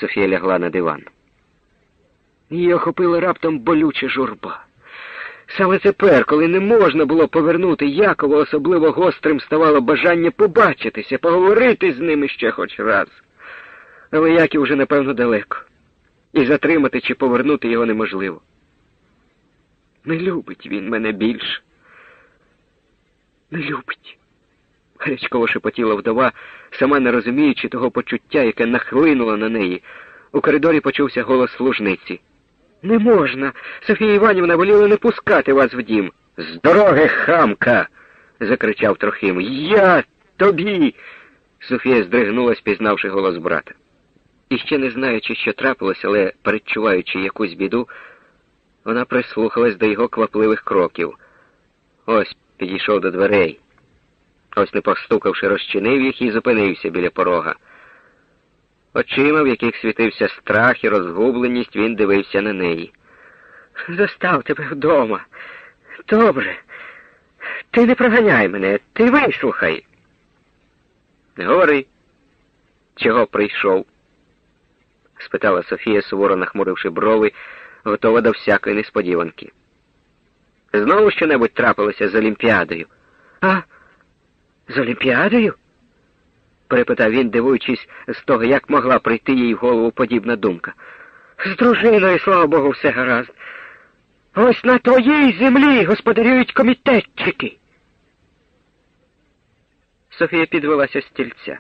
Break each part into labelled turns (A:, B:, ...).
A: Софія лягла на диван. Її охопила раптом болюча журба. Саме тепер, коли не можна було повернути Якова, особливо гострим ставало бажання побачитися, поговорити з ними ще хоч раз. Але Яків уже, напевно, далеко. І затримати чи повернути його неможливо. Не любить він мене більше. Не любить. Гарячково шепотіла вдова, сама не розуміючи того почуття, яке нахлинуло на неї. У коридорі почувся голос служниці. «Не можна! Софія Іванівна воліла не пускати вас в дім!» «З дороги, хамка!» — закричав Трохим. «Я тобі!» Софія здригнулась, пізнавши голос брата. І ще не знаючи, що трапилось, але передчуваючи якусь біду, вона прислухалась до його квапливих кроків. Ось підійшов до дверей. Ось, не постукавши, розчинив їх і зупинився біля порога. Очима, в яких світився страх і розгубленість, він дивився на неї. «Застав тебе вдома. Добре. Ти не проганяй мене, ти вислухай». «Говори, чого прийшов?» — спитала Софія, суворо нахмуривши брови, готова до всякої несподіванки. «Знову що-небудь трапилося з Олімпіадою?» «А, з Олімпіадою?» — перепитав він, дивуючись з того, як могла прийти їй в голову подібна думка. «З дружиною, слава Богу, все гаразд. Ось на твоїй землі господарюють комітетчики». Софія підвелася з стільця.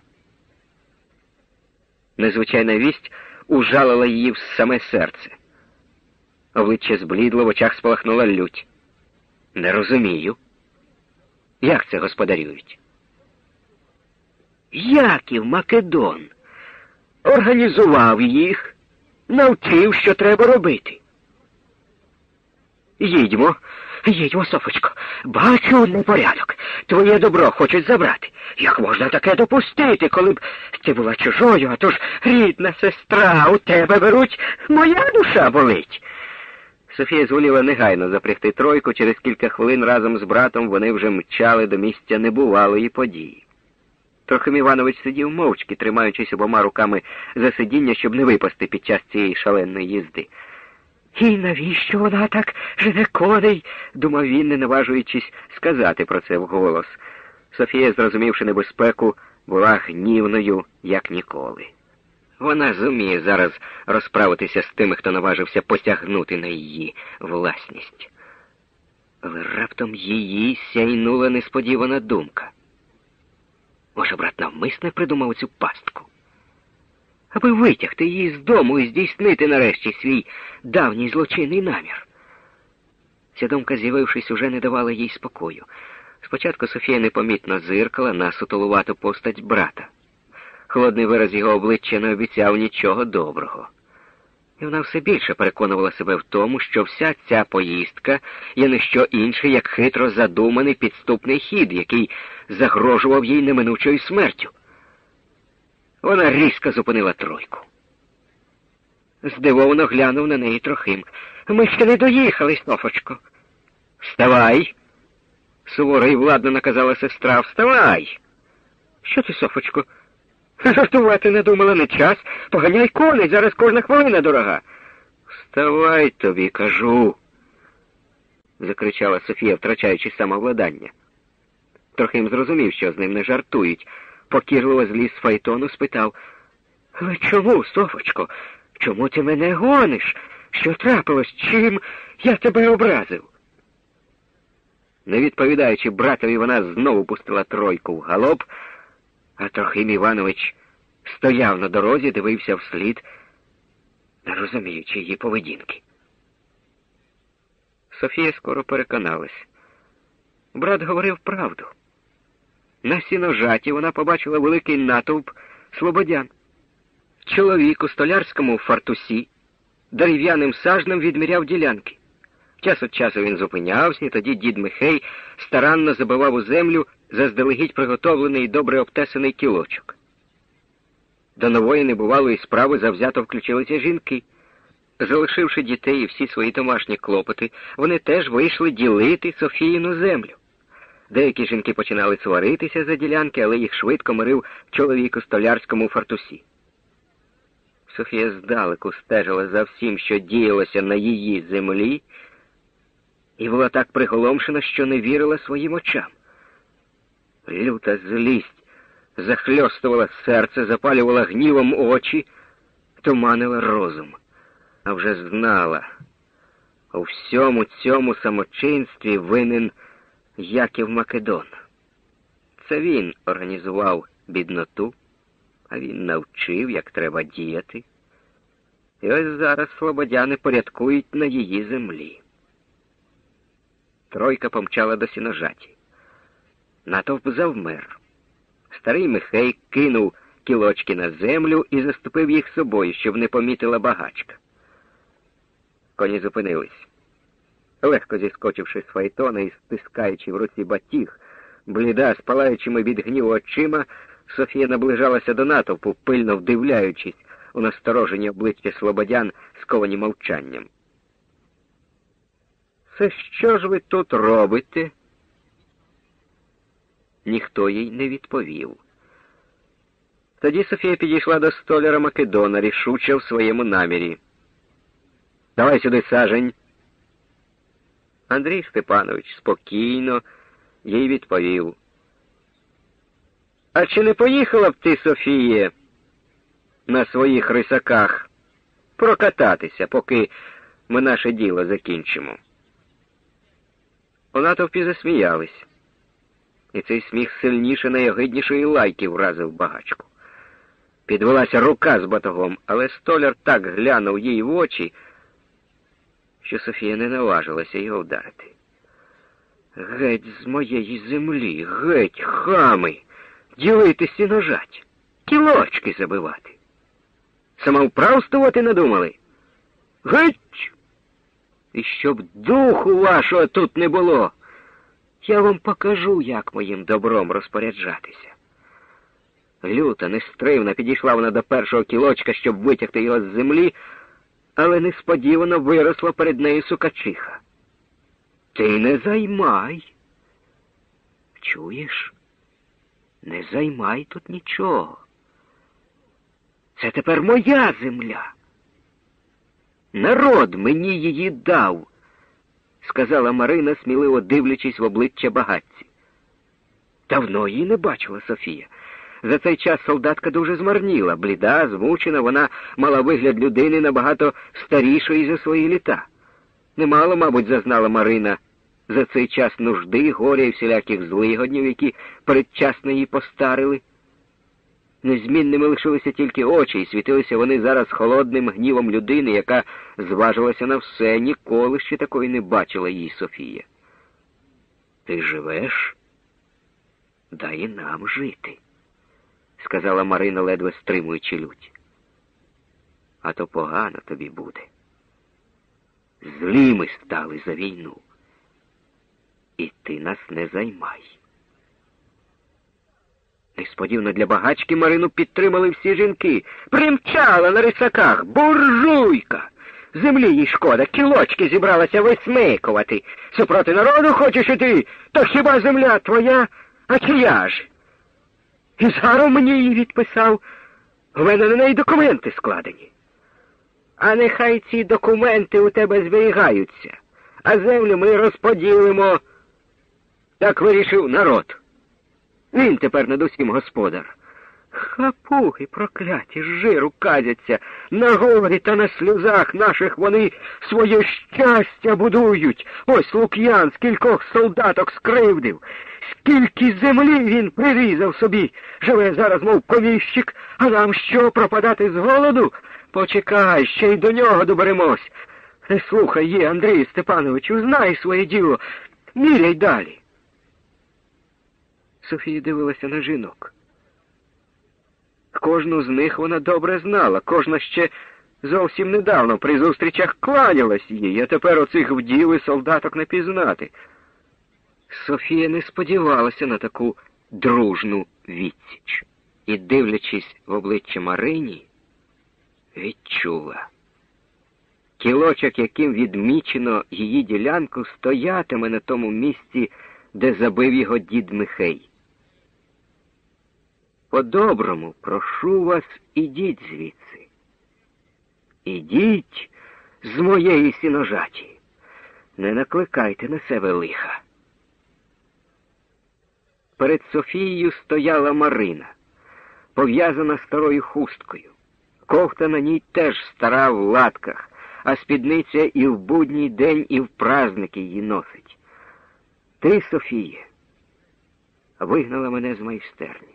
A: Незвичайна вість ужалила її в саме серце. Обличчя зблідло, в очах спалахнула лють. «Не розумію. Як це господарюють?» «Яків Македон організував їх, навчив, що треба робити». «Їдьмо, Софочко. Бачу непорядок. Твоє добро хочуть забрати. Як можна таке допустити, коли б ти була чужою, а то ж рідна сестра, у тебе беруть, моя душа болить». Софія зволіла негайно запрягти тройку, через кілька хвилин разом з братом вони вже мчали до місця небувалої події. Трохим Іванович сидів мовчки, тримаючись обома руками за сидіння, щоб не випасти під час цієї шаленої їзди. «І навіщо вона так жене коней?» — думав він, не наважуючись сказати про це вголос. Софія, зрозумівши небезпеку, була гнівною, як ніколи. Вона зуміє зараз розправитися з тими, хто наважився посягнути на її власність. Але раптом її сяйнула несподівана думка. Може, брат навмисне придумав цю пастку? Аби витягти її з дому і здійснити нарешті свій давній злочинний намір. Ця думка, з'явившись, уже не давала їй спокою. Спочатку Софія непомітно зиркала на сутулувату постать брата. Холодний вираз його обличчя не обіцяв нічого доброго. І вона все більше переконувала себе в тому, що вся ця поїздка є не що інше, як хитро задуманий підступний хід, який загрожував їй неминучою смертю. Вона різко зупинила тройку. Здивовано глянув на неї Трохим. «Ми ще не доїхали, Софочко». «Вставай!» — суворо і владно наказала сестра. «Вставай!» «Що ти, Софочко? Жартувати не думала, не час. Поганяй коней, зараз кожна хвилина дорога». «Вставай тобі, кажу!» — закричала Софія, втрачаючи самовладання. Трохим зрозумів, що з ним не жартують. Покірливо зліз з фаетону, спитав: «Але чому, Софочко? Чому ти мене гониш? Що трапилось? Чим я тебе образив?» Не відповідаючи братові, вона знову пустила тройку в галоп, а Трохим Іванович стояв на дорозі, дивився вслід, не розуміючи її поведінки. Софія скоро переконалась. Брат говорив правду. На сіножаті вона побачила великий натовп слободян. Чоловік у столярському фартусі дерев'яним сажнем відміряв ділянки. Час від часу він зупинявся, і тоді дід Михей старанно забивав у землю заздалегідь приготовлений і добре обтесаний кілочок. До нової небувалої справи завзято включилися жінки. Залишивши дітей і всі свої домашні клопоти, вони теж вийшли ділити Софіїну землю. Деякі жінки починали сваритися за ділянки, але їх швидко мирив чоловік у столярському фартусі. Софія здалеку стежила за всім, що діялося на її землі, і була так приголомшена, що не вірила своїм очам. Люта злість захльостувала серце, запалювала гнівом очі, туманила розум. А вже знала, у всьому цьому самочинстві винен Яків Македон. Це він організував бідноту, а він навчив, як треба діяти. І ось зараз слободяни порядкують на її землі. Тройка помчала до сіножаті. Натовп завмер. Старий Михей кинув кілочки на землю і заступив їх собою, щоб не помітила багачка. Коні зупинились. Легко зіскочивши з фаетона і стискаючи в руці батіг, бліда, з палаючими від гніву очима, Софія наближалася до натовпу, пильно вдивляючись у насторожені обличчя слободян, сковані мовчанням. «Це що ж ви тут робите?» Ніхто їй не відповів. Тоді Софія підійшла до столяра Македона, рішуче в своєму намірі. «Давай сюди сажень!» Андрій Степанович спокійно їй відповів. «А чи не поїхала б ти, Софіє, на своїх рисаках прокататися, поки ми наше діло закінчимо?» У натовпі засміялись, і цей сміх сильніше найогиднішої лайки вразив багачку. Підвелася рука з батогом, але столяр так глянув їй в очі, що Софія не наважилася його вдарити. «Геть з моєї землі, геть, хами! Ділитись і нажать, кілочки забивати! Самовправствувати надумали? Геть! І щоб духу вашого тут не було, я вам покажу, як моїм добром розпоряджатися». Люта, нестримно підійшла вона до першого кілочка, щоб витягти його з землі, але несподівано виросла перед нею сукачиха. «Ти не займай!» «Чуєш? Не займай тут нічого. Це тепер моя земля. Народ мені її дав», — сказала Марина, сміливо дивлячись в обличчя багатці. Давно її не бачила Софія. За цей час солдатка дуже змарніла, бліда, змучена, вона мала вигляд людини набагато старішої за свої літа. Немало, мабуть, зазнала Марина за цей час нужди, горя і всіляких злигоднів, які передчасно її постарили. Незмінними лишилися тільки очі, і світилися вони зараз холодним гнівом людини, яка зважилася на все, ніколи ще такої не бачила її Софія. «Ти живеш? Дай і нам жити», — сказала Марина, ледве стримуючи лють. «А то погано тобі буде. Злі ми стали за війну. І ти нас не займай». Несподівано для багачки Марину підтримали всі жінки. Примчала на рисаках, буржуйка! Землі їй шкода, кілочки зібралася висмикувати. Супроти народу хочеш іти? То хіба земля твоя, а чия ж? І зараз мені її відписав. У мене на неї документи складені. А нехай ці документи у тебе зберігаються, а землю ми розподілимо. Так вирішив народ. Він тепер над усім господар. Хапуги прокляті, з жиру казяться, на горі та на сльозах наших вони своє щастя будують. Ось Лук'ян скількох солдаток скривдив, скільки землі він прирізав собі. Живе зараз, мов поміщик, а нам що, пропадати з голоду? Почекай, ще й до нього доберемось. Не слухай її, Андрію Степановичу, знай своє діло, міряй далі. Софія дивилася на жінок. Кожну з них вона добре знала, кожна ще зовсім недавно при зустрічах кланялась їй, а тепер оцих вдів і солдаток не пізнати. Софія не сподівалася на таку дружну відсіч. І, дивлячись в обличчя Марині, відчула. Кілочок, яким відмічено її ділянку, стоятиме на тому місці, де забив його дід Михей. По-доброму прошу вас, ідіть звідси. Ідіть з моєї сіножаті, не накликайте на себе лиха. Перед Софією стояла Марина, пов'язана старою хусткою. Кофта на ній теж стара в латках, а спідниця і в будній день, і в праздники її носить. Ти, Софіє, вигнала мене з майстерні.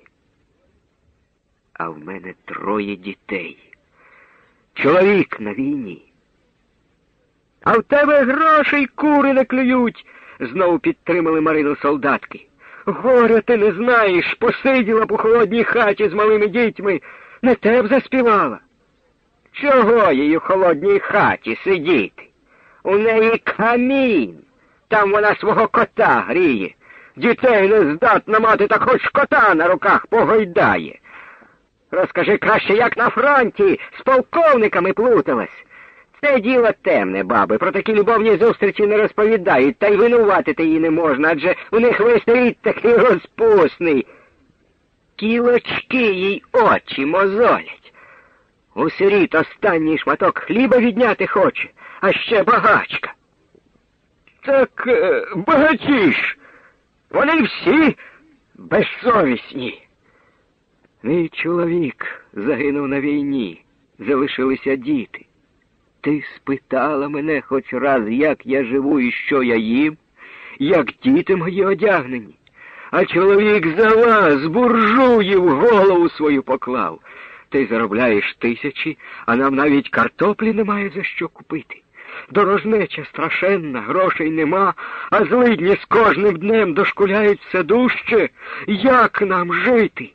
A: А в мене 3 дітей. Чоловік на війні. А в тебе грошей кури не клюють, знову підтримали Марину солдатки. Горя ти не знаєш, посиділа по холодній хаті з малими дітьми, не те б заспівала. Чого їй у холодній хаті сидіти? У неї камін, там вона свого кота гріє. Дітей не здатна мати, так хоч кота на руках погойдає. Розкажи краще, як на фронті з полковниками плуталась. Це діло темне, баби, про такі любовні зустрічі не розповідають, та й винуватити її не можна, адже у них весь рід такий розпусний. Кілочки їй очі мозолять. У сиріт останній шматок хліба відняти хоче, а ще багачка. Так багачі ж, вони всі безсовісні. Мій чоловік загинув на війні, залишилися діти. Ти спитала мене хоч раз, як я живу і що я їм, як діти мої одягнені. А чоловік за вас, буржуїв, голову свою поклав. Ти заробляєш 1000, а нам навіть картоплі немає за що купити. Дорожнеча страшенна, грошей нема, а злидні з кожним днем дошкуляють все дужче. Як нам жити?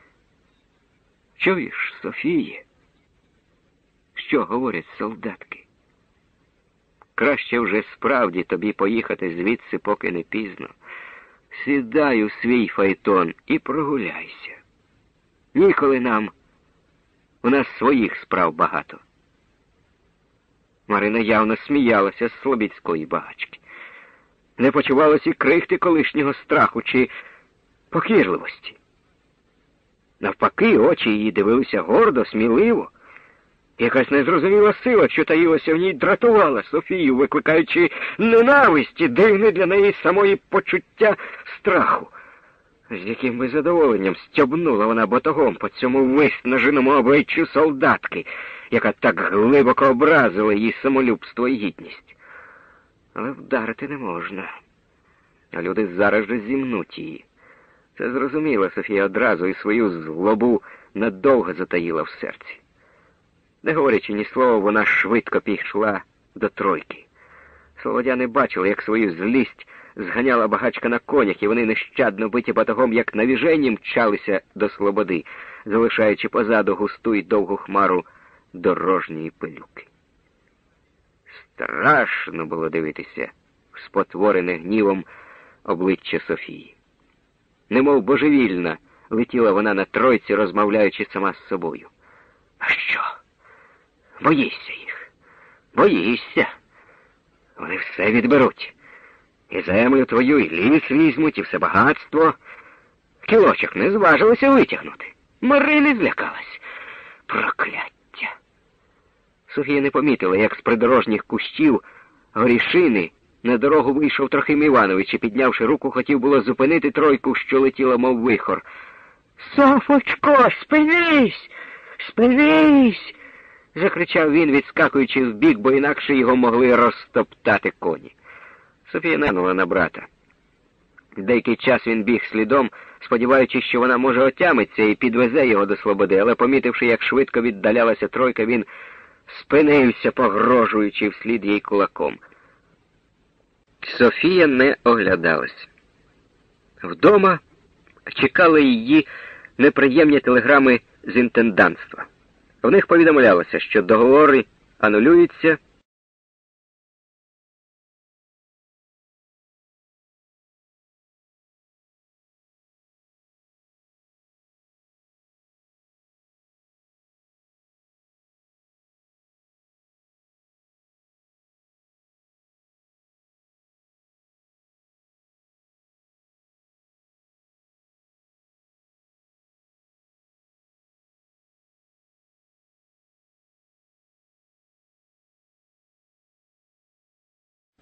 A: Чуєш, Софіє? Що говорять солдатки? Краще вже справді тобі поїхати звідси, поки не пізно. Сідай у свій файтон і прогуляйся. Ніколи нам. У нас своїх справ багато. Марина явно сміялася з слобідської багачки. Не почувалось і крихти колишнього страху чи покірливості. Навпаки, очі її дивилися гордо, сміливо. Якась незрозуміла сила, що таїлася в ній, дратувала Софію, викликаючи ненависті, дивне для неї самої почуття страху. З яким би задоволенням стьобнула вона ботогом по цьому виснаженому обличчю солдатки, яка так глибоко образила її самолюбство і гідність. Але вдарити не можна. А люди зараз же зімнуть її. Це зрозуміла Софія одразу і свою злобу надовго затаїла в серці. Не говорячи ні слова, вона швидко пішла до тройки. Солодяни бачили, як свою злість зганяла багачка на конях, і вони нещадно биті батогом, як навіжені, мчалися до слободи, залишаючи позаду густу й довгу хмару дорожньої пилюки. Страшно було дивитися в спотворене гнівом обличчя Софії. Немов божевільна летіла вона на тройці, розмовляючи сама з собою. А що? Боїшся їх? Боїшся? Вони все відберуть. І землю твою, і ліс візьмуть, і все багатство. Кілочок не зважилися витягнути. Марини злякалась. Прокляття! Софія не помітила, як з придорожніх кущів горішини на дорогу вийшов Трохим Іванович і, піднявши руку, хотів було зупинити тройку, що летіла, мов вихор. «Софочко, спинись! Спинись!» — закричав він, відскакуючи вбік, бо інакше його могли розтоптати коні. Софія наглянула на брата. Деякий час він біг слідом, сподіваючись, що вона, може, отямиться і підвезе його до слободи, але, помітивши, як швидко віддалялася тройка, він спинився, погрожуючи вслід їй кулаком. Софія не оглядалась. Вдома чекали її неприємні телеграми з інтендантства. В них повідомлялося, що договори анулюються,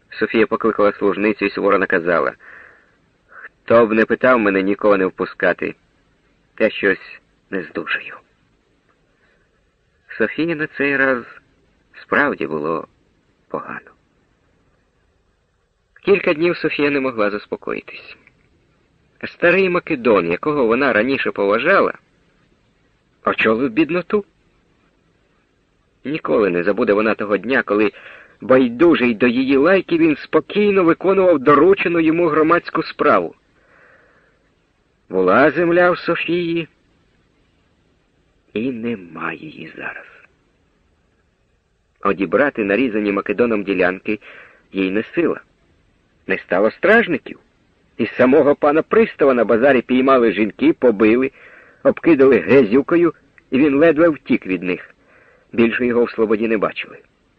A: Софія покликала служницю і суворо наказала: «Хто б не питав мене, нікого не впускати. Я щось не здужую». Софії на цей раз справді було погано. Кілька днів Софія не могла заспокоїтись. Старий Македон, якого вона раніше поважала, очолив бідноту. Ніколи не забуде вона того дня, коли, байдужий до її лайки, він спокійно виконував доручену йому громадську справу. Була земля в Софії, і нема її зараз. Одібрати нарізані Македоном ділянки їй не сила. Не стало стражників. Із самого пана пристава на базарі піймали жінки, побили, обкидали грязюкою, і він ледве втік від них. Більше його в Слободі не бачили.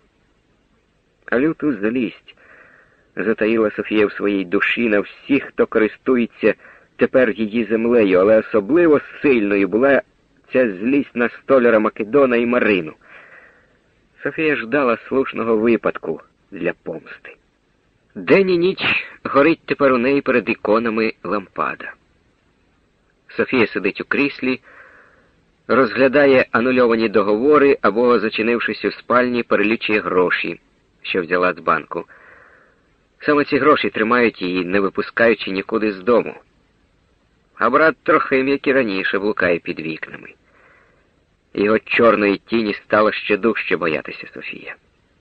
A: А люту злість затаїла Софія в своїй душі на всіх, хто користується тепер її землею, але особливо сильною була ця злість на столяра Македона і Марину. Софія ждала слушного випадку для помсти. День і ніч горить тепер у неї перед іконами лампада. Софія сидить у кріслі, розглядає анульовані договори або, зачинившись у спальні, перелічує гроші, що взяла з банку. Саме ці гроші тримають її, не випускаючи нікуди з дому. А брат Трохим, як і раніше, блукає під вікнами. Його чорної тіні стало ще дужче боятися Софія.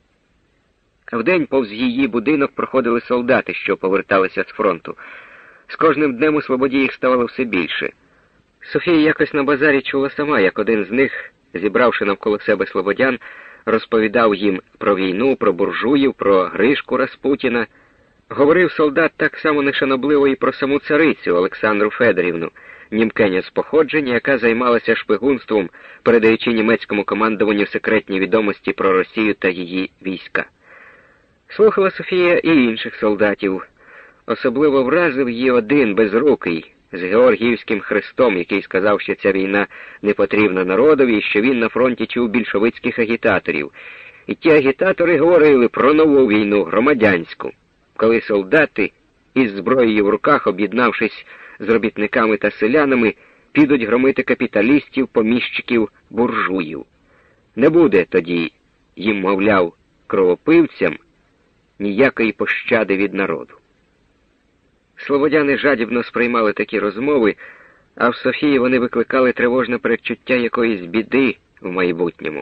A: Вдень повз її будинок проходили солдати, що поверталися з фронту. З кожним днем у Слободі їх ставало все більше. Софія якось на базарі чула сама, як один з них, зібравши навколо себе слободян, розповідав їм про війну, про буржуїв, про Гришку Распутіна. Говорив солдат так само нешанобливо і про саму царицю Олександру Федорівну, німкеня з походження, яка займалася шпигунством, передаючи німецькому командуванню секретні відомості про Росію та її війська. Слухала Софія і інших солдатів. Особливо вразив її один безрукий, з Георгіївським хрестом, який сказав, що ця війна не потрібна народові, і що він на фронті чув більшовицьких агітаторів. І ті агітатори говорили про нову війну, громадянську, коли солдати із зброєю в руках, об'єднавшись з робітниками та селянами, підуть громити капіталістів, поміщиків, буржуїв. Не буде тоді, їм, мовляв, кровопивцям, ніякої пощади від народу. Слободяни жадібно сприймали такі розмови, а в Софії вони викликали тривожне передчуття якоїсь біди в майбутньому.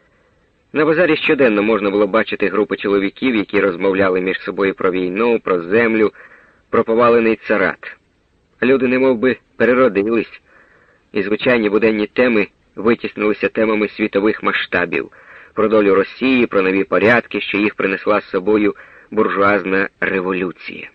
A: На базарі щоденно можна було бачити групи чоловіків, які розмовляли між собою про війну, про землю, про повалений царат. Люди немов би переродились, і звичайні буденні теми витіснилися темами світових масштабів, про долю Росії, про нові порядки, що їх принесла з собою буржуазна революція.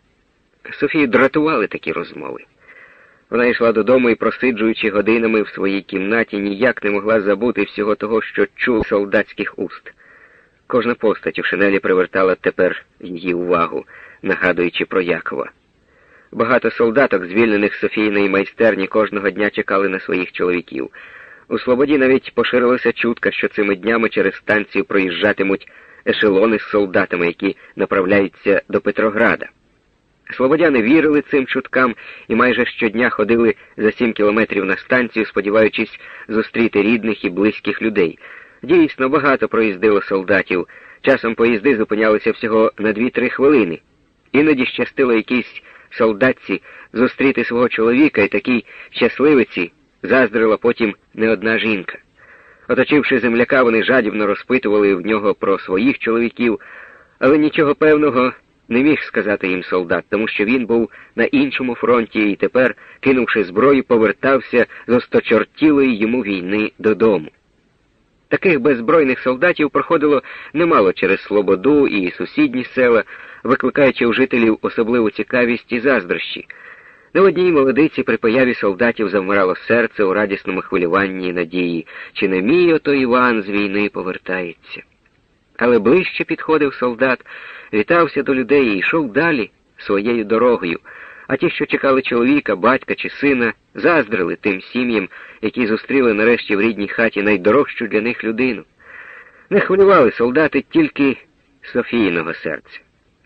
A: Софію дратували такі розмови. Вона йшла додому і, просиджуючи годинами в своїй кімнаті, ніяк не могла забути всього того, що чув з солдатських уст. Кожна постать у шинелі привертала тепер її увагу, нагадуючи про Якова. Багато солдаток, звільнених з Софійної майстерні, кожного дня чекали на своїх чоловіків. У Слободі навіть поширилася чутка, що цими днями через станцію проїжджатимуть ешелони з солдатами, які направляються до Петрограда. Слободяни вірили цим чуткам і майже щодня ходили за 7 кілометрів на станцію, сподіваючись зустріти рідних і близьких людей. Дійсно, багато проїздило солдатів. Часом поїзди зупинялися всього на 2-3 хвилини. Іноді щастило якійсь солдатці зустріти свого чоловіка, і такій щасливиці заздрила потім не одна жінка. Оточивши земляка, вони жадібно розпитували в нього про своїх чоловіків, але нічого певного не міг сказати їм солдат, тому що він був на іншому фронті і тепер, кинувши зброю, повертався з осточортілої йому війни додому. Таких беззбройних солдатів проходило немало через Слободу і сусідні села, викликаючи у жителів особливу цікавість і заздрощі. На одній молодиці при появі солдатів завмирало серце у радісному хвилюванні і надії, чи не мій ото Іван з війни повертається. Але ближче підходив солдат, вітався до людей і йшов далі своєю дорогою, а ті, що чекали чоловіка, батька чи сина, заздрили тим сім'ям, які зустріли нарешті в рідній хаті найдорожчу для них людину. Не хвилювали солдати тільки Софійного серця.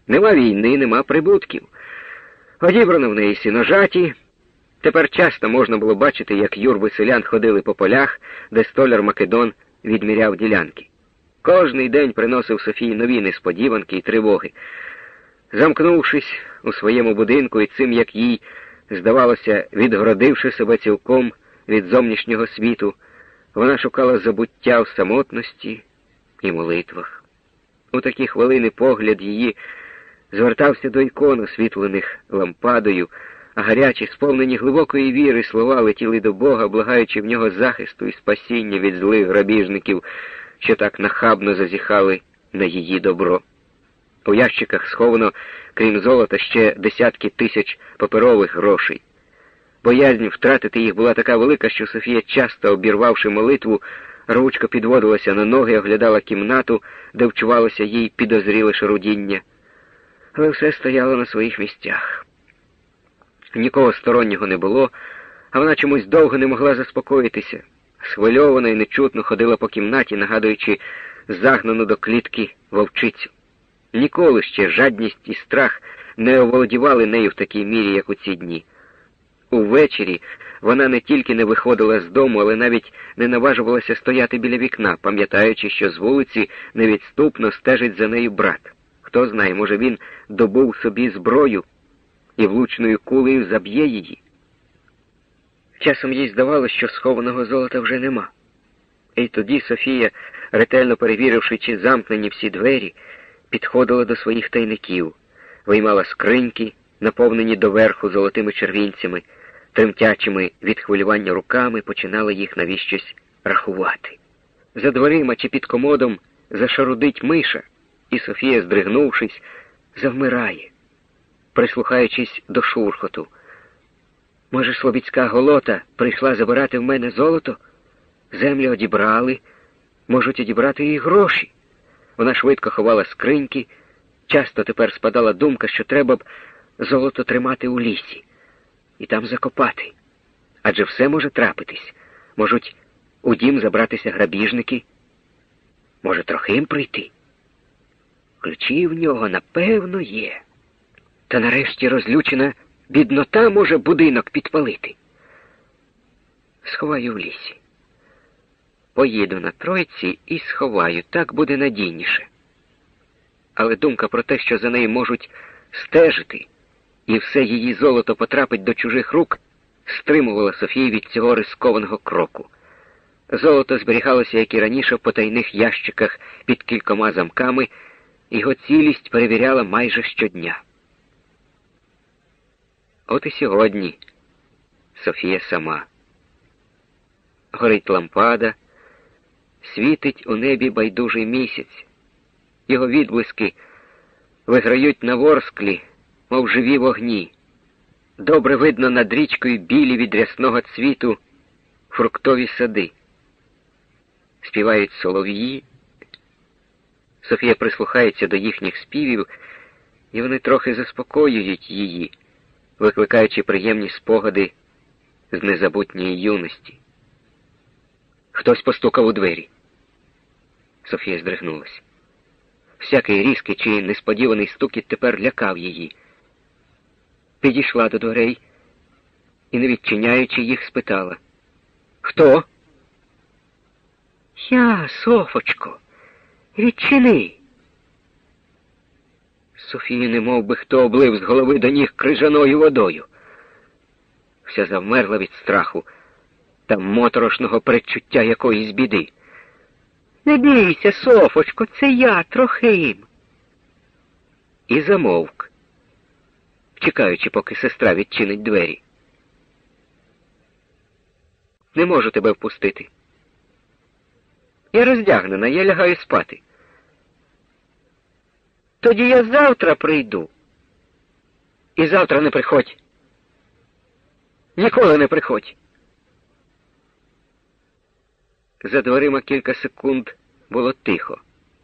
A: Нема війни, нема прибутків. Одібрано в неї сіножаті. Тепер часто можна було бачити, як юрби селян ходили по полях, де столяр Македон відміряв ділянки. Кожний день приносив Софії нові несподіванки і тривоги. Замкнувшись у своєму будинку і цим, як їй здавалося, відгородивши себе цілком від зовнішнього світу, вона шукала забуття в самотності і молитвах. У такі хвилини погляд її звертався до ікон, освітлених лампадою, а гарячі, сповнені глибокої віри слова летіли до Бога, благаючи в нього захисту і спасіння від злих грабіжників, що так нахабно зазіхали на її добро. У ящиках сховано, крім золота, ще десятки тисяч паперових грошей. Боязнь втратити їх була така велика, що Софія, часто обірвавши молитву, рвучко підводилася на ноги, оглядала кімнату, де вчувалося їй підозріле шарудіння. Але все стояло на своїх місцях. Нікого стороннього не було, а вона чомусь довго не могла заспокоїтися. Схвильована і нечутно ходила по кімнаті, нагадуючи загнану до клітки вовчицю. Ніколи ще жадність і страх не оволодівали нею в такій мірі, як у ці дні. Увечері вона не тільки не виходила з дому, але навіть не наважувалася стояти біля вікна, пам'ятаючи, що з вулиці невідступно стежить за нею брат. Хто знає, може він добув собі зброю і влучною кулею заб'є її. Часом їй здавалося, що схованого золота вже нема. І тоді Софія, ретельно перевіривши, чи замкнені всі двері, підходила до своїх тайників, виймала скриньки, наповнені доверху золотими червінцями, тремтячими від хвилювання руками починала їх навіщось рахувати. За дверима чи під комодом зашарудить миша, і Софія, здригнувшись, завмирає, прислухаючись до шурхоту. Може, слобідська голота прийшла забирати в мене золото? Землю одібрали, можуть одібрати і гроші. Вона швидко ховала скриньки, часто тепер спадала думка, що треба б золото тримати у лісі і там закопати. Адже все може трапитись. Можуть у дім забратися грабіжники, може Трохим прийти. Ключі в нього, напевно, є. Та нарешті розлючена біднота може будинок підпалити. Сховаю в лісі. Поїду на Тройці і сховаю, так буде надійніше. Але думка про те, що за нею можуть стежити, і все її золото потрапить до чужих рук, стримувала Софію від цього рискованого кроку. Золото зберігалося, як і раніше, в потайних ящиках під кількома замками, його цілість перевіряла майже щодня. От і сьогодні Софія сама. Горить лампада, світить у небі байдужий місяць. Його відблиски виграють на ворсклі, мов живі вогні. Добре видно над річкою білі від рясного цвіту фруктові сади. Співають солов'ї. Софія прислухається до їхніх співів, і вони трохи заспокоюють її, викликаючи приємні спогади з незабутньої юності. Хтось постукав у двері. Софія здригнулась. Всякий різкий чи несподіваний стукіт тепер лякав її. Підійшла до дверей і, не відчиняючи їх, спитала: «Хто?» «Я, Софочко, відчини!» Софію немов би хто облив з голови до ніг крижаною водою. Вся завмерла від страху та моторошного передчуття якоїсь біди. «Не бійся, Софочко, це я, Трохим!» І замовк, чекаючи, поки сестра відчинить двері. «Не можу тебе впустити. Я роздягнена, я лягаю спати». «Тоді я завтра прийду». «І завтра не приходь. Ніколи не приходь». За дверима кілька секунд було тихо.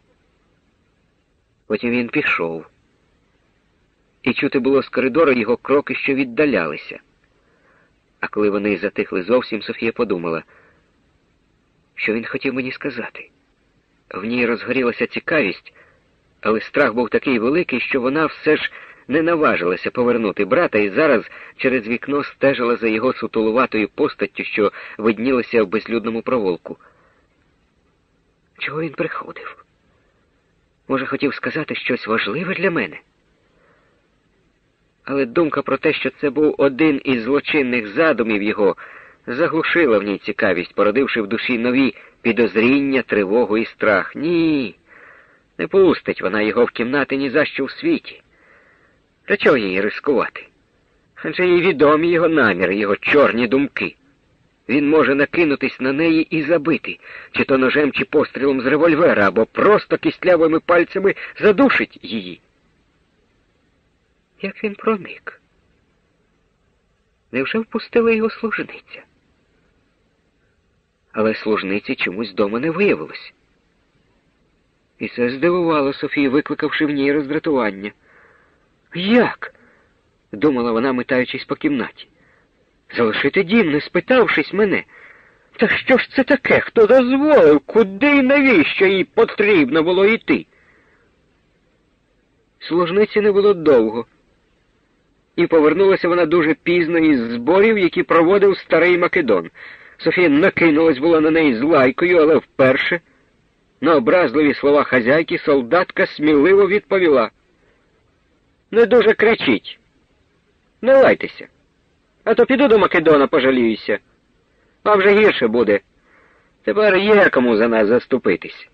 A: Потім він пішов. І чути було з коридору його кроки, що віддалялися. А коли вони затихли зовсім, Софія подумала, що він хотів мені сказати. В ній розгорілася цікавість, Але страх був такий великий, що вона все ж не наважилася повернути брата і зараз через вікно стежила за його сутулуватою постаттю, що виднілася в безлюдному провулку. Чого він приходив? Може, хотів сказати щось важливе для мене? Але думка про те, що це був один із злочинних задумів його, заглушила в ній цікавість, породивши в душі нові підозріння, тривогу і страх. Ні, не пустить вона його в кімнати ні за що в світі. Для чого їй ризикувати? Адже їй відомі його наміри, його чорні думки. Він може накинутись на неї і забити, чи то ножем, чи пострілом з револьвера, або просто кістлявими пальцями задушить її. Як він проник? Невже впустила його служниця? Але служниці чомусь дома не виявилось. І це здивувало Софію, викликавши в ній роздратування. «Як?» — думала вона, метаючись по кімнаті. «Залишити дім, не спитавшись мене? Та що ж це таке? Хто дозволив? Куди і навіщо їй потрібно було йти?» Служниці не було довго. І повернулася вона дуже пізно із зборів, які проводив старий Македон. Софія накинулась була на неї з лайкою, але вперше на образливі слова хазяйки солдатка сміливо відповіла: «Не дуже кричіть, не лайтеся, а то піду до Македона, пожаліюся. А вже гірше буде. Тепер є кому за нас заступитись».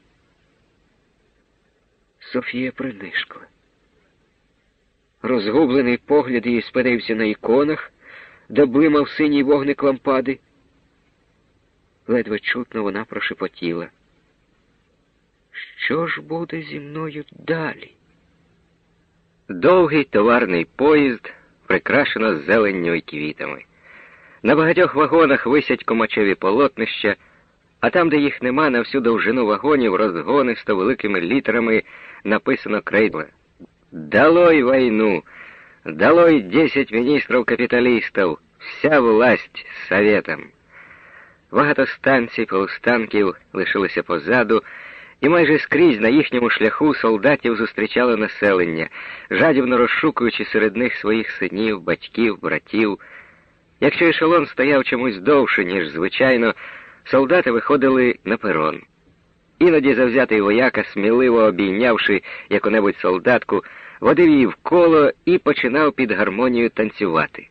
A: Софія принишкла. Розгублений погляд її спинився на іконах, де блимав синій вогник лампади. Ледве чутно вона прошепотіла: «Що ж буде зі мною далі?» Довгий товарний поїзд прикрашено зеленню і квітами. На багатьох вагонах висять комачеві полотнища, а там, де їх нема, на всю довжину вагонів розгонисто великими літерами написано крейдло: «Долой войну! Долой 10 міністрів-капіталістів! Вся власть советам!» Багато станцій, полустанків лишилися позаду, і майже скрізь на їхньому шляху солдатів зустрічало населення, жадібно розшукуючи серед них своїх синів, батьків, братів. Якщо ешелон стояв чомусь довше, ніж звичайно, солдати виходили на перон. Іноді завзятий вояка, сміливо обійнявши яку-небудь солдатку, водив її в коло і починав під гармонію танцювати.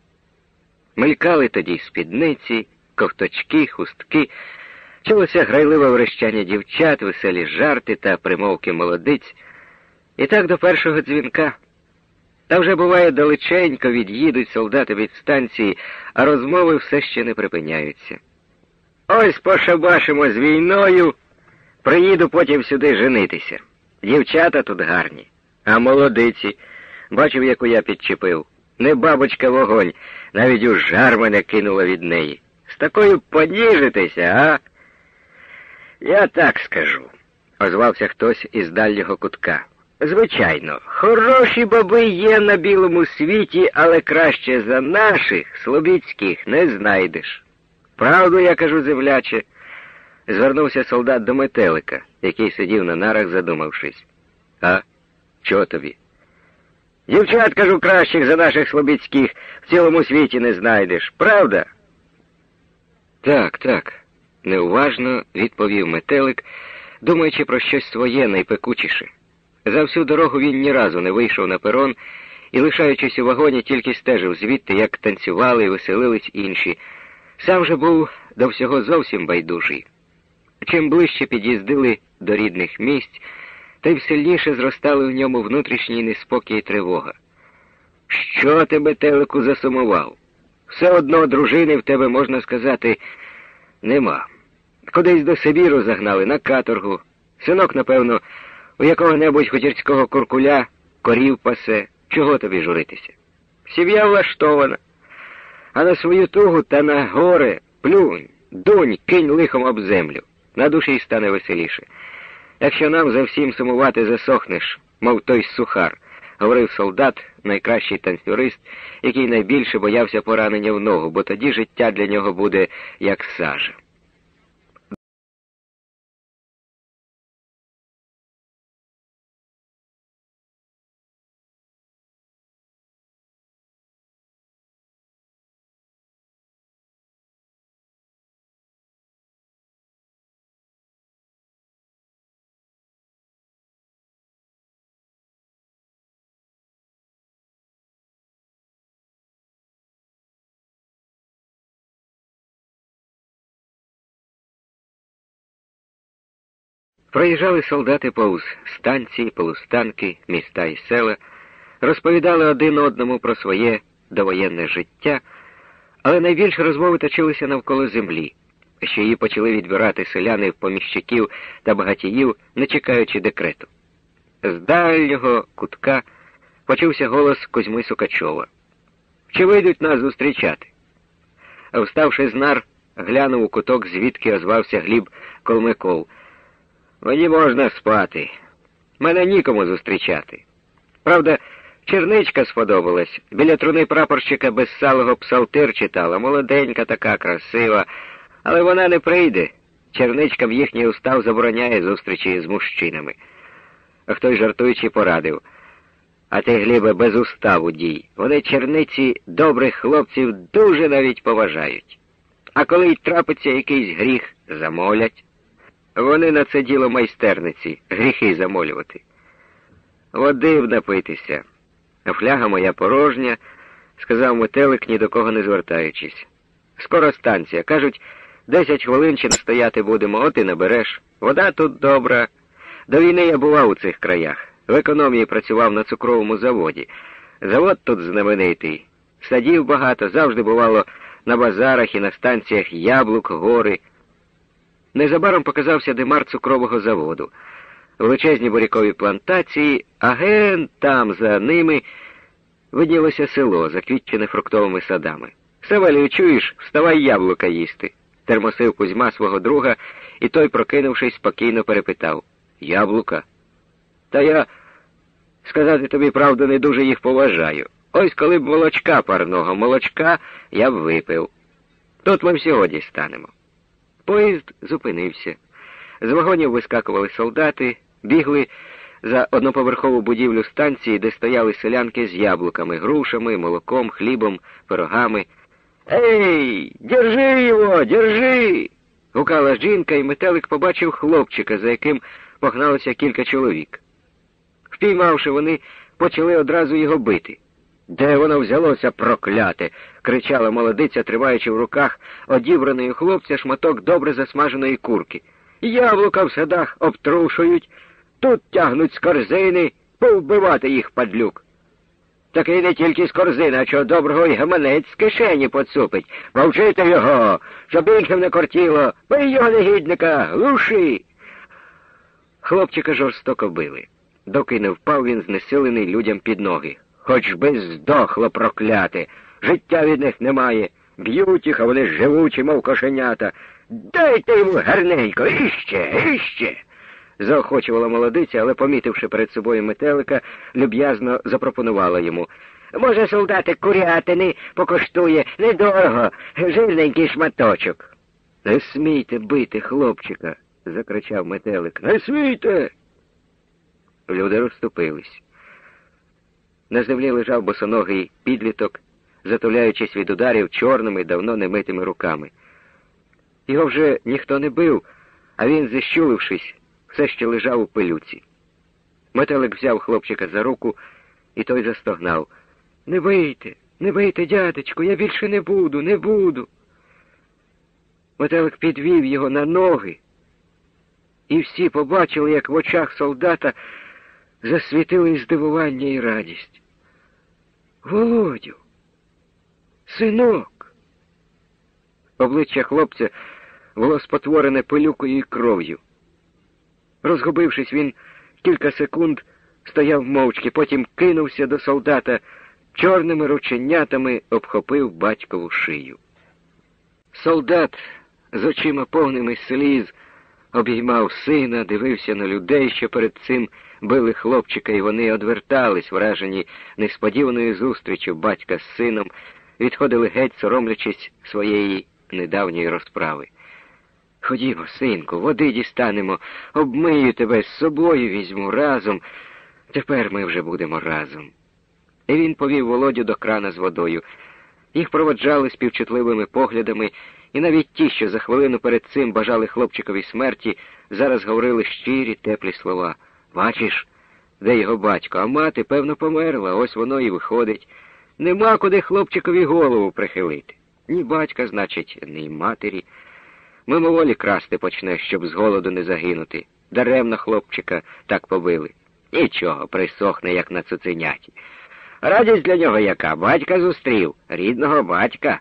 A: Мелькали тоді спідниці, ковточки, хустки, чулося грайливе верещання дівчат, веселі жарти та примовки молодиць. І так до першого дзвінка. Та вже, буває, далеченько від'їдуть солдати від станції, а розмови все ще не припиняються. «Ось пошабашимо з війною, приїду потім сюди женитися. Дівчата тут гарні, а молодиці, бачив, яку я підчепив. Не бабочка вогонь, навіть у жар мене кинула від неї. З такою поніжитися, а?» «Я так скажу», — озвався хтось із дальнього кутка. «Звичайно, хороші баби є на білому світі, але краще за наших, слобідських, не знайдеш. Правду я кажу, земляче», — звернувся солдат до метелика, який сидів на нарах, задумавшись. «А? Чого тобі?» «Дівчат, кажу, кращих за наших слобідських в цілому світі не знайдеш. Правда?» «Так, так», — неуважно відповів метелик, думаючи про щось своє найпекучіше. За всю дорогу він ні разу не вийшов на перон і, лишаючись у вагоні, тільки стежив звідти, як танцювали і веселились інші. Сам же був до всього зовсім байдужий. Чим ближче під'їздили до рідних місць, тим сильніше зростали в ньому внутрішній неспокій і тривога. «Що ти, метелику, засумував? Все одно дружини в тебе, можна сказати, нема. Кудись до Сибіру загнали, на каторгу. Синок, напевно, у якого-небудь хутірського куркуля корів пасе. Чого тобі журитися? Сім'я влаштована. А на свою тугу та на горе плюнь, дунь, кинь лихом об землю. На душі й стане веселіше. Якщо нам за всім сумувати засохнеш, мов той сухар», — говорив солдат, найкращий танцюрист, який найбільше боявся поранення в ногу, бо тоді життя для нього буде як сажа. Проїжджали солдати повз станції, полустанки, міста і села, розповідали один одному про своє довоєнне життя, але найбільше розмови точилися навколо землі, що її почали відбирати селяни в поміщиків та багатіїв, не чекаючи декрету. З дальнього кутка почувся голос Кузьми Сукачова. «Чи вийдуть нас зустрічати?» А вставши з нар, глянув у куток, звідки озвався Гліб Колмиков. «Мені можна спати. Мене нікому зустрічати. Правда, черничка сподобалась. Біля труни прапорщика безсалого псалтир читала. Молоденька така, красива. Але вона не прийде. Черничка в їхній устав забороняє зустрічі з мужчинами». А хтось жартуючи порадив. «А ти, Глібе, без уставу дій. Вони, черниці, добрих хлопців дуже навіть поважають. А коли й трапиться якийсь гріх, замолять. Вони на це діло майстерниці, гріхи замолювати. Води б напитися. А фляга моя порожня», — сказав Метелик, ні до кого не звертаючись. «Скоро станція. Кажуть, 10 хвилин чи настояти будемо, от і набереш. Вода тут добра. До війни я бував у цих краях. В економії працював на цукровому заводі. Завод тут знаменитий. Садів багато, завжди бувало на базарах і на станціях яблук, гори». Незабаром показався димар цукрового заводу. Величезні бурякові плантації, а ген там за ними виднілося село, заквітчене фруктовими садами. «Савелію, чуєш? Вставай яблука їсти», — термосив Кузьма свого друга, і той, прокинувшись, спокійно перепитав. «Яблука? Та я, сказати тобі правду, не дуже їх поважаю. Ось коли б молочка парного, молочка я б випив. Тут ми всього дістанемо». Поїзд зупинився. З вагонів вискакували солдати, бігли за одноповерхову будівлю станції, де стояли селянки з яблуками, грушами, молоком, хлібом, пирогами. «Ей, держи його, держи!» — гукала жінка, і Метелик побачив хлопчика, за яким погналося кілька чоловік. Впіймавши, вони почали одразу його бити. «Де воно взялося, прокляте?» — кричала молодиця, тримаючи в руках одібраної у хлопця шматок добре засмаженої курки. «Яблука в садах обтрушують, тут тягнуть з корзини, повбивати їх, падлюк!» «Такий не тільки з корзини, а чого доброго й гаманець з кишені поцупить. Повчити його, щоб іншим не кортіло. Бий його, негідника, глуши!» Хлопчика жорстоко били. Доки не впав він, знесилений, людям під ноги. «Хоч би здохло, прокляте! Життя від них немає. Б'ють їх, а вони живучі, мов кошенята. Дайте йому гарненько, іще!» Заохочувала молодиця, але, помітивши перед собою Метелика, люб'язно запропонувала йому. «Може, солдатик курятини покоштує недорого, жирненький шматочок». «Не смійте бити хлопчика!» — закричав Метелик. «Не смійте!» Люди розступились. На землі лежав босоногий підліток, затуляючись від ударів чорними, давно немитими руками. Його вже ніхто не бив, а він, зіщулившись, все ще лежав у пилюці. Метелик взяв хлопчика за руку, і той застогнав. Не бийте, дядечку, я більше не буду. Метелик підвів його на ноги, і всі побачили, як в очах солдата засвітили здивування і радість. «Володю! Синок!» Обличчя хлопця було спотворене пилюкою і кров'ю. Розгубившись, він кілька секунд стояв мовчки, потім кинувся до солдата, чорними рученятами обхопив батькову шию. Солдат з очима повними сліз обіймав сина, дивився на людей, що перед цим били хлопчика, і вони одвертались, вражені несподіваною зустрічю батька з сином, відходили геть, соромлячись своєї недавньої розправи. «Ходімо, синку, води дістанемо, обмию тебе, з собою візьму разом. Тепер ми вже будемо разом». І він повів Володю до крана з водою. Їх проводжали співчутливими поглядами, і навіть ті, що за хвилину перед цим бажали хлопчикові смерті, зараз говорили щирі, теплі слова. «Бачиш, де його батько, а мати, певно, померла, ось воно і виходить. Нема куди хлопчикові голову прихилити. Ні батька, значить, ні матері. Мимоволі красти почне, щоб з голоду не загинути. Даремно хлопчика так побили. Нічого, присохне, як на цуценяті. Радість для нього яка? Батька зустрів, рідного батька.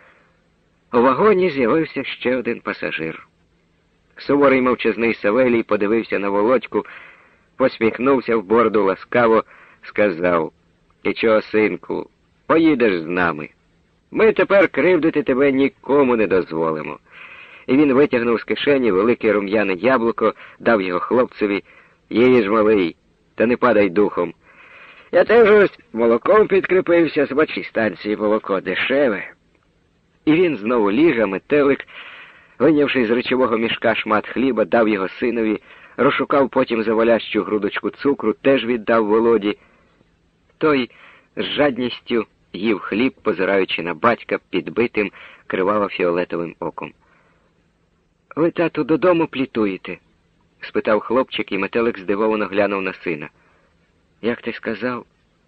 A: У вагоні з'явився ще один пасажир. Суворий мовчазний Савелій подивився на Володьку, посміхнувся в бороду ласкаво, сказав: «І чого, синку, поїдеш з нами. Ми тепер кривдити тебе нікому не дозволимо». І він витягнув з кишені велике рум'яне яблуко, дав його хлопцеві: «Їж, малий, та не падай духом. Я теж ось молоком підкріпився, з вашій станції молоко дешеве». І він знову ліг, а метелик, вийнявши з речового мішка шмат хліба, дав його синові, розшукав потім завалящу грудочку цукру, теж віддав Володі. Той з жадністю їв хліб, позираючи на батька підбитим криваво-фіолетовим оком. «Ви, тату, додому плітуєте?» — спитав хлопчик, і метелик здивовано глянув на сина. «Як ти сказав?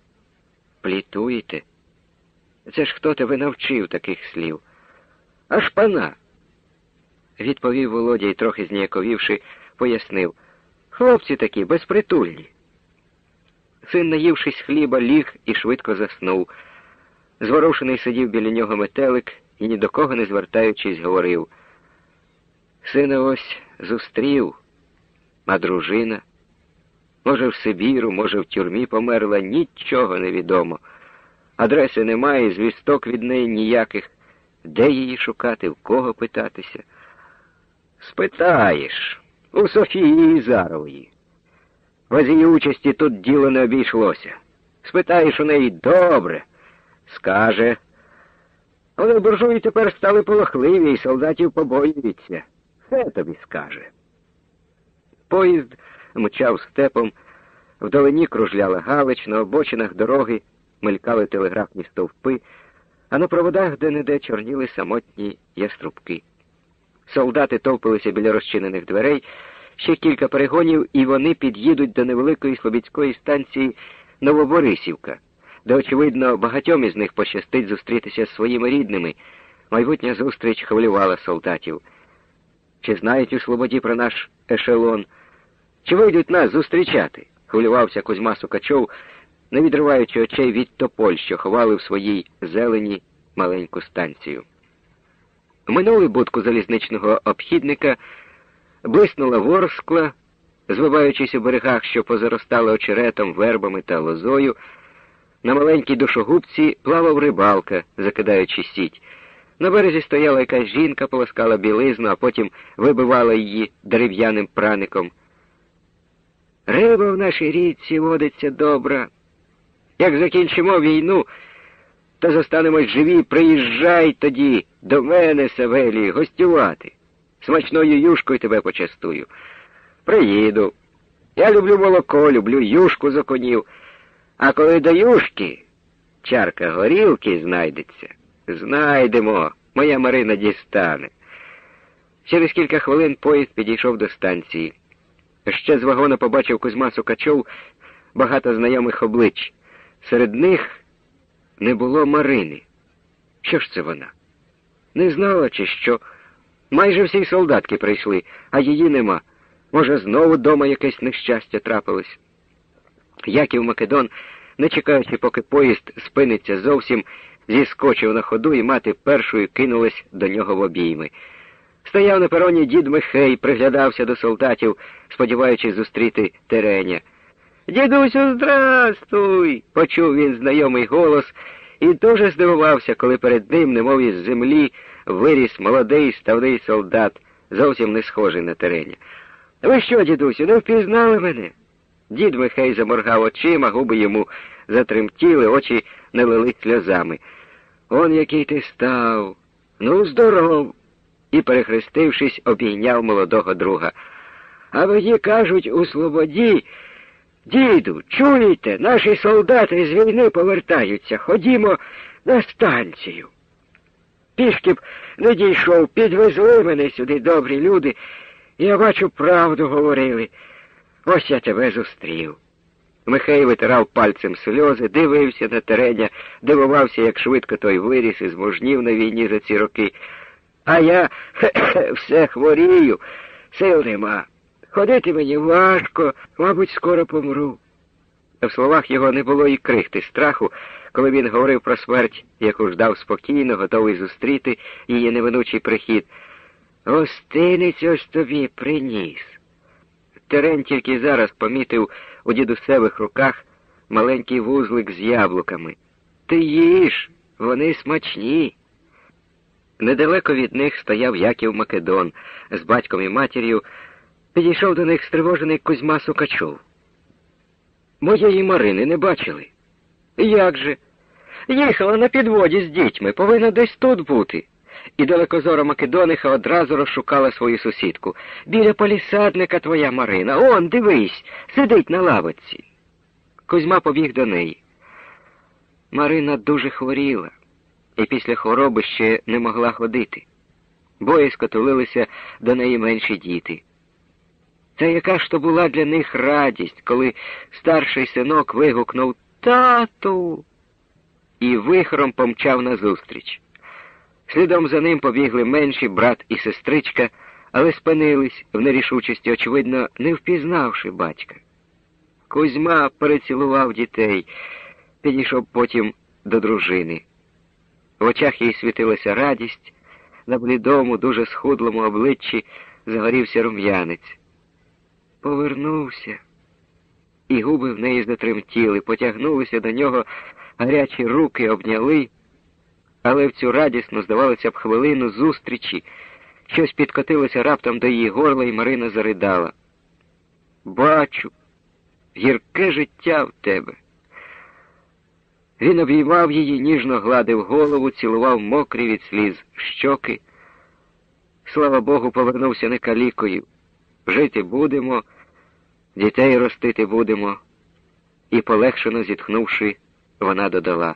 A: Плітуєте? Це ж хто тебе навчив таких слів?» «А шпана!» — відповів Володя і, трохи зніяковівши, пояснив: «Хлопці такі, безпритульні». Син, наївшись хліба, ліг і швидко заснув. Зворушений сидів біля нього метелик і, ні до кого не звертаючись, говорив: «Сина ось зустрів, а дружина? Може, в Сибіру, може, в тюрмі померла, нічого не відомо. Адреси немає, звісток від неї ніяких. Де її шукати, в кого питатися?» «Спитаєш, у Софії Ізарової. Без її участі тут діло не обійшлося. Спитаєш у неї добре, скаже. Але буржуї тепер стали полохливі і солдатів побоюються. Все тобі скаже». Поїзд мчав степом, вдалині кружляла Галич, на обочинах дороги мелькали телеграфні стовпи, а на проводах де-не-де чорніли самотні яструбки. Солдати товпилися біля розчинених дверей, ще кілька перегонів, і вони під'їдуть до невеликої слобідської станції Новоборисівка, де, очевидно, багатьом із них пощастить зустрітися з своїми рідними. Майбутня зустріч хвилювала солдатів. Чи знають у Слободі про наш ешелон? Чи вийдуть нас зустрічати? Хвилювався Кузьма Сукачов, не відриваючи очей від тополь, що ховали в своїй зелені маленьку станцію. Минули будку залізничного обхідника, блиснула Ворскла, звиваючись у берегах, що позаростали очеретом, вербами та лозою. На маленькій душогубці плавав рибалка, закидаючи сіть. На березі стояла якась жінка, полоскала білизну, а потім вибивала її дерев'яним праником. «Риба в нашій річці водиться добра. Як закінчимо війну, та зостанемось живі, приїжджай тоді до мене, Савелій, гостювати. Смачною юшкою тебе почастую». «Приїду. Я люблю молоко, люблю юшку з конів. А коли до юшки чарка горілки знайдеться, знайдемо, моя Марина дістане». Через кілька хвилин поїзд підійшов до станції. Ще з вагона побачив Кузьма Сукачов багато знайомих облич. Серед них не було Марини. Що ж це вона? Не знала, чи що? Майже всі солдатки прийшли, а її нема. Може, знову дома якесь нещастя трапилось. Яків Македон, не чекаючи, поки поїзд спиниться зовсім, зіскочив на ходу, і мати першою кинулась до нього в обійми. Стояв на пероні дід Михей, приглядався до солдатів, сподіваючись зустріти Тереня. «Дідусю, здрастуй!» — почув він знайомий голос і дуже здивувався, коли перед ним, немов із землі, виріс молодий ставний солдат, зовсім не схожий на Тереня. «Ви що, дідусю, не впізнали мене?» Дід Михей заморгав очима, губи йому затремтіли, очі налились сльозами. «Он який ти став! Ну, здоров!» І, перехрестившись, обійняв молодого друга. «А мені кажуть, у Слободі: діду, чуєте, наші солдати з війни повертаються, ходімо на станцію». Пішки б не дійшов, підвезли мене сюди добрі люди, і я бачу, правду говорили. Ось я тебе зустрів». Михей витирав пальцем сльози, дивився на Тереня, дивувався, як швидко той виріс і змужнів на війні за ці роки. «А я все хворію, сил нема. Ходити мені важко, мабуть, скоро помру. В словах його не було і крихти страху, коли він говорив про смерть, яку ждав спокійно, готовий зустріти її неминучий прихід. Гостинець ось тобі приніс. Терень тільки зараз помітив у дідусевих руках маленький вузлик з яблуками. Ти їж, вони смачні. Недалеко від них стояв Яків Македон з батьком і матір'ю. Підійшов до них стривожений Кузьма Сукачов. Моєї Марини не бачили. Як же? Їхала на підводі з дітьми, повинна десь тут бути. І далекозора Македониха одразу розшукала свою сусідку. Біля палісадника твоя Марина. Он, дивись, сидить на лавочці. Кузьма побіг до неї. Марина дуже хворіла і після хвороби ще не могла ходити. Боязко тулилися до неї менші діти. Та яка ж то була для них радість, коли старший синок вигукнув «Тату!» і вихором помчав назустріч. Слідом за ним побігли менші брат і сестричка, але спинились в нерішучості, очевидно, не впізнавши батька. Кузьма перецілував дітей, підійшов потім до дружини. В очах їй світилася радість, на блідому, дуже схудлому обличчі загорівся рум'янець. Повернувся, і губи в неї затремтіли, потягнулися до нього, гарячі руки обняли, але в цю радісну, здавалося б, хвилину зустрічі щось підкотилося раптом до її горла, і Марина заридала. «Бачу, гірке життя в тебе». Він обіймав її, ніжно гладив голову, цілував мокрі від сліз щоки. Слава Богу, повернувся не калікою. Жити будемо, дітей ростити будемо. І полегшено зітхнувши, вона додала.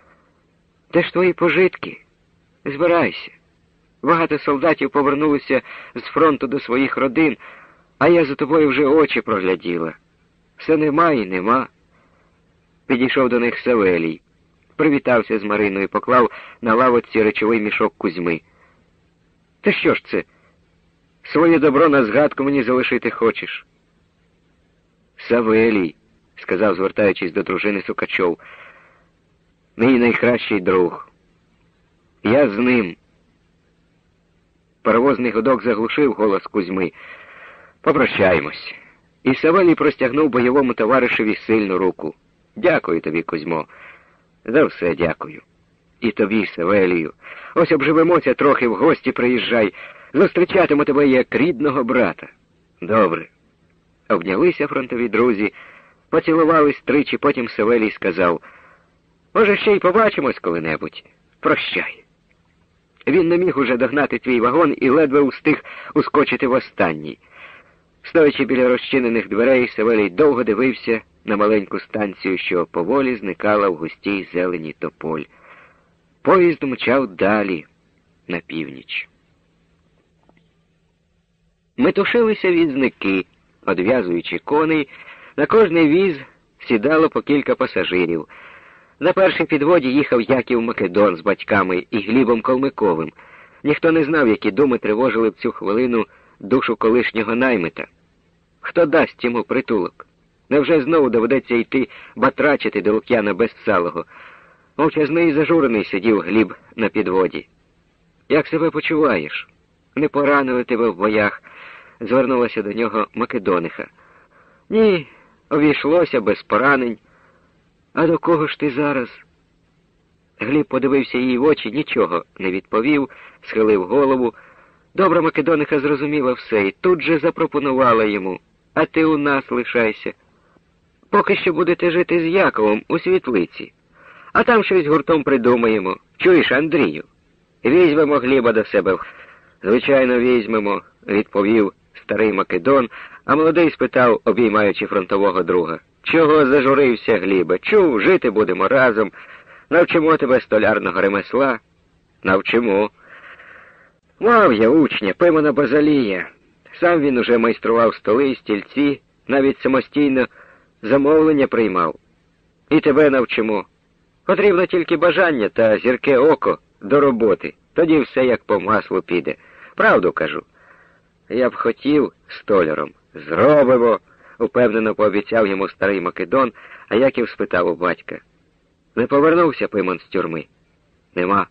A: Де ж твої пожитки? Збирайся. Багато солдатів повернулися з фронту до своїх родин, а я за тобою вже очі прогляділа. Все нема і нема. Підійшов до них Савелій. Привітався з Мариною, поклав на лавочці речовий мішок Кузьми. Та що ж це? Своє добро на згадку мені залишити хочеш? Савелій, сказав, звертаючись до дружини Сукачов, мій найкращий друг. Я з ним. Паровозний гудок заглушив голос Кузьми. Попрощаємось. І Савелій простягнув бойовому товаришеві сильну руку. Дякую тобі, Кузьмо. За все дякую. І тобі, Савелію. Ось обживемося трохи, в гості приїжджай. Зустрічатиму тебе як рідного брата. Добре. Обнялися фронтові друзі, поцілувались тричі, потім Савелій сказав, може, ще й побачимось коли-небудь. Прощай. Він не міг уже догнати твій вагон і ледве устиг ускочити в останній. Стоячи біля розчинених дверей, Савелій довго дивився на маленьку станцію, що поволі зникала в густій зелені тополь. Поїзд мчав далі, на північ. Метушилися візники, одв'язуючи коней, на кожний віз сідало по кілька пасажирів. На першій підводі їхав Яків Македон з батьками і Глібом Колмиковим. Ніхто не знав, які думи тривожили в цю хвилину душу колишнього наймита. Хто дасть йому притулок? Невже знову доведеться йти батрачити до Лук'яна Безсалого? Мовчазний і зажурений сидів Гліб на підводі. Як себе почуваєш? Не поранили тебе в боях? Звернулася до нього Македониха. Ні, обійшлося без поранень. А до кого ж ти зараз? Гліб подивився їй в очі, нічого не відповів, схилив голову. Добра Македониха зрозуміла все і тут же запропонувала йому. А ти у нас лишайся. Поки що будете жити з Яковом у Світлиці. А там щось гуртом придумаємо. Чуєш, Андрію? Візьмемо Гліба до себе. Звичайно, візьмемо, відповів старий Македон, а молодий спитав, обіймаючи фронтового друга. Чого зажурився, Глібе? Чув, жити будемо разом. Навчимо тебе столярного ремесла. Навчимо. Мав я учня, Пимона Базалія. Сам він уже майстрував столи і стільці, навіть самостійно замовлення приймав. І тебе навчимо. Потрібно тільки бажання та зірке око до роботи. Тоді все як по маслу піде. Правду кажу. Я б хотів столяром, Зробимо, упевнено пообіцяв йому старий Македон, а Яків спитав у батька. Не повернувся Пимон з тюрми? Нема.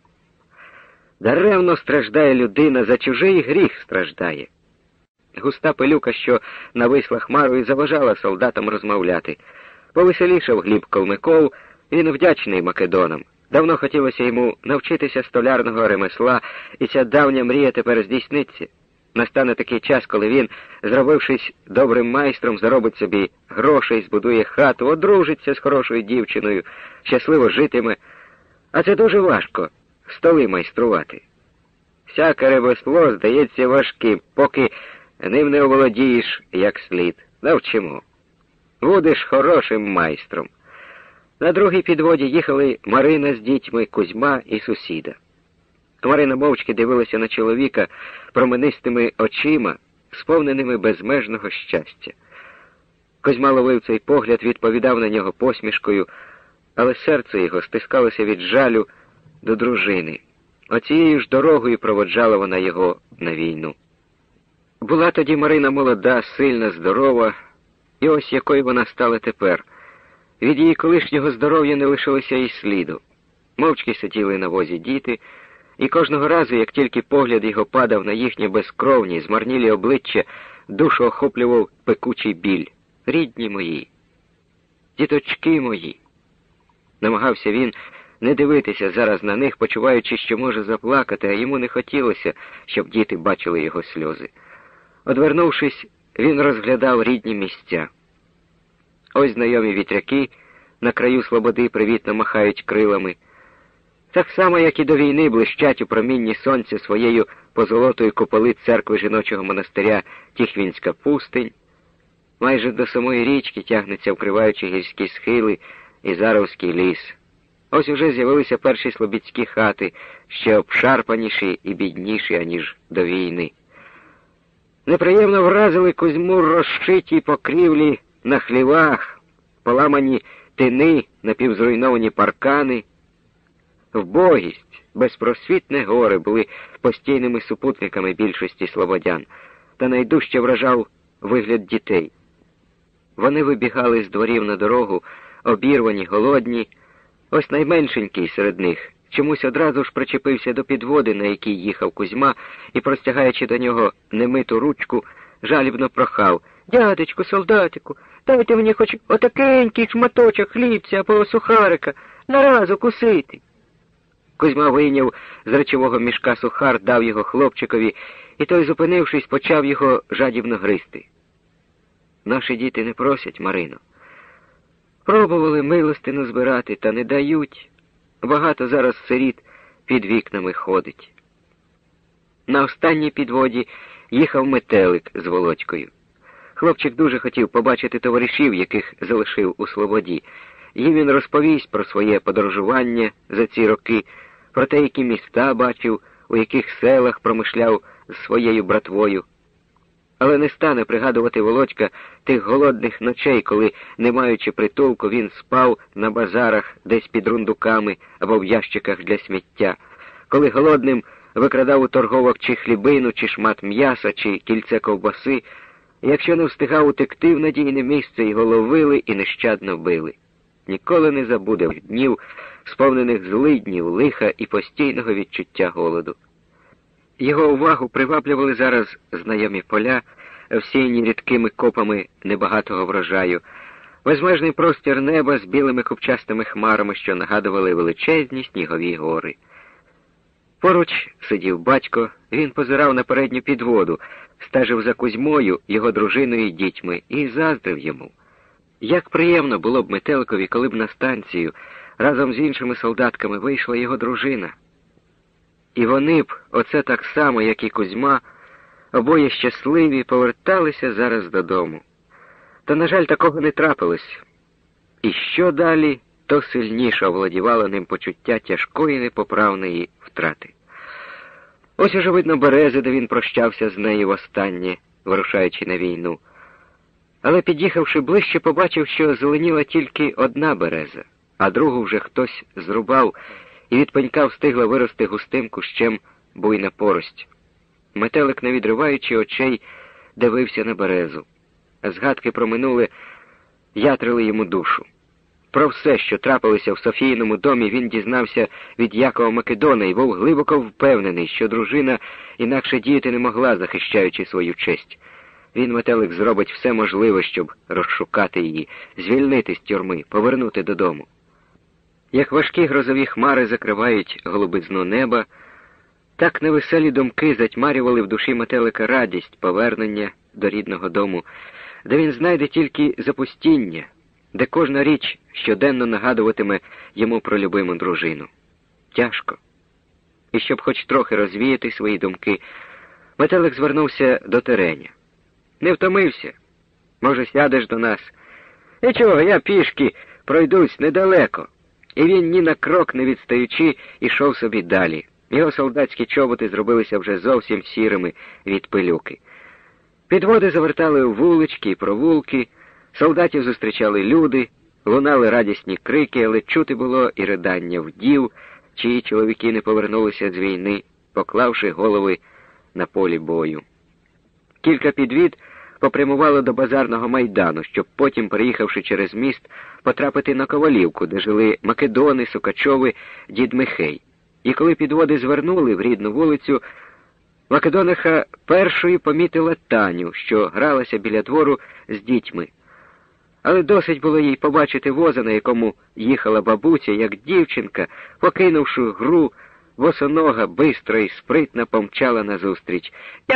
A: Даремно страждає людина, за чужий гріх страждає. Густа пилюка, що нависла хмарою, заважала солдатам розмовляти. Повеселішав Гліб Колмиков, він вдячний Македонам. Давно хотілося йому навчитися столярного ремесла, і ця давня мрія тепер здійсниться. Настане такий час, коли він, зробившись добрим майстром, заробить собі грошей, збудує хату, одружиться з хорошою дівчиною, щасливо житиме. А це дуже важко — столи майструвати. Всяке ремесло здається важким, поки ним не оволодієш як слід. Навчимо. Будеш хорошим майстром. На другій підводі їхали Марина з дітьми, Кузьма і сусіда. Марина мовчки дивилася на чоловіка променистими очима, сповненими безмежного щастя. Кузьма ловив цей погляд, відповідав на нього посмішкою, але серце його стискалося від жалю до дружини. Оцією ж дорогою проводжала вона його на війну. Була тоді Марина молода, сильна, здорова, і ось якою вона стала тепер. Від її колишнього здоров'я не лишилося й сліду. Мовчки сиділи на возі діти, і кожного разу, як тільки погляд його падав на їхні безкровні, змарнілі обличчя, душу охоплював пекучий біль. Рідні мої, діточки мої. Намагався він не дивитися зараз на них, почуваючи, що може заплакати, а йому не хотілося, щоб діти бачили його сльози. Одвернувшись, він розглядав рідні місця. Ось знайомі вітряки на краю слободи привітно махають крилами. Так само, як і до війни, блищать у промінні сонця своєю позолотою куполи церкви жіночого монастиря Тихвінська пустинь. Майже до самої річки тягнеться, вкриваючи гірські схили, і Заровський ліс. Ось уже з'явилися перші слобідські хати, ще обшарпаніші і бідніші, аніж до війни. Неприємно вразили Кузьму розшиті покрівлі на хлівах, поламані тини, напівзруйновані паркани. Вбогість, безпросвітне горе були постійними супутниками більшості слободян, та найдужче вражав вигляд дітей. Вони вибігали з дворів на дорогу, обірвані, голодні. Ось найменшенький серед них чомусь одразу ж причепився до підводи, на якій їхав Кузьма, і, простягаючи до нього немиту ручку, жалібно прохав: «Дядечку, солдатику, дайте мені хоч отакенький шматочок хлібця або сухарика, нараз укусити». Кузьма вийняв з речового мішка сухар, дав його хлопчикові, і той, зупинившись, почав його жадібно гризти. Наші діти не просять, Марино. Пробували милостину збирати, та не дають. Багато зараз сиріт під вікнами ходить. На останній підводі їхав метелик з Володькою. Хлопчик дуже хотів побачити товаришів, яких залишив у слободі. Їм він розповість про своє подорожування за ці роки, про те, які міста бачив, у яких селах промишляв з своєю братвою. Але не стане пригадувати Володька тих голодних ночей, коли, не маючи притулку, він спав на базарах десь під рундуками або в ящиках для сміття, коли голодним викрадав у торговок чи хлібину, чи шмат м'яса, чи кільце ковбаси. Якщо не встигав утекти в надійне місце, його ловили і нещадно били. Ніколи не забуде днів, сповнених злиднів, лиха і постійного відчуття голоду. Його увагу приваблювали зараз знайомі поля, всіяні рідкими копами небагатого врожаю, безмежний простір неба з білими купчастими хмарами, що нагадували величезні снігові гори. Поруч сидів батько, він позирав на передню підводу, стежив за Кузьмою, його дружиною і дітьми, і заздрив йому. Як приємно було б Метеликові, коли б на станцію разом з іншими солдатками вийшла його дружина. І вони б, оце так само, як і Кузьма, обоє щасливі, поверталися зараз додому. Та, на жаль, такого не трапилось. І що далі, то сильніше овладівало ним почуття тяжкої непоправної втрати. Ось уже видно берези, де він прощався з нею востаннє, вирушаючи на війну. Але, під'їхавши ближче, побачив, що зеленіла тільки одна береза, а другу вже хтось зрубав, і від пенька встигла вирости густим кущем буйна порость. Метелик, не відриваючи очей, дивився на березу. а згадки про минуле ятрили йому душу. Про все, що трапилося в Софійному домі, він дізнався від Якова Македона і був глибоко впевнений, що дружина інакше діяти не могла, захищаючи свою честь. Він, Метелик, зробить все можливе, щоб розшукати її, звільнити з тюрми, повернути додому. Як важкі грозові хмари закривають голубизну неба, так невеселі думки затьмарювали в душі Метелика радість повернення до рідного дому, де він знайде тільки запустіння, де кожна річ щоденно нагадуватиме йому про любиму дружину. Тяжко. І щоб хоч трохи розвіяти свої думки, Метелик звернувся до Тереня. «Не втомився? Може, сядеш до нас?» «Нічого, я пішки пройдусь недалеко». І він ні на крок не відстаючи ішов собі далі. Його солдатські чоботи зробилися вже зовсім сірими від пилюки. Підводи завертали у вулички і провулки, солдатів зустрічали люди, лунали радісні крики, але чути було і ридання вдів, чиї чоловіки не повернулися з війни, поклавши голови на полі бою. Кілька підвід попрямувало до базарного майдану, щоб потім, переїхавши через міст, потрапити на Ковалівку, де жили Македони, Сукачови, дід Михей. І коли підводи звернули в рідну вулицю, Македониха першою помітила Таню, що гралася біля двору з дітьми. Але досить було їй побачити воза, на якому їхала бабуся, як дівчинка, покинувши гру, босонога, бистро і спритно помчала назустріч.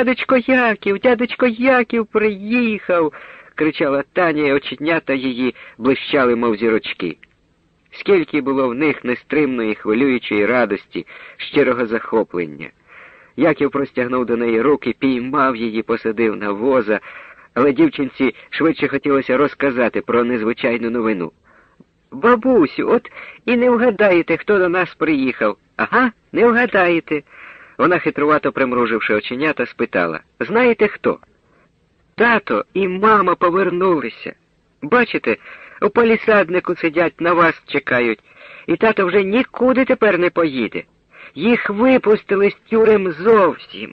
A: Дядечко Яків приїхав!» — кричала Таня, і оченята її блищали, мов зірочки. Скільки було в них нестримної, хвилюючої радості, щирого захоплення. Яків простягнув до неї руки, піймав її, посадив на воза, але дівчинці швидше хотілося розказати про незвичайну новину. «Бабусю, от і не вгадаєте, хто до нас приїхав?» «Ага, не вгадаєте». Вона, хитрувато примруживши оченята, спитала: «Знаєте хто?» «Тато і мама повернулися. Бачите, у палісаднику сидять, на вас чекають, і тато вже нікуди тепер не поїде. Їх випустили з тюрем зовсім.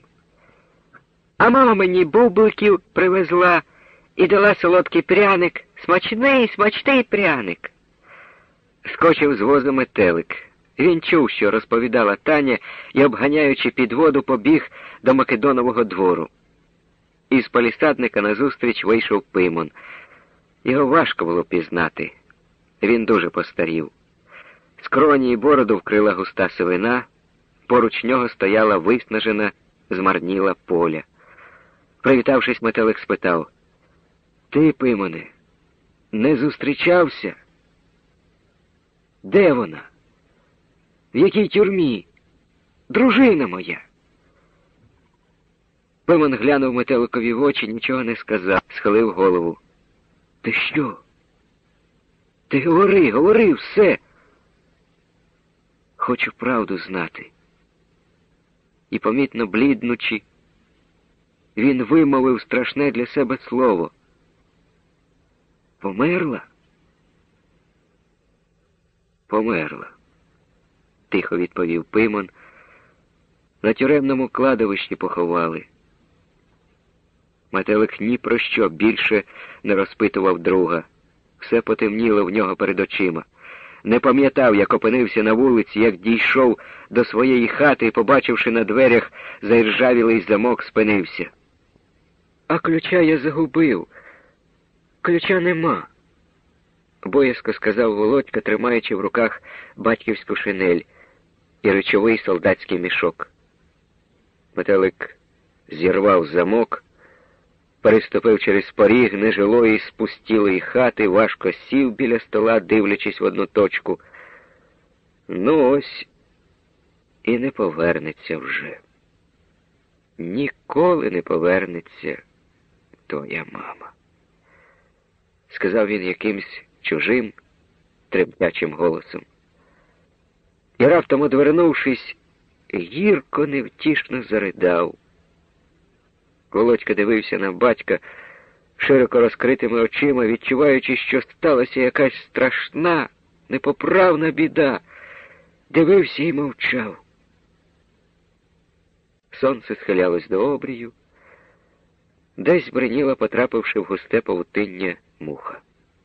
A: А мама мені бубликів привезла і дала солодкий пряник, смачний пряник». Скочив з воза Метелик. Він чув, що розповідала Таня, і, обганяючи підводу, побіг до Македонового двору. Із палісадника назустріч вийшов Пимон. Його важко було пізнати. Він дуже постарів. Скроні і бороду вкрила густа сивина, поруч нього стояла виснажена, змарніла Поля. Привітавшись, Метелик спитав: «Ти, Пимоне, не зустрічався? Де вона? В якій тюрмі? Дружина моя!» Пимон глянув Метеликові в очі, нічого не сказав, схилив голову. «Ти що? Ти говори все!» «Хочу правду знати». І, помітно бліднучи, він вимовив страшне для себе слово. «Померла?» «Померла», — тихо відповів Пимон. «На тюремному кладовищі поховали». Метелик ні про що більше не розпитував друга. Все потемніло в нього перед очима. Не пам'ятав, як опинився на вулиці, як дійшов до своєї хати і, побачивши на дверях заіржавілий замок, спинився. «А ключа я загубив. Ключа нема», — боязко сказав Володька, тримаючи в руках батьківську шинель і речовий солдатський мішок. Метелик зірвав замок, переступив через поріг нежилої спустілої хати, важко сів біля стола, дивлячись в одну точку. Ну ось і не повернеться вже. Ніколи не повернеться твоя мама, — сказав він якимсь чужим, тремтячим голосом. І раптом, одвернувшись, гірко невтішно заридав. Володька дивився на батька широко розкритими очима, відчуваючи, що сталася якась страшна, непоправна біда. Дивився і мовчав. Сонце схилялось до обрію. Десь бреніла, потрапивши в густе павутиння, муха.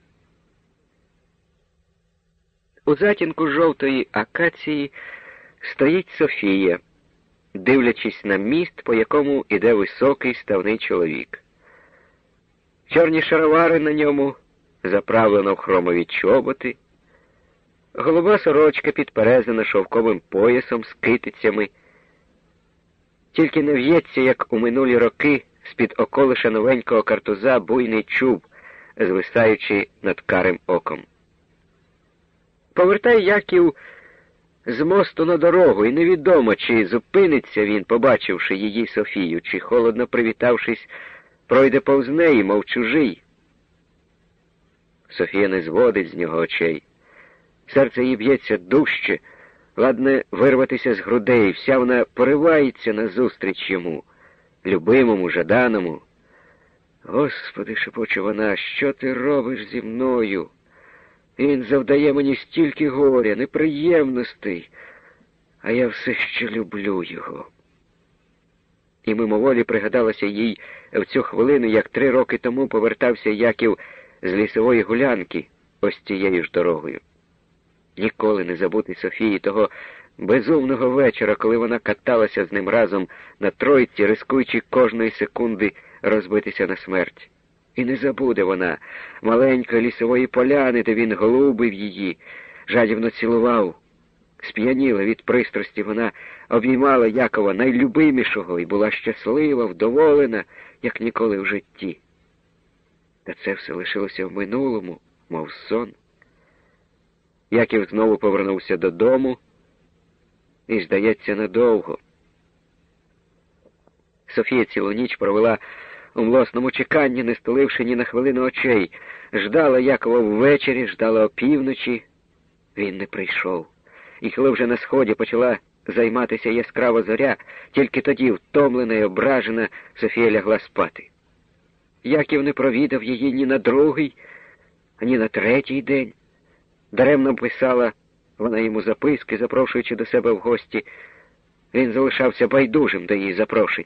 A: У затінку жовтої акації стоїть Софія, дивлячись на міст, по якому іде високий ставний чоловік. Чорні шаровари на ньому, заправлено в хромові чоботи, голуба сорочка підперезана шовковим поясом з китицями, тільки не в'ється, як у минулі роки, з-під околиша новенького картуза буйний чуб, звисаючи над карим оком. Повертає Яків з мосту на дорогу, і невідомо, чи зупиниться він, побачивши її Софію, чи, холодно привітавшись, пройде повз неї, мов чужий. Софія не зводить з нього очей. Серце їй б'ється дужче, ладне вирватися з грудей, вся вона поривається назустріч йому, любимому, жаданому. «Господи», — шепоче вона, — «що ти робиш зі мною? Він завдає мені стільки горя, неприємностей, а я все ще люблю його». І мимоволі пригадалося їй в цю хвилину, як 3 роки тому повертався Яків з лісової гулянки ось цією ж дорогою. Ніколи не забути Софії того безумного вечора, коли вона каталася з ним разом на тройці, рискуючи кожної секунди розбитися на смерть. І не забуде вона маленької лісової поляни, де він голубив її, жадібно цілував. Сп'яніла від пристрасті, вона обіймала Якова найлюбимішого і була щаслива, вдоволена, як ніколи в житті. Та це все лишилося в минулому, мов сон. Яків знову повернувся додому і, здається, надовго. Софія цілу ніч провела у млосному чеканні, не стуливши ні на хвилину очей. Ждала Якова ввечері, ждала опівночі. Він не прийшов. І коли вже на сході почала займатися яскрава зоря, тільки тоді, втомлена і ображена, Софія лягла спати. Яків не провідав її ні на другий, ані на третій день. Даремно писала вона йому записки, запрошуючи до себе в гості. Він залишався байдужим до її запрошень.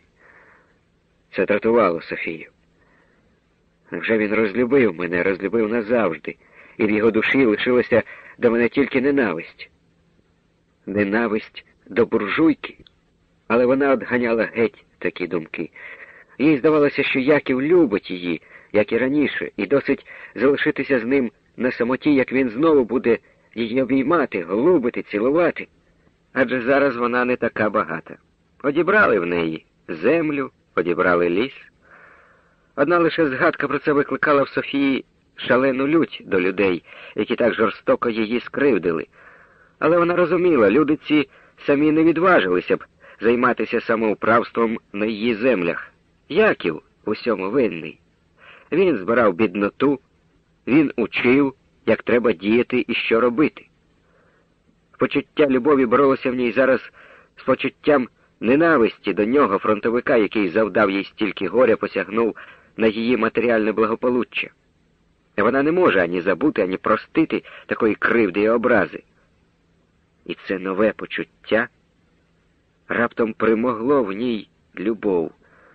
A: Це дратувало Софію. Невже він розлюбив мене, розлюбив назавжди, і в його душі лишилася до мене тільки ненависть? Ненависть до буржуйки? Але вона одганяла геть такі думки. Їй здавалося, що Яків любить її, як і раніше, і досить залишитися з ним на самоті, як він знову буде її обіймати, голубити, цілувати. Адже зараз вона не така багата. Одібрали в неї землю, одібрали ліс. Одна лише згадка про це викликала в Софії шалену лють до людей, які так жорстоко її скривдили. Але вона розуміла, люди ці самі не відважилися б займатися самоуправством на її землях. Яків усьому винний. Він збирав бідноту, він учив, як треба діяти і що робити. Почуття любові боролося в ній зараз з почуттям ненависті до нього, фронтовика, який завдав їй стільки горя, посягнув на її матеріальне благополуччя. Вона не може ані забути, ані простити такої кривди і образи. І це нове почуття раптом примогло в ній любов.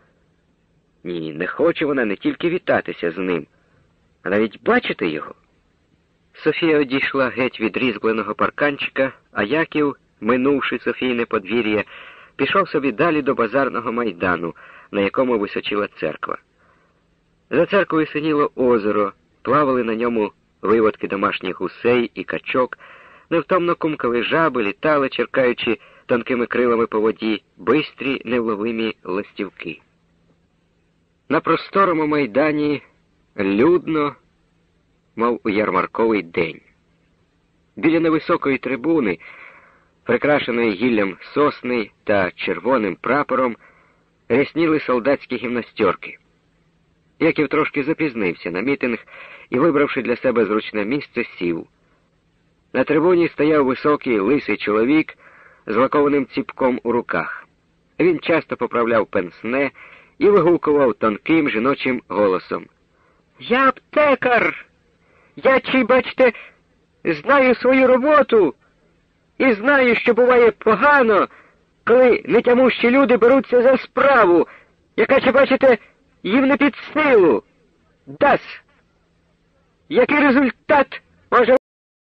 A: Ні, не хоче вона не тільки вітатися з ним, а навіть бачити його. Софія одійшла геть від різьбленого парканчика, а Яків, минувши Софійне подвір'я, пішов собі далі до базарного майдану, на якому височила церква. За церквою синіло озеро, плавали на ньому виводки домашніх гусей і качок, невтомно кумкали жаби, літали, черкаючи тонкими крилами по воді, бистрі, невловимі ластівки. На просторому майдані людно, мов у ярмарковий день. Біля невисокої трибуни, прикрашеної гіллям сосни та червоним прапором, рясніли солдатські гімнастерки. Яків трошки запізнився на мітинг і, вибравши для себе зручне місце, сів. На трибуні стояв високий лисий чоловік з лакованим ціпком у руках. Він часто поправляв пенсне і вигукував тонким жіночим голосом: «Я аптекар! Я, чи, бачите, знаю свою роботу і знаю, що буває погано, коли нетямущі люди беруться за справу, яка, чи, бачите, їм не під силу. дасть. Який результат може...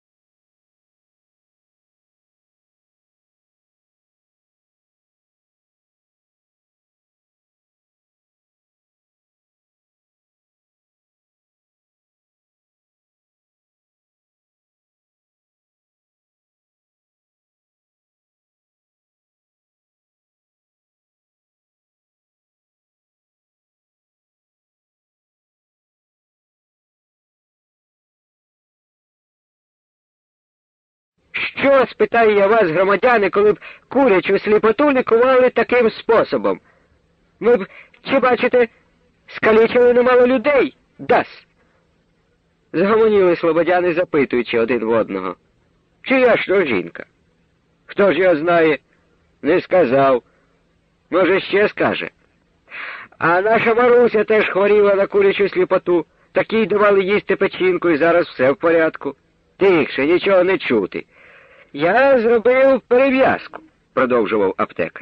A: Що, спитаю я вас, громадяни, коли б курячу сліпоту лікували таким способом? Ми б, чи бачите, скалічили немало людей? дасть. Згомоніли слободяни, запитуючи один в одного. Чия ж то жінка? Хто ж його знає? Не сказав. Може, ще скаже. А наша Маруся теж хворіла на курячу сліпоту. Такій давали їсти печінку, і зараз все в порядку. Тихше, нічого не чути. Я зробив перев'язку, продовжував аптекар.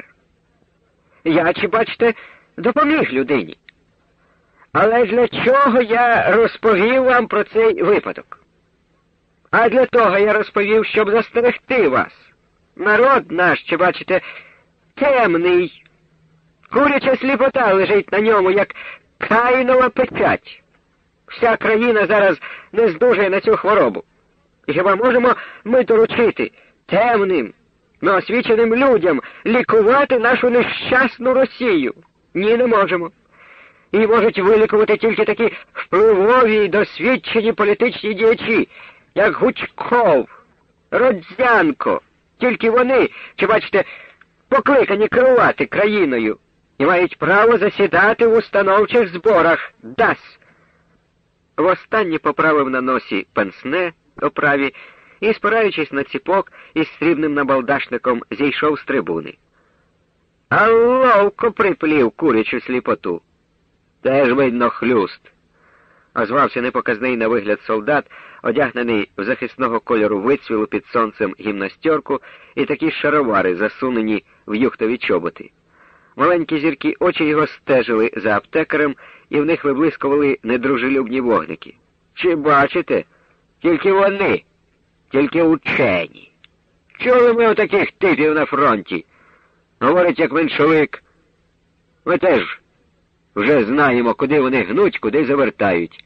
A: Я, чи бачите, допоміг людині. Але для чого я розповів вам про цей випадок? А для того я розповів, щоб застерегти вас. Народ наш, чи бачите, темний. Куряча сліпота лежить на ньому, як Каїнова печать. Вся країна зараз не здужає на цю хворобу. І хіба можемо ми доручити темним, неосвіченим людям лікувати нашу нещасну Росію? Ні, не можемо. І можуть вилікувати тільки такі впливові й досвідчені політичні діячі, як Гучков, Родзянко. Тільки вони, чи бачите, покликані керувати країною і мають право засідати в установчих зборах. дасть. Востаннє поправив на носі пенсне оправі і, спираючись на ціпок із срібним набалдашником, зійшов з трибуни. А ловко приплів курячу сліпоту. Теж, видно, хлюст. Озвався непоказний на вигляд солдат, одягнений в захисного кольору вицвілу під сонцем гімнастерку і такі шаровари, засунені в юхтові чоботи. Маленькі зіркі очі його стежили за аптекарем, і в них виблискували недружелюбні вогники. Чи бачите? Тільки вони, тільки учені. Чули ми отаких типів на фронті? Говорить, як меншовик. Ми теж вже знаємо, куди вони гнуть, куди завертають.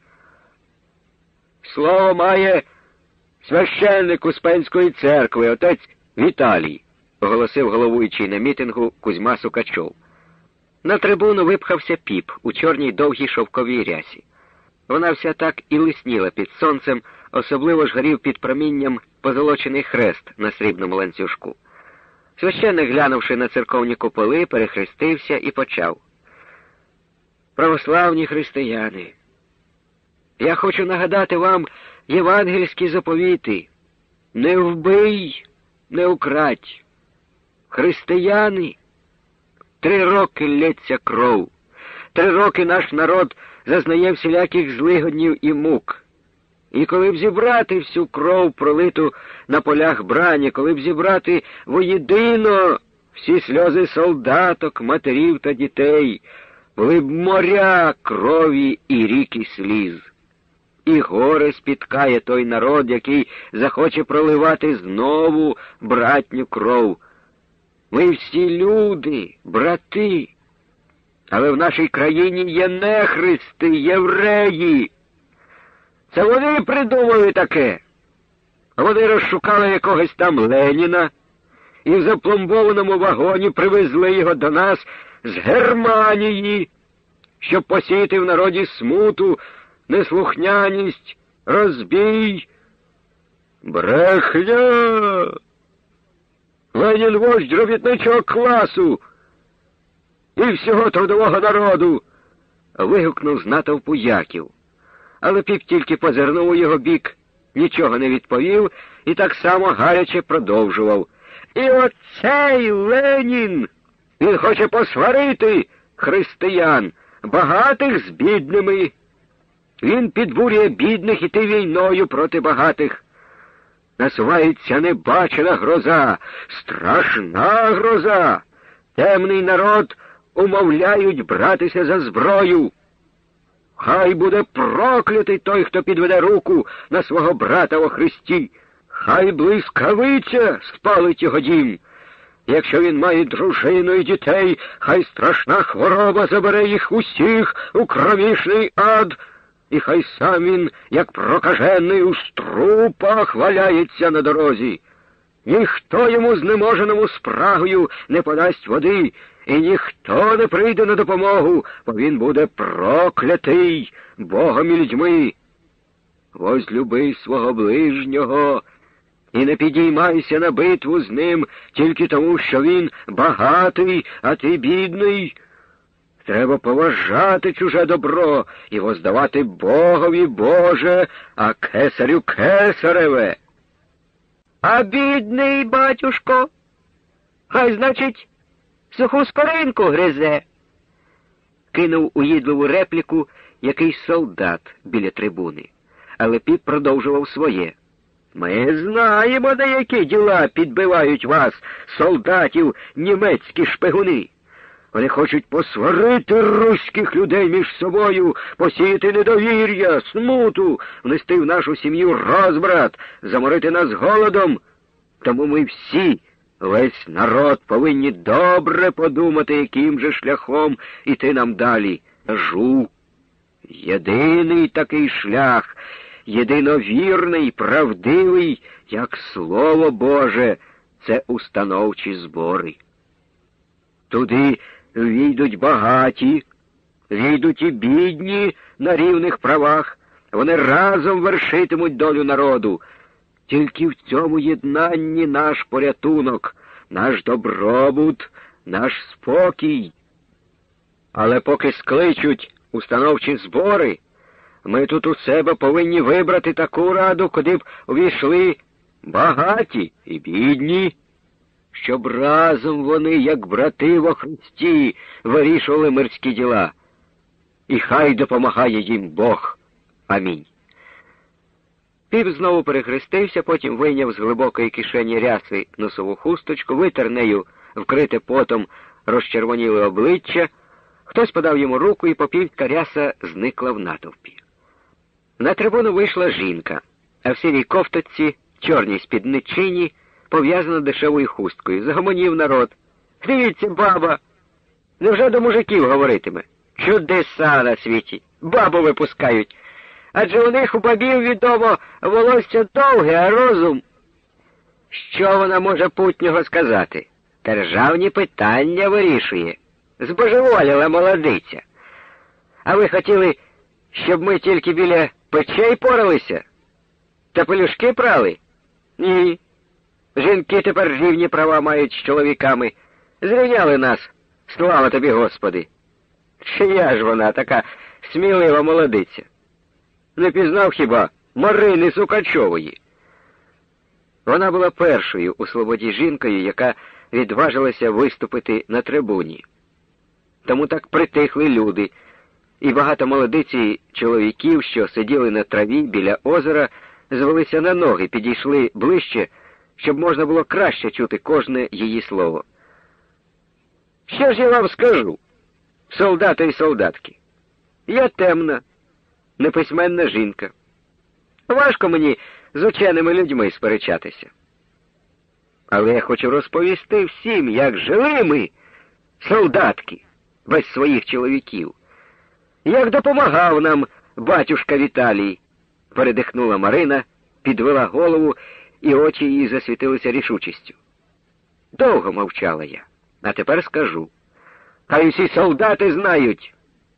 A: Слово має священник Успенської церкви, отець Віталій, оголосив головуючий на мітингу Кузьма Сукачов. На трибуну випхався піп у чорній довгій шовковій рясі. Вона вся так і лисніла під сонцем, особливо ж горів під промінням позолочений хрест на срібному ланцюжку. Священник, глянувши на церковні куполи, перехрестився і почав. Православні християни, я хочу нагадати вам євангельські заповіти. Не вбий, не украдь. Християни, 3 роки лється кров. 3 роки наш народ зазнає всіляких злигоднів і мук. І коли б зібрати всю кров, пролиту на полях брані, коли б зібрати воєдино всі сльози солдаток, матерів та дітей, були б моря крові і ріки сліз. І горе спіткає той народ, який захоче проливати знову братню кров. Ми всі люди, брати, але в нашій країні є нехристи, євреї. Це вони придумали таке. Вони розшукали якогось там Леніна і в запломбованому вагоні привезли його до нас з Германії, щоб посіяти в народі смуту, неслухняність, розбій. Брехня! Ленін вождь робітничого класу і всього трудового народу, вигукнув з натовпу Яків. Але піп тільки позирнув у його бік, нічого не відповів і так само гаряче продовжував. І оцей Ленін, він хоче посварити християн, багатих з бідними. Він підбурює бідних іти війною проти багатих. Насувається небачена гроза, страшна гроза. Темний народ умовляють братися за зброю. Хай буде проклятий той, хто підведе руку на свого брата во Христі. Хай блискавиця спалить його дім. Якщо він має дружину і дітей, хай страшна хвороба забере їх усіх у кромішний ад, і хай сам він, як прокажений у струпах, валяється на дорозі. Ніхто йому знеможеному спрагою не подасть води, і ніхто не прийде на допомогу, бо він буде проклятий Богом і людьми. Возлюби свого ближнього і не підіймайся на битву з ним тільки тому, що він багатий, а ти бідний. Треба поважати чуже добро і воздавати Богові Боже, а кесарю кесареве. А бідний, батюшко, хай, значить, суху скоринку гризе, кинув уїдливу репліку якийсь солдат біля трибуни. Але Піп продовжував своє. Ми знаємо, на які діла підбивають вас, солдатів, німецькі шпигуни. Вони хочуть посварити руських людей між собою, посіяти недовір'я, смуту, внести в нашу сім'ю розбрат, заморити нас голодом. Тому ми всі, весь народ, повинні добре подумати, яким же шляхом іти нам далі. Кажу, єдиний такий шлях, єдиновірний, правдивий, як Слово Боже, це установчі збори. Туди війдуть багаті, війдуть і бідні на рівних правах. Вони разом вершитимуть долю народу. Тільки в цьому єднанні наш порятунок, наш добробут, наш спокій. Але поки скличуть установчі збори, ми тут у себе повинні вибрати таку раду, куди б увійшли багаті і бідні, щоб разом вони, як брати во Христі, вирішували мирські діла. І хай допомагає їм Бог. Амінь. Піп знову перехрестився, потім вийняв з глибокої кишені ряси носову хусточку, витер нею вкрите потом розчервоніле обличчя. Хтось подав йому руку, і попівська ряса зникла в натовпі. На трибуну вийшла жінка, а в сірій кофточці, чорній спідничині, пов'язана дешевою хусткою. Загомонів народ. Дивіться, баба! Невже до мужиків говоритиме? Чудеса на світі! Бабу випускають! Адже у них у бабів, відомо, волосся довге, а розум. Що вона може путнього сказати? Державні питання вирішує. Збожеволіла молодиця. А ви хотіли, щоб ми тільки біля печей поралися? Та пелюшки прали? Ні. Жінки тепер рівні права мають з чоловіками. Зрівняли нас, слава тобі, Господи. Чия ж вона, така смілива молодиця? Не пізнав хіба Марини Сукачової? Вона була першою у Слободі жінкою, яка відважилася виступити на трибуні. Тому так притихли люди, і багато молодиці чоловіків, що сиділи на траві біля озера, звелися на ноги, підійшли ближче, щоб можна було краще чути кожне її слово. Що ж я вам скажу, солдати і солдатки? Я темна, неписьменна жінка. Важко мені з ученими людьми сперечатися. Але я хочу розповісти всім, як жили ми, солдатки, без своїх чоловіків. Як допомагав нам батюшка Віталій, передихнула Марина, підвела голову, і очі її засвітилися рішучістю. Довго мовчала я, а тепер скажу. Хай усі солдати знають.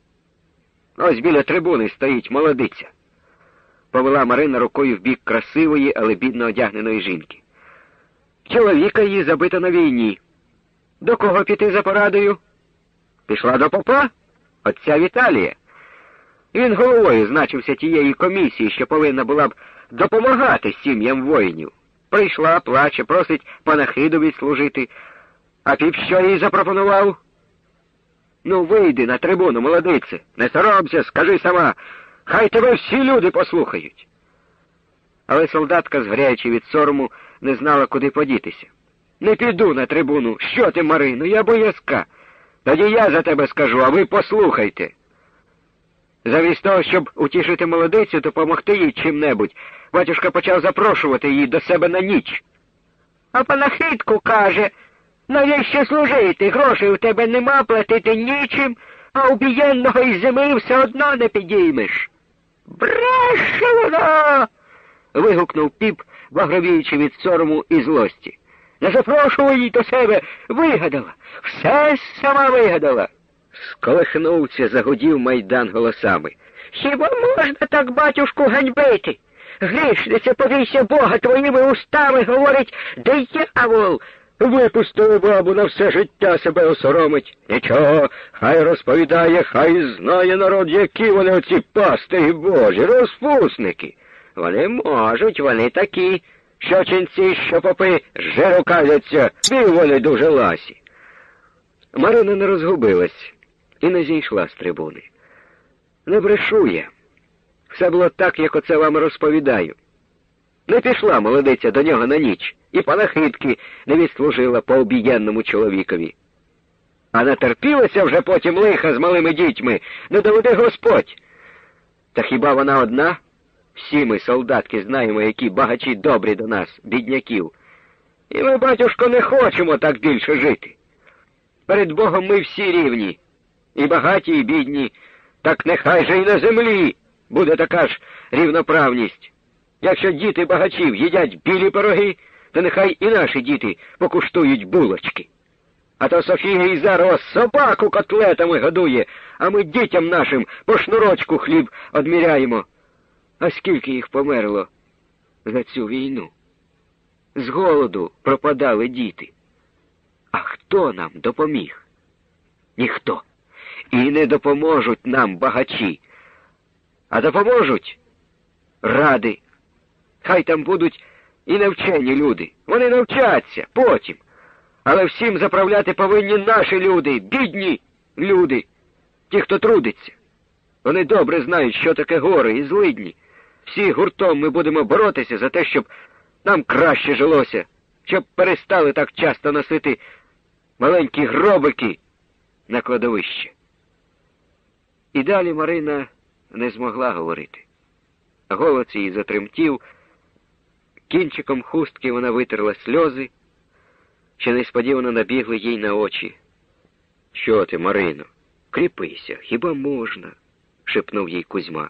A: Ось біля трибуни стоїть молодиця. Повела Марина рукою в бік красивої, але бідно одягненої жінки. Чоловіка її забито на війні. До кого піти за порадою? Пішла до попа, отця Віталія. Він головою значився тієї комісії, що повинна була б допомагати сім'ям воїнів. Прийшла, плаче, просить панахиду відслужити. А Піп що їй запропонував? Ну, вийди на трибуну, молодице, не соромся, скажи сама, хай тебе всі люди послухають. Але солдатка, згоряючи від сорому, не знала, куди подітися. Не піду на трибуну. Що ти, Марино, я боязка. Тоді я за тебе скажу, а ви послухайте. Замість того, щоб утішити молодицю, допомогти їй чим-небудь, батюшка почав запрошувати її до себе на ніч. А панахидку каже, навіщо служити? Грошей у тебе нема, платити нічим, а убієнного із землі все одно не підіймеш. Бреше вона! Вигукнув піп, багровіючи від сорому і злості. Не запрошував її до себе, вигадала, все сама вигадала. Сколихнувся, загудів майдан голосами. Хіба можна так батюшку ганьбити? Грішниця, повійся Бога, твоїми устами говорить диявол. Випустили бабу, на все життя себе осоромить. Нічого, хай розповідає, хай знає народ, які вони оці пастирі Божі, розпусники. Вони можуть, вони такі, що ченці, що попи, жиру каляться, і вони дуже ласі. Марина не розгубилась і не зійшла з трибуни. Не брешу я. Все було так, як оце вам розповідаю. Не пішла молодиця до нього на ніч, і панахидки не відслужила по обієнному чоловікові. А натерпілася вже потім лиха з малими дітьми, не доведе Господь. Та хіба вона одна? Всі ми, солдатки, знаємо, які багачі добрі до нас, бідняків. І ми, батюшко, не хочемо так більше жити. Перед Богом ми всі рівні, і багаті, і бідні, так нехай же й на землі буде така ж рівноправність. Якщо діти багачів їдять білі пироги, то нехай і наші діти покуштують булочки. А то Софія Ізарова собаку котлетами годує, а ми дітям нашим по шнурочку хліб одміряємо. А скільки їх померло за цю війну? З голоду пропадали діти. А хто нам допоміг? Ніхто. І не допоможуть нам багачі. А допоможуть ради. Хай там будуть і навчені люди. Вони навчаться потім. Але всім заправляти повинні наші люди, бідні люди, ті, хто трудиться. Вони добре знають, що таке гори і злидні. Всі гуртом ми будемо боротися за те, щоб нам краще жилося, щоб перестали так часто носити маленькі гробики на кладовище. І далі Марина не змогла говорити. Голос її затремтів, кінчиком хустки вона витерла сльози, що несподівано набігли їй на очі. «Що ти, Марино? Кріпися, хіба можна?» — шепнув їй Кузьма.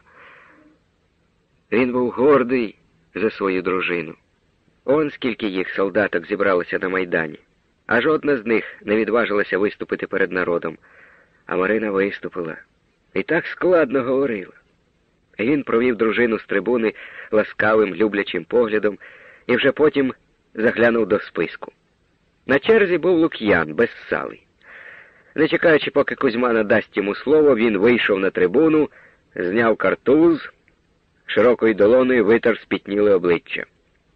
A: Він був гордий за свою дружину. Он скільки їх солдаток зібралося на Майдані, а жодна з них не відважилася виступити перед народом. А Марина виступила. І так складно говорила. Він провів дружину з трибуни ласкавим, люблячим поглядом і вже потім заглянув до списку. На черзі був Лук'ян, безсалий. Не чекаючи, поки Кузьма надасть йому слово, він вийшов на трибуну, зняв картуз, широкою долоною витер спітніле обличчя.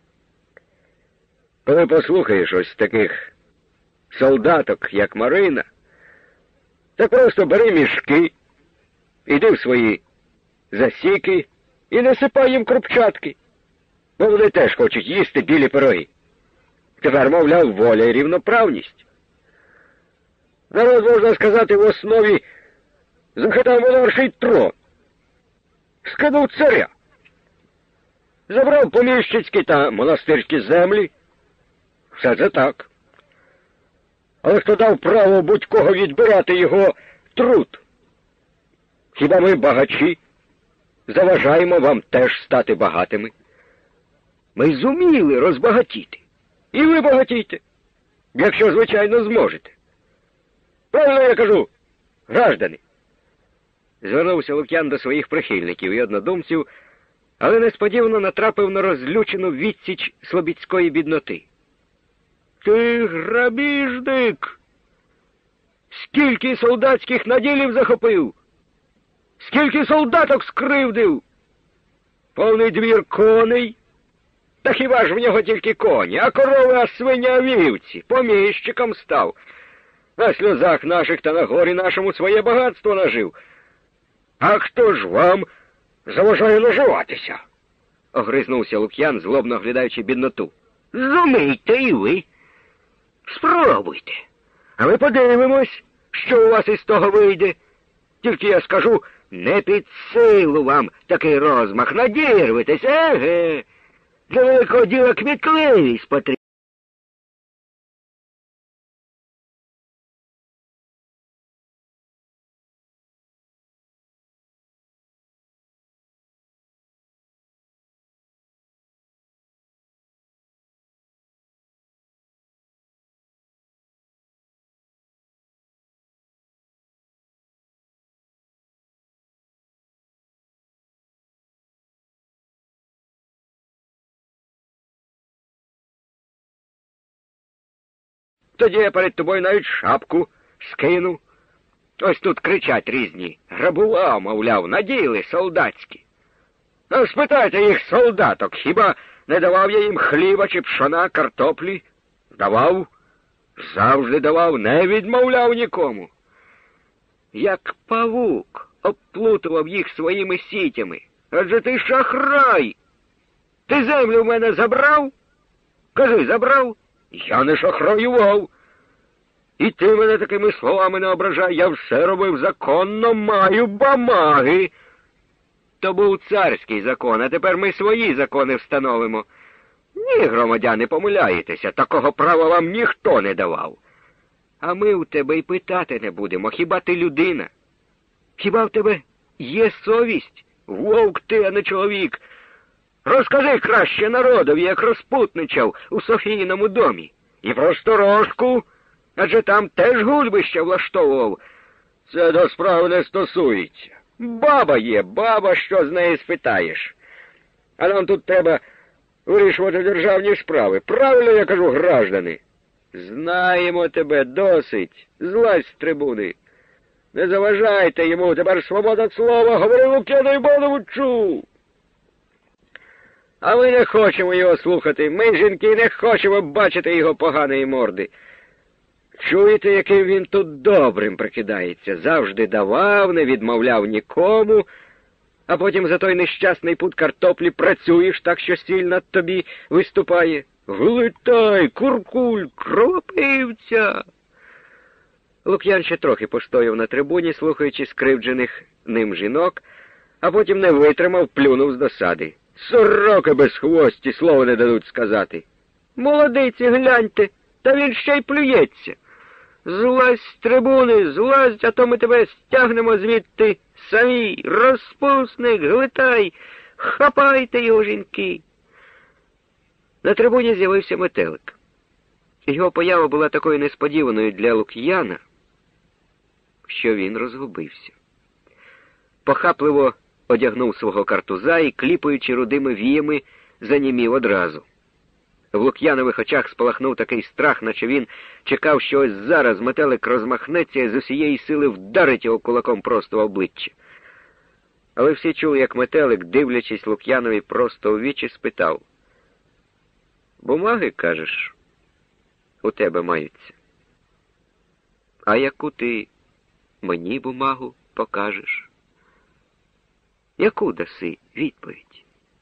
A: Коли послухаєш ось таких солдаток, як Марина, так просто бери мішки, іди в свої засіки і насипай їм крупчатки, бо вони теж хочуть їсти білі пироги. Тепер, мовляв, воля і рівноправність. Народ, можна сказати, в основі захитав монарший трон, скинув царя, забрав поміщицькі та монастирські землі. Все це так. Але хто дав право будь-кого відбирати його труд? Хіба ми, багачі, заважаємо вам теж стати багатими? Ми зуміли розбагатіти. І ви багатійте, якщо, звичайно, зможете. Правильно я кажу, граждани. Звернувся Лук'ян до своїх прихильників і однодумців, але несподівано натрапив на розлючену відсіч слобідської бідноти. Ти грабіжник! Скільки солдатських наділів захопив! Скільки солдаток скривдив! Повний двір коней! Та хіба ж в нього тільки коні, а корови, а свиня, а вівці? Поміщиком став. На сльозах наших та на горі нашому своє багатство нажив. А хто ж вам заважає наживатися? Огризнувся Лук'ян, злобно оглядаючи бідноту. Зумійте і ви. Спробуйте. А ми подивимось, що у вас із того вийде. Тільки я скажу, Не під силу вам такий розмах, надірветесь, еге. Для великого діла кмітливість потрібна. Тоді я перед тобою навіть шапку скину. Ось тут кричать різні. Грабував, мовляв, наділи солдатські. Ну, спитайте їх, солдаток, хіба не давав я їм хліба чи пшона, картоплі? Давав. Завжди давав, не відмовляв нікому. Як павук обплутував їх своїми сітями. Адже ти шахрай. Ти землю в мене забрав? Кажи, забрав? Я не шахраював. І ти мене такими словами не ображай. Я все робив законно, маю бумаги. То був царський закон, а тепер ми свої закони встановимо. Ні, громадяни, помиляєтеся, такого права вам ніхто не давав. А ми у тебе й питати не будемо, хіба ти людина? Хіба в тебе є совість? Вовк ти, а не чоловік. Розкажи краще народові, як розпутничав у Софійному домі. І про сторожку, адже там теж гульбище влаштовував. Це до справи не стосується. Баба є, баба, що з неї спитаєш. А нам тут треба вирішувати державні справи. Правильно я кажу, граждани? Знаємо тебе, досить. Злазь з трибуни. Не заважайте йому, тепер свобода слова, говори Лук'яну Івановичу. А ми не хочемо його слухати. Ми, жінки, не хочемо бачити його поганої морди. Чуєте, яким він тут добрим прикидається? Завжди давав, не відмовляв нікому, а потім за той нещасний пуд картоплі працюєш так, що сіль над тобі виступає. Глитай, куркуль, кропивця! Лук'ян ще трохи постояв на трибуні, слухаючи скривджених ним жінок, а потім не витримав, плюнув з досади. Сороки без хвості, слова не дадуть сказати. Молодиці, гляньте, та він ще й плюється. Злазь з трибуни, злазь, а то ми тебе стягнемо звідти самі. Розпусник, глитай, хапайте його, жінки. На трибуні з'явився Метелик. Його поява була такою несподіваною для Лук'яна, що він розгубився. Похапливо одягнув свого картуза і, кліпаючи рудими віями, занімів одразу. В Лук'янових очах спалахнув такий страх, наче він чекав, що ось зараз Метелик розмахнеться і з усієї сили вдарить його кулаком просто в обличчя. Але всі чули, як Метелик, дивлячись Лук'янові просто у вічі, спитав: «Бумаги, кажеш, у тебе маються? А яку ти мені бумагу покажеш? Яку даси відповідь?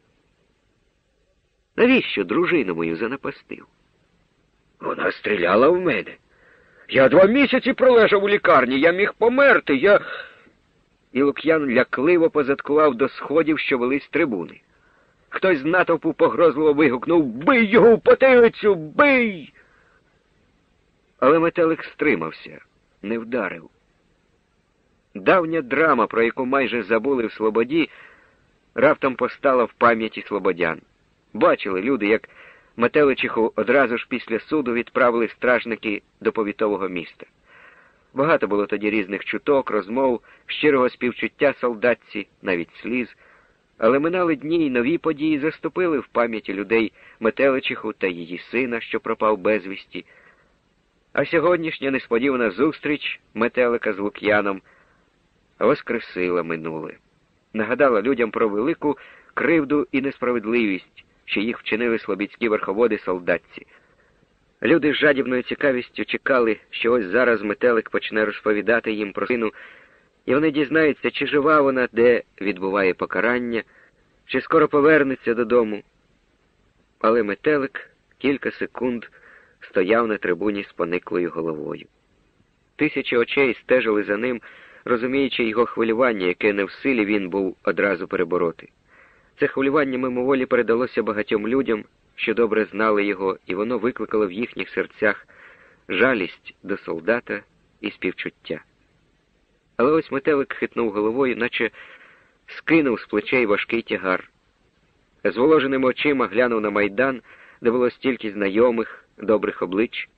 A: Навіщо дружину мою занапастив? Вона стріляла в мене. Я 2 місяці пролежав у лікарні, я міг померти, І Лук'ян лякливо позадкував до сходів, що вели з трибуни. Хтось з натовпу погрозливо вигукнув: «Бий його в потилицю! Бий!» Але Метелик стримався, не вдарив. Давня драма, про яку майже забули в Слободі, раптом постала в пам'яті слободян. Бачили люди, як Метеличиху одразу ж після суду відправили стражники до повітового міста. Багато було тоді різних чуток, розмов, щирого співчуття солдатці, навіть сліз. Але минали дні, і нові події заступили в пам'яті людей Метеличиху та її сина, що пропав безвісті. А сьогоднішня несподівана зустріч Метелика з Лук'яном воскресила минуле. Нагадала людям про велику кривду і несправедливість, що їх вчинили слобідські верховоди солдатці. Люди з жадібною цікавістю чекали, що ось зараз Метелик почне розповідати їм про сину, і вони дізнаються, чи жива вона, де відбуває покарання, чи скоро повернеться додому. Але Метелик кілька секунд стояв на трибуні з пониклою головою. Тисячі очей стежили за ним, розуміючи його хвилювання, яке не в силі він був одразу перебороти. Це хвилювання мимоволі передалося багатьом людям, що добре знали його, і воно викликало в їхніх серцях жалість до солдата і співчуття. Але ось метелик хитнув головою, наче скинув з плечей важкий тягар. Зволоженими очима глянув на майдан, де було стільки знайомих, добрих облич.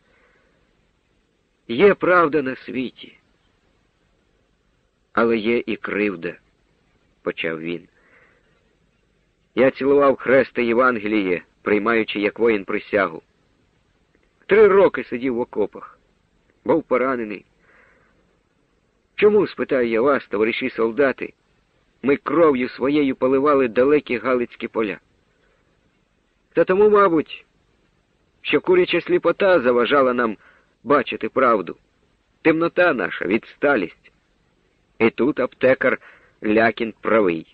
A: Є правда на світі, але є і кривда, почав він. Я цілував хрест Євангеліє, приймаючи як воїн присягу. 3 роки сидів в окопах, був поранений. Чому, спитаю я вас, товариші солдати, ми кров'ю своєю поливали далекі галицькі поля? Та тому, мабуть, що куряча сліпота заважала нам бачити правду. Темнота наша, відсталість. І тут аптекар Лякін правий.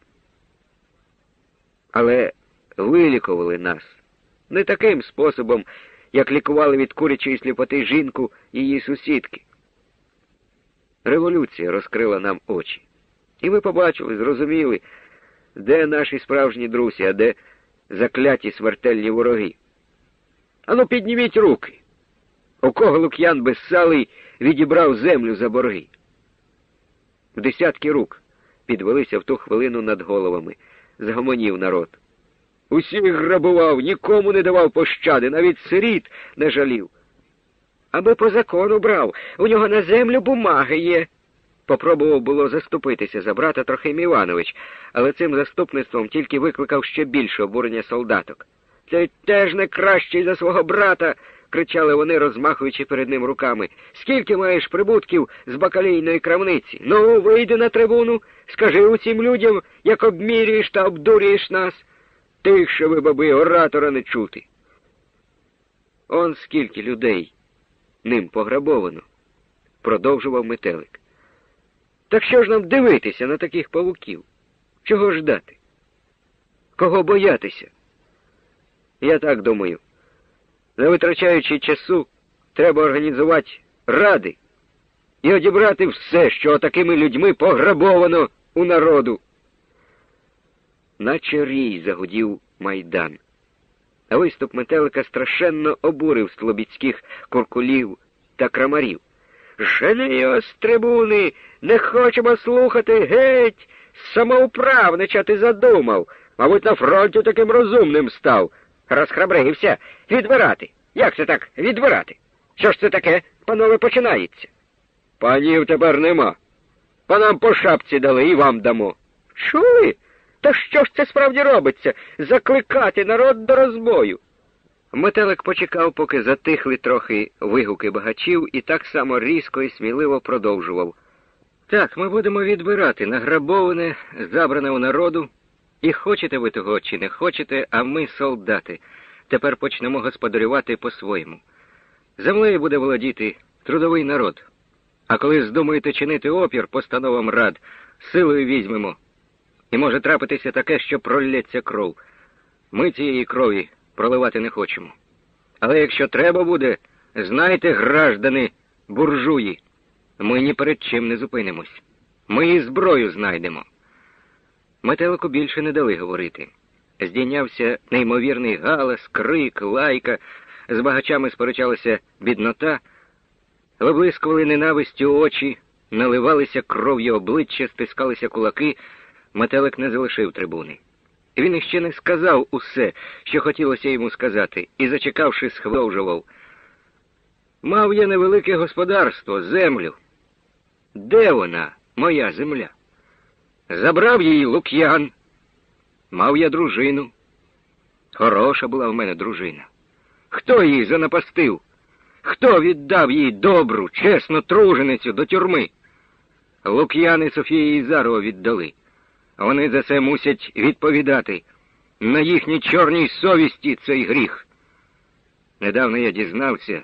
A: Але вилікували нас не таким способом, як лікували від курячої сліпоти жінку і її сусідки. Революція розкрила нам очі. І ми побачили, зрозуміли, де наші справжні друзі, а де закляті смертельні вороги. Ану, підніміть руки. У кого Лук'ян Безсалий відібрав землю за борги? В десятки рук підвелися в ту хвилину над головами. Загомонів народ. Усіх грабував, нікому не давав пощади, навіть сиріт не жалів. Аби по закону брав, у нього на землю бумаги є. Попробував було заступитися за брата Трохим Іванович, але цим заступництвом тільки викликав ще більше обурення солдаток. «Ти теж не кращий за свого брата!» — кричали вони, розмахуючи перед ним руками. «Скільки маєш прибутків з бакалійної крамниці? Ну, вийди на трибуну, скажи усім людям, як обмірюєш та обдурюєш нас. Тихше ви, баби, оратора не чути!» Он скільки людей ним пограбовано, продовжував метелик. Так що ж нам дивитися на таких павуків? Чого ждати? Кого боятися? Я так думаю. Не витрачаючи часу, треба організувати ради і одібрати все, що такими людьми пограбовано у народу. Наче рій загудів майдан. А виступ метелика страшенно обурив слобідських куркулів та крамарів. «Жени його з трибуни! Не хочемо слухати! Геть! Самоуправнича ти задумав! Мабуть, на фронті таким розумним став! Розхрабрився! Відбирати! Як це так відбирати? Що ж це таке, панове, починається?» «Панів тепер нема! Панам по шапці дали і вам дамо!» «Чули? Та що ж це справді робиться? Закликати народ до розбою!» Метелик почекав, поки затихли трохи вигуки багачів, і так само різко і сміливо продовжував. «Так, ми будемо відбирати награбоване, забране у народу, і хочете ви того чи не хочете, а ми, солдати, тепер почнемо господарювати по-своєму. Землею буде володіти трудовий народ, а коли здумаєте чинити опір постановам рад, силою візьмемо. І може трапитися таке, що пролється кров. Ми цієї крові проливати не хочемо. Але якщо треба буде, знайте, граждани, буржуї, ми ні перед чим не зупинимось. Ми і зброю знайдемо». Метелику більше не дали говорити. Здійнявся неймовірний галас, крик, лайка, з багачами сперечалася біднота, виблискували ненавистю очі, наливалися кров'ю обличчя, стискалися кулаки. Метелик не залишив трибуни. Він іще не сказав усе, що хотілося йому сказати, і, зачекавши, схвиловжував. «Мав я невелике господарство, землю. Де вона, моя земля? Забрав її Лук'ян. Мав я дружину. Хороша була в мене дружина. Хто її занапастив? Хто віддав їй добру, чесну труженицю до тюрми? Лук'ян і Софія Ізарова віддали. Вони за це мусять відповідати. На їхній чорній совісті цей гріх. Недавно я дізнався,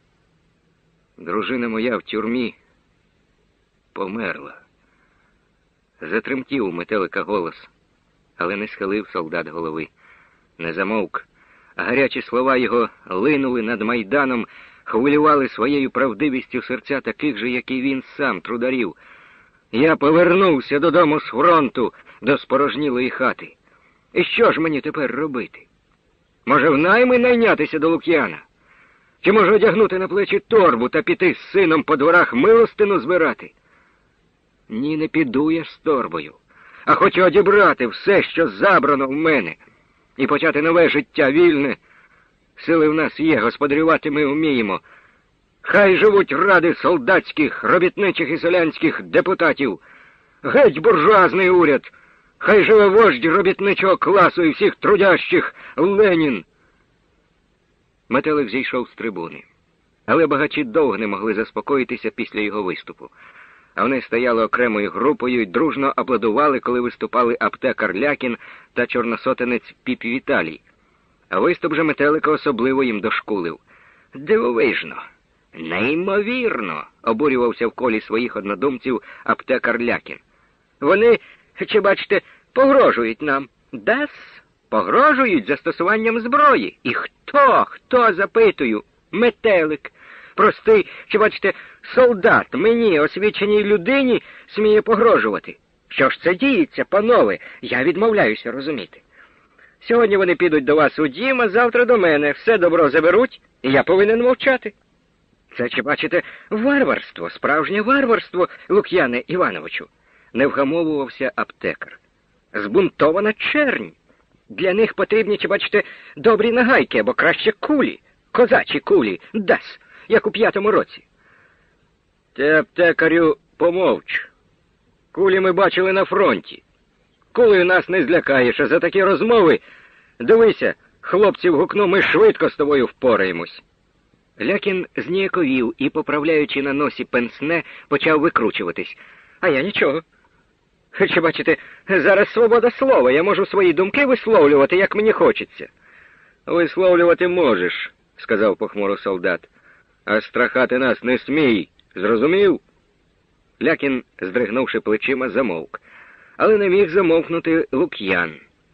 A: дружина моя в тюрмі померла». Затремтів у метелика голос, але не схилив солдат голови. Не замовк, а гарячі слова його линули над майданом, хвилювали своєю правдивістю серця таких же, як і він сам, трударів. Я повернувся додому з фронту до спорожнілої хати. І що ж мені тепер робити? Може, в найми найнятися до Лук'яна? Чи може одягнути на плечі торбу та піти з сином по дворах милостину збирати? Ні, не піду я з торбою, а хочу одібрати все, що забрано в мене, і почати нове життя вільне. Сили в нас є, господарювати ми вміємо. Хай живуть ради солдатських, робітничих і селянських депутатів. Геть буржуазний уряд. Хай живе вождь робітничого класу і всіх трудящих Ленін. Метелик зійшов з трибуни. Але багачі довго не могли заспокоїтися після його виступу. А вони стояли окремою групою і дружно аплодували, коли виступали аптекар Лякін та чорносотенець Піп Віталій. А виступ же Метелика особливо їм дошкулив. Дивовижно, неймовірно, обурювався в колі своїх однодумців аптекар Лякін. Вони, чи бачите, погрожують нам. Дас? Погрожують застосуванням зброї. І хто, запитую? Метелик. Простий, чи бачите, солдат мені, освіченій людині, сміє погрожувати. Що ж це діється, панове? Я відмовляюся розуміти. Сьогодні вони підуть до вас у дім, а завтра до мене. Все добро заберуть, і я повинен мовчати. Це, чи бачите, варварство, справжнє варварство, Лук'яне Івановичу. Не вгамовувався аптекар. Збунтована чернь. Для них потрібні, чи бачите, добрі нагайки, або краще кулі, козачі кулі, дас, як у 5-му році. Ти, аптекарю, помовч. Кулі ми бачили на фронті. Кулею нас не злякаєш, а за такі розмови, дивися, хлопців гукну, ми швидко з тобою впораємось. Лякін зніяковів і, поправляючи на носі пенсне, почав викручуватись. А я нічого. Чи бачите, зараз свобода слова, я можу свої думки висловлювати, як мені хочеться. Висловлювати можеш, сказав похмуро солдат, а страхати нас не смій, зрозумів? Лякін, здригнувши плечима, замовк. Але не міг замовкнути Лук'ян.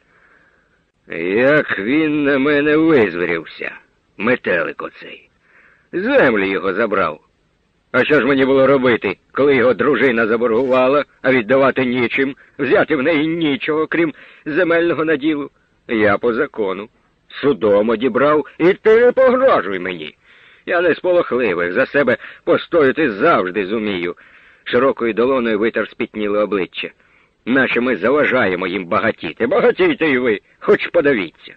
A: Як він на мене визвірівся, метелик оцей. Землі його забрав. А що ж мені було робити, коли його дружина заборгувала, а віддавати нічим, взяти в неї нічого, крім земельного наділу? Я по закону. Судом одібрав, і ти не погрожуй мені. Я не сполохливий, за себе постояти завжди зумію. Широкою долоною витер спітніле обличчя. Наче ми заважаємо їм багатіти. Багатійте й ви, хоч подавіться.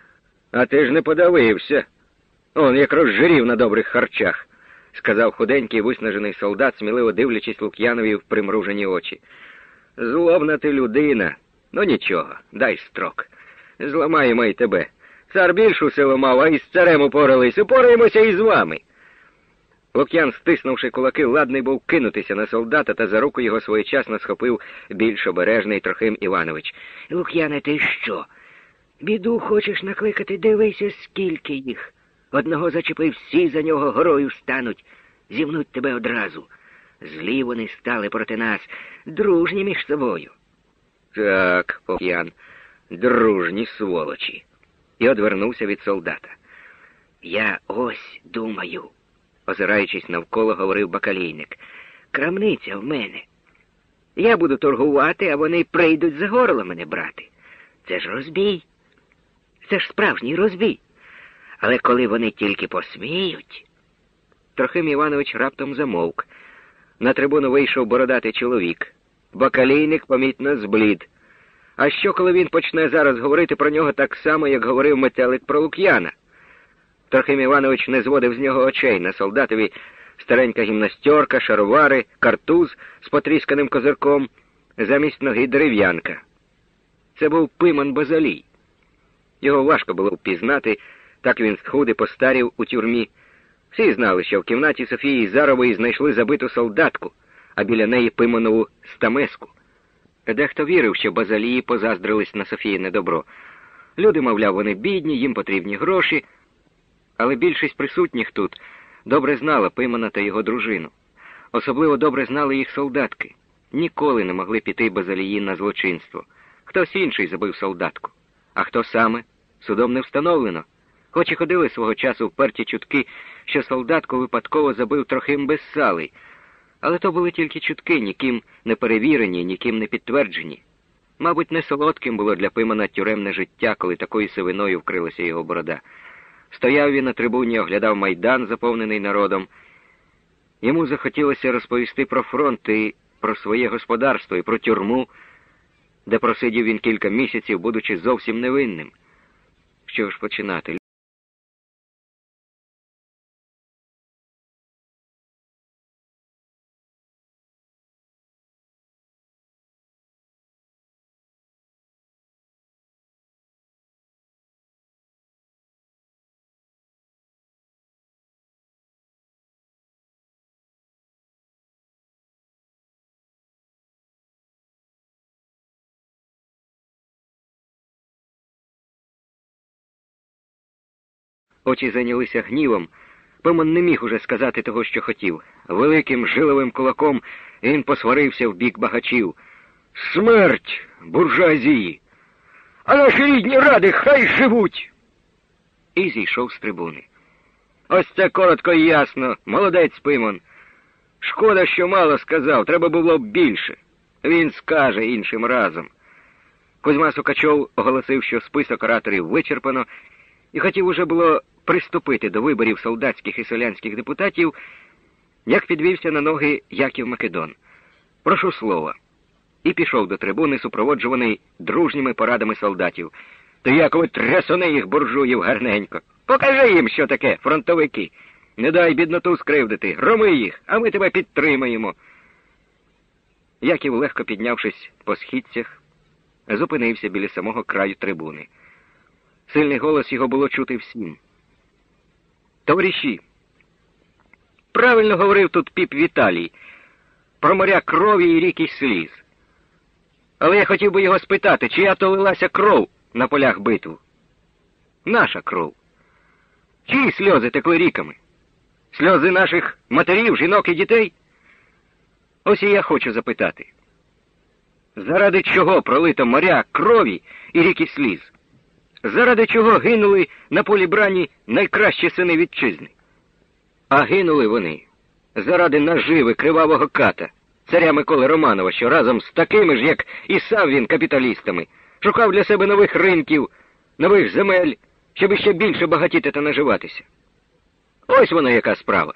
A: А ти ж не подавився. Он як розжирів на добрих харчах, сказав худенький виснажений солдат, сміливо дивлячись Лук'янові в примружені очі. Злобна ти людина. Ну нічого, дай строк. Зламаємо й тебе. Цар більшу силу мав, а із царем упорались. Упораємося і з вами. Лук'ян, стиснувши кулаки, ладний був кинутися на солдата, та за руку його своєчасно схопив більш обережний Трохим Іванович. Лук'яне, ти що? Біду хочеш накликати? Дивися, скільки їх. Одного зачепив, всі за нього горою стануть. Зівнуть тебе одразу. Злі вони стали проти нас, дружні між собою. Так, Лук'ян, дружні сволочі. І одвернувся від солдата. Я ось думаю, озираючись навколо, говорив бакалійник. Крамниця в мене. Я буду торгувати, а вони прийдуть за горло мене брати. Це ж розбій. Це ж справжній розбій. Але коли вони тільки посміють... Трохим Іванович раптом замовк. На трибуну вийшов бородатий чоловік. Бакалійник помітно зблід. А що, коли він почне зараз говорити про нього так само, як говорив Метелик про Лук'яна? Трохим Іванович не зводив з нього очей. На солдатові старенька гімнастерка, шаровари, картуз з потрісканим козирком, замість ноги дерев'янка. Це був Пимон Базалій. Його важко було впізнати, так він схуд і постарів у тюрмі. Всі знали, що в кімнаті Софії Зарової знайшли забиту солдатку, а біля неї Пимонову стамеску. Дехто вірив, що Базалії позаздрились на Софіїне добро. Люди, мовляв, вони бідні, їм потрібні гроші, але більшість присутніх тут добре знала Пимона та його дружину. Особливо добре знали їх солдатки. Ніколи не могли піти Базалії на злочинство. Хтось інший забив солдатку. А хто саме? Судом не встановлено. Хоч і ходили свого часу вперті чутки, що солдатку випадково забив Трохим Безсалий. Але то були тільки чутки, ніким не перевірені, ніким не підтверджені. Мабуть, не солодким було для Пимона тюремне життя, коли такою сивиною вкрилася його борода. Стояв він на трибуні, оглядав майдан, заповнений народом. Йому захотілося розповісти про фронт і про своє господарство, і про тюрму, де просидів він кілька місяців, будучи зовсім невинним. Що ж починати? Очі зайнялися гнівом. Пимон не міг уже сказати того, що хотів. Великим жиловим кулаком він посварився в бік багачів. «Смерть буржуазії! А наші рідні ради хай живуть!» І зійшов з трибуни. «Ось це коротко і ясно. Молодець, Пимон. Шкода, що мало сказав. Треба було б більше. Він скаже іншим разом». Кузьма Сукачов оголосив, що список ораторів вичерпано, і хотів уже було приступити до виборів солдатських і селянських депутатів, як підвівся на ноги Яків Македон. «Прошу слова». І пішов до трибуни, супроводжуваний дружніми порадами солдатів. «Ти, Якове, трясони їх, буржуїв, гарненько. Покажи їм, що таке, фронтовики. Не дай бідноту скривдити, громи їх, а ми тебе підтримаємо». Яків, легко піднявшись по східцях, зупинився біля самого краю трибуни. Сильний голос його було чути всім. «Товариші, правильно говорив тут піп Віталій про моря крові і ріки сліз. Але я хотів би його спитати, чия то лилася кров на полях битв? Наша кров. Чиї сльози текли ріками? Сльози наших матерів, жінок і дітей? Ось і я хочу запитати. Заради чого пролито моря крові і ріки сліз? Заради чого гинули на полі брані найкращі сини вітчизни? А гинули вони заради наживи кривавого ката, царя Миколи Романова, що разом з такими ж, як і сам він, капіталістами, шукав для себе нових ринків, нових земель, щоб іще більше багатіти та наживатися. Ось воно яка справа.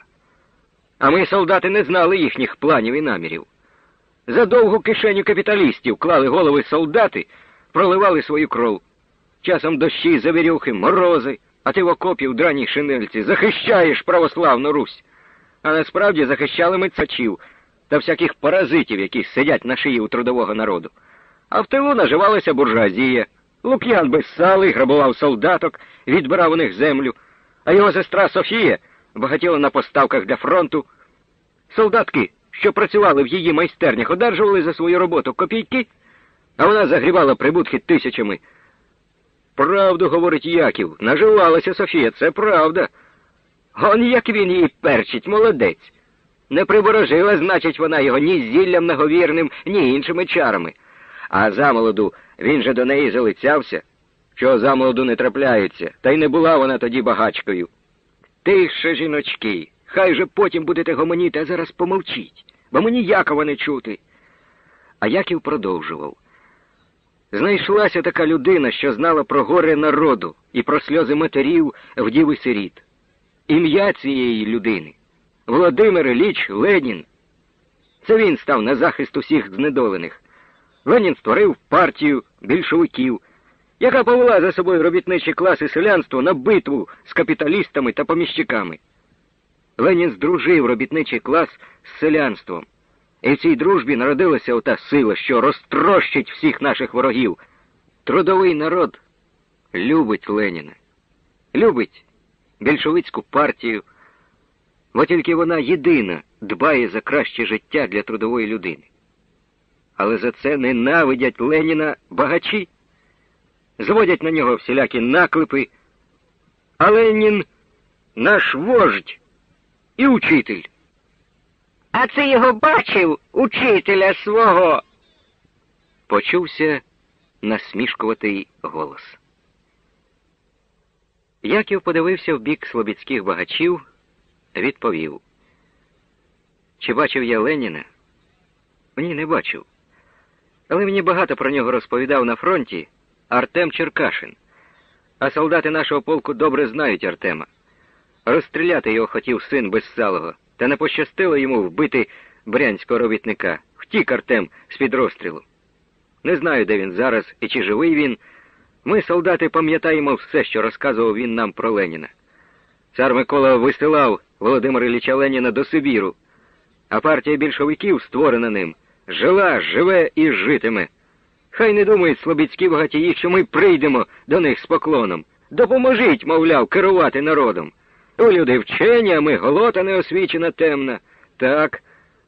A: А ми, солдати, не знали їхніх планів і намірів. За довгу кишеню капіталістів клали голови солдати, проливали свою кров. Часом дощі, завірюхи, морози, а ти в окопі в драній шинельці захищаєш православну Русь. А насправді захищали ми цачів та всяких паразитів, які сидять на шиї у трудового народу. А в тилу наживалася буржуазія. Лук'ян безсалий грабував солдаток, відбирав у них землю, а його сестра Софія багатіла на поставках для фронту. Солдатки, що працювали в її майстернях, одержували за свою роботу копійки, а вона загрібала прибутки тисячами. Правду, говорить Яків, наживалася Софія, це правда. Он як він її перчить, молодець. Не приворожила, значить, вона його ні зіллям наговірним, ні іншими чарами. А замолоду він же до неї залицявся, що замолоду не трапляється, та й не була вона тоді багачкою. Тихше, жіночки, хай же потім будете гомоніти, а зараз помовчіть, бо мені Якова не чути. А Яків продовжував. Знайшлася така людина, що знала про горе народу і про сльози матерів, вдів і сиріт. Ім'я цієї людини – Володимир Ілліч Ленін. Це він став на захист усіх знедолених. Ленін створив партію більшовиків, яка повела за собою робітничі класи селянства на битву з капіталістами та поміщиками. Ленін здружив робітничий клас з селянством. І в цій дружбі народилася ота сила, що розтрощить всіх наших ворогів. Трудовий народ любить Леніна, любить більшовицьку партію, бо тільки вона єдина дбає за краще життя для трудової людини. Але за це ненавидять Леніна багачі, зводять на нього всілякі наклепи, а Ленін – наш вождь і учитель. «А ти його бачив, учителя свого?» Почувся насмішкуватий голос. Яків подивився в бік слобідських багачів, відповів. Чи бачив я Леніна? Ні, не бачив. Але мені багато про нього розповідав на фронті Артем Черкашин. А солдати нашого полку добре знають Артема. Розстріляти його хотів син Безсалого, та не пощастило йому вбити брянського робітника. Втік Артем з-під розстрілу. Не знаю, де він зараз і чи живий він. Ми, солдати, пам'ятаємо все, що розказував він нам про Леніна. Цар Микола висилав Володимира Ілліча Леніна до Сибіру, а партія більшовиків, створена ним, жила, живе і житиме. Хай не думають слобідські багатії, що ми прийдемо до них з поклоном. Допоможіть, мовляв, керувати народом. То люди вчені, а ми голота неосвічена темна. Так,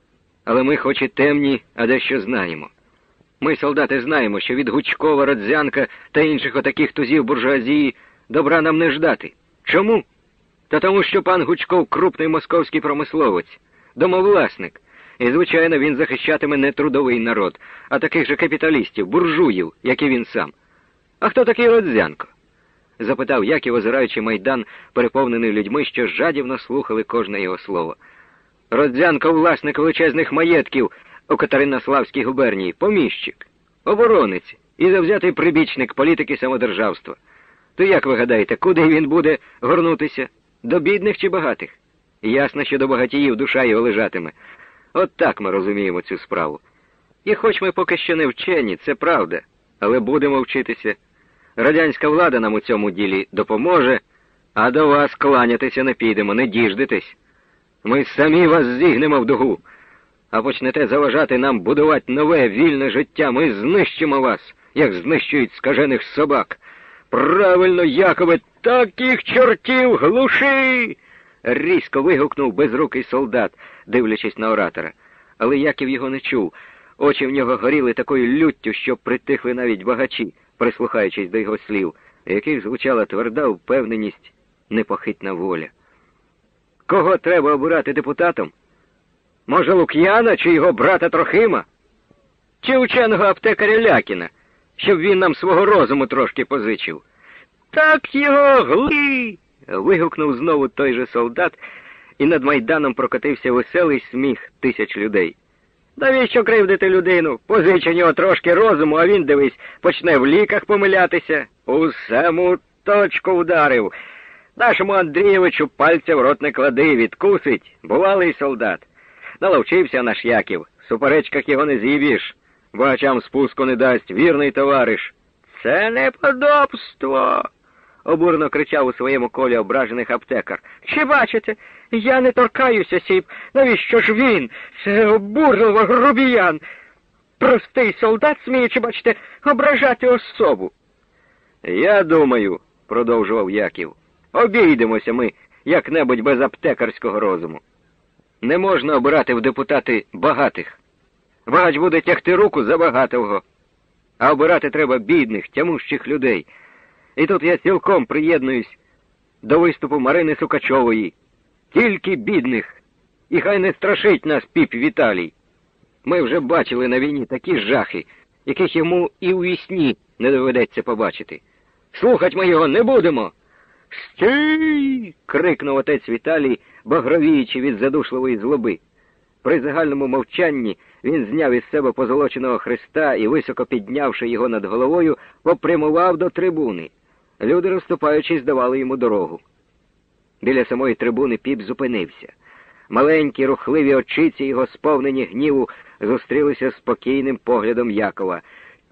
A: але ми хоч і темні, а дещо знаємо. Ми, солдати, знаємо, що від Гучкова, Родзянка та інших отаких тузів буржуазії добра нам не ждати. Чому? Та тому, що пан Гучков крупний московський промисловець, домовласник. І, звичайно, він захищатиме не трудовий народ, а таких же капіталістів, буржуїв, як і він сам. А хто такий Родзянко? Запитав Яків, озираючи майдан, переповнений людьми, що жадібно слухали кожне його слово. Родзянко — власник величезних маєтків у Катеринославській губернії, поміщик, оборонець і завзятий прибічник політики самодержавства. То як ви гадаєте, куди він буде горнутися? До бідних чи багатих? Ясно, що до багатіїв душа його лежатиме. От так ми розуміємо цю справу. І хоч ми поки що не вчені, це правда, але будемо вчитися. Радянська влада нам у цьому ділі допоможе, а до вас кланятися не підемо, не діждетесь. Ми самі вас зігнемо в дугу. А почнете заважати нам будувати нове, вільне життя, ми знищимо вас, як знищують скажених собак. Правильно, Якове, таких чортів глуши! Різко вигукнув безрукий солдат, дивлячись на оратора. Але Яків його не чув. Очі в нього горіли такою люттю, що притихли навіть багачі, прислухаючись до його слів, в яких звучала тверда впевненість, непохитна воля. Кого треба обирати депутатом? Може, Лук'яна чи його брата Трохима? Чи ученого аптекаря Лякіна, щоб він нам свого розуму трошки позичив? Так його гли! Вигукнув знову той же солдат, і над майданом прокотився веселий сміх тисяч людей. Навіщо кривдити людину? Позич у нього трошки розуму, а він, дивись, почне в ліках помилятися. У саму точку вдарив. Нашому Андрійовичу пальця в рот не клади, відкусить. Бувалий солдат. Наловчився наш Яків. В суперечках його не з'їбіш. Багачам спуску не дасть, вірний товариш. Це неподобство! Обурно кричав у своєму колі ображених аптекар. Чи бачите, я не торкаюся сіп. Навіщо ж він? Це обурлива грубіян. Простий солдат сміє, чи бачите, ображати особу. Я думаю, продовжував Яків, обійдемося ми як-небудь без аптекарського розуму. Не можна обирати в депутати багатих. Багач буде тягти руку за багатого. А обирати треба бідних, тямущих людей. І тут я цілком приєднуюсь до виступу Марини Сукачової. Тільки бідних. І хай не страшить нас піп Віталій. Ми вже бачили на війні такі жахи, яких йому і у вісні не доведеться побачити. Слухать ми його не будемо. «Стій!» — крикнув отець Віталій, багровіючи від задушливої злоби. При загальному мовчанні він зняв із себе позолоченого хреста і, високо піднявши його над головою, попрямував до трибуни. Люди, розступаючись, давали йому дорогу. Біля самої трибуни піп зупинився. Маленькі, рухливі очиці його, сповнені гніву, зустрілися з спокійним поглядом Якова.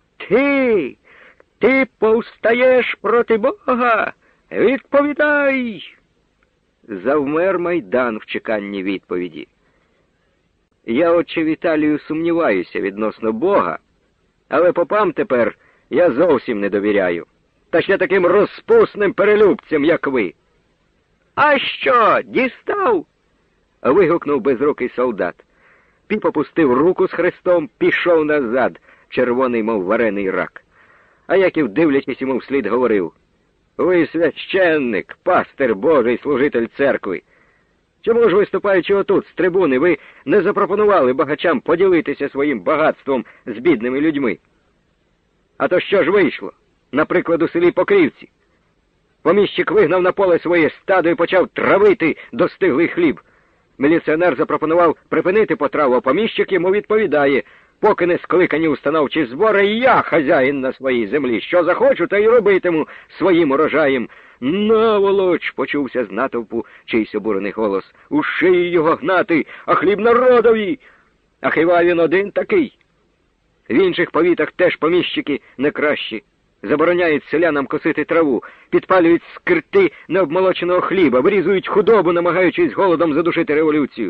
A: Ти повстаєш проти Бога? Відповідай!» Завмер майдан в чеканні відповіді. Я, отче Віталію, сумніваюся відносно Бога, але попам тепер я зовсім не довіряю. Та ще таким розпусним перелюбцям, як ви. «А що, дістав?» — вигукнув безрукий солдат. Піп опустив руку з хрестом, пішов назад, червоний, мов варений рак. А Яків, дивлячись йому вслід, говорив: «Ви священник, пастир Божий, служитель церкви. Чому ж, виступаючи отут, з трибуни, ви не запропонували багачам поділитися своїм багатством з бідними людьми? А то що ж вийшло? Наприклад, у селі Покрівці. Поміщик вигнав на поле своє стадо і почав травити достиглий хліб. Міліціонер запропонував припинити потраву, а поміщик йому відповідає: поки не скликані установчі збори, я хазяїн на своїй землі. Що захочу, та й робитиму своїм урожаєм. Наволоч, почувся з натовпу чийсь обурений голос. У шиї його гнати, а хліб народові. А хіба він один такий? В інших повітах теж поміщики не кращі. Забороняють селянам косити траву, підпалюють скирти необмолоченого хліба, вирізують худобу, намагаючись голодом задушити революцію.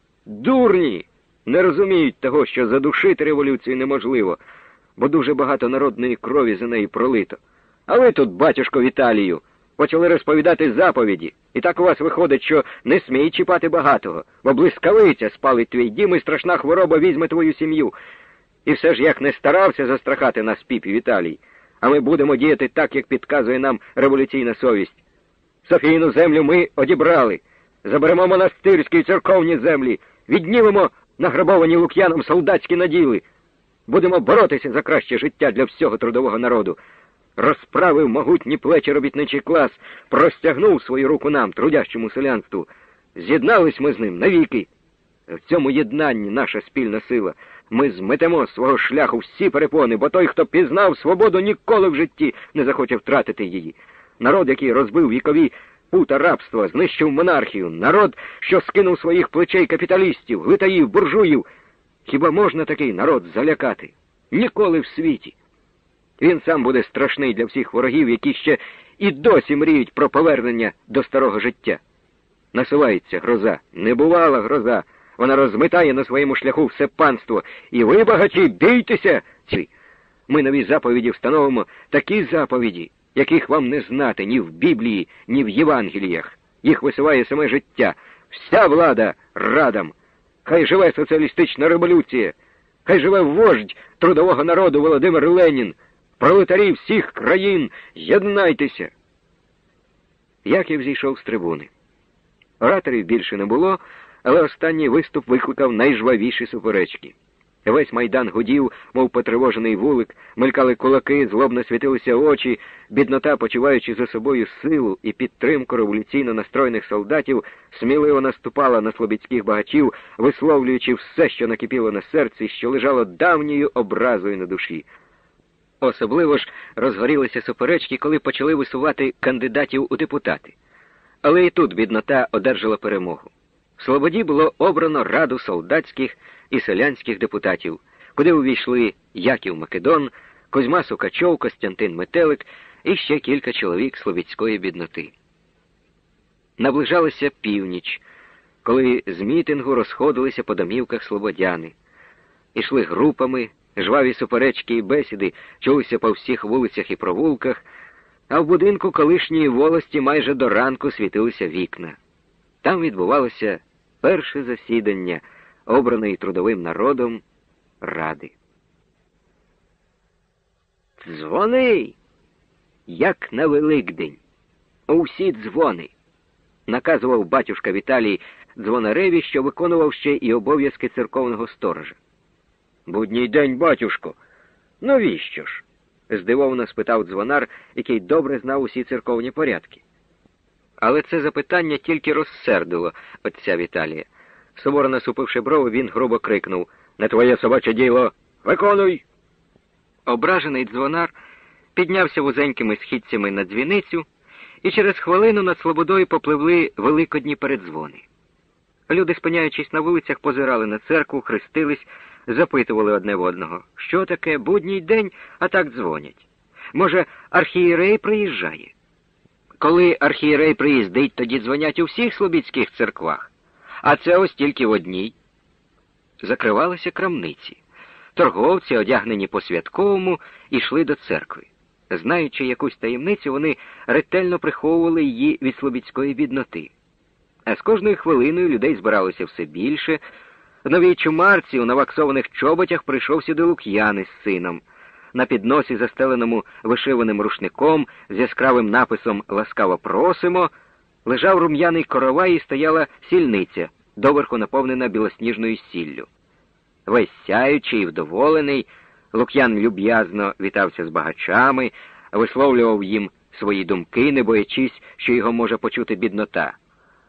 A: Дурні! Не розуміють того, що задушити революцію неможливо, бо дуже багато народної крові за неї пролито. А ви тут, батюшко Віталію, почали розповідати заповіді. І так у вас виходить, що не смій чіпати багатого, бо блискавиця спалить твій дім і страшна хвороба візьме твою сім'ю. І все ж як не старався застрахати нас піп і Віталій, а ми будемо діяти так, як підказує нам революційна совість. Софійну землю ми одібрали, заберемо монастирські і церковні землі, віднімемо награбовані Лук'яном солдатські наділи. Будемо боротися за краще життя для всього трудового народу. Розправив могутні плечі робітничий клас, простягнув свою руку нам, трудящому селянству. З'єднались ми з ним навіки. В цьому єднанні наша спільна сила. Ми зметемо з свого шляху всі перепони, бо той, хто пізнав свободу, ніколи в житті не захоче втратити її. Народ, який розбив вікові пута рабства, знищив монархію. Народ, що скинув своїх плечей капіталістів, глитаїв, буржуїв. Хіба можна такий народ залякати? Ніколи в світі. Він сам буде страшний для всіх ворогів, які ще і досі мріють про повернення до старого життя. Насувається гроза, небувала гроза. Вона розмитає на своєму шляху все панство. І ви, багачі, бійтеся! Ми нові заповіді встановимо, такі заповіді, яких вам не знати ні в Біблії, ні в Євангеліях. Їх висуває саме життя. Вся влада радам. Хай живе соціалістична революція. Хай живе вождь трудового народу Володимир Ленін. Пролетарі всіх країн, єднайтеся! Яків зійшов з трибуни. Ораторів більше не було, але останній виступ викликав найжвавіші суперечки. Весь майдан гудів, мов потривожений вулик, мелькали кулаки, злобно світилися очі, біднота, почуваючи за собою силу і підтримку революційно настроєних солдатів, сміливо наступала на слобідських багачів, висловлюючи все, що накипіло на серці, що лежало давньою образою на душі. Особливо ж розгорілися суперечки, коли почали висувати кандидатів у депутати. Але і тут біднота одержала перемогу. В Слободі було обрано раду солдатських і селянських депутатів, куди увійшли Яків Македон, Козьма Сукачов, Костянтин Метелик і ще кілька чоловік слобідської бідноти. Наближалася північ, коли з мітингу розходилися по домівках слободяни. Ішли групами, жваві суперечки і бесіди чулися по всіх вулицях і провулках, а в будинку колишньої волості майже до ранку світилися вікна. Там відбувалося перше засідання обраної трудовим народом Ради. «Дзвони, як на Великдень! Усі дзвони!» наказував батюшка Віталій дзвонареві, що виконував ще і обов'язки церковного сторожа. «Будній день, батюшко! Навіщо ж?» здивовано спитав дзвонар, який добре знав усі церковні порядки. Але це запитання тільки розсердило отця Віталія. Суворо насупивши брови, він грубо крикнув: «Не твоє собаче діло! Виконуй!» Ображений дзвонар піднявся вузенькими східцями на дзвіницю, і через хвилину над Слободою попливли великодні передзвони. Люди, спиняючись на вулицях, позирали на церкву, хрестились, запитували одне в одного: що таке будній день, а так дзвонять? Може, архієрей приїжджає? Коли архієрей приїздить, тоді дзвонять у всіх слобідських церквах, а це ось тільки в одній. Закривалися крамниці. Торговці, одягнені по-святковому, йшли до церкви. Знаючи якусь таємницю, вони ретельно приховували її від слобідської бідноти. А з кожною хвилиною людей збиралося все більше. В новій чумарці у наваксованих чоботях прийшов сюди Лук'яни з сином. На підносі, застеленому вишиваним рушником, з яскравим написом «Ласкаво просимо», лежав рум'яний коровай і стояла сільниця, доверху наповнена білосніжною сіллю. Весь сяючий і вдоволений, Лук'ян люб'язно вітався з багачами, висловлював їм свої думки, не боячись, що його може почути біднота.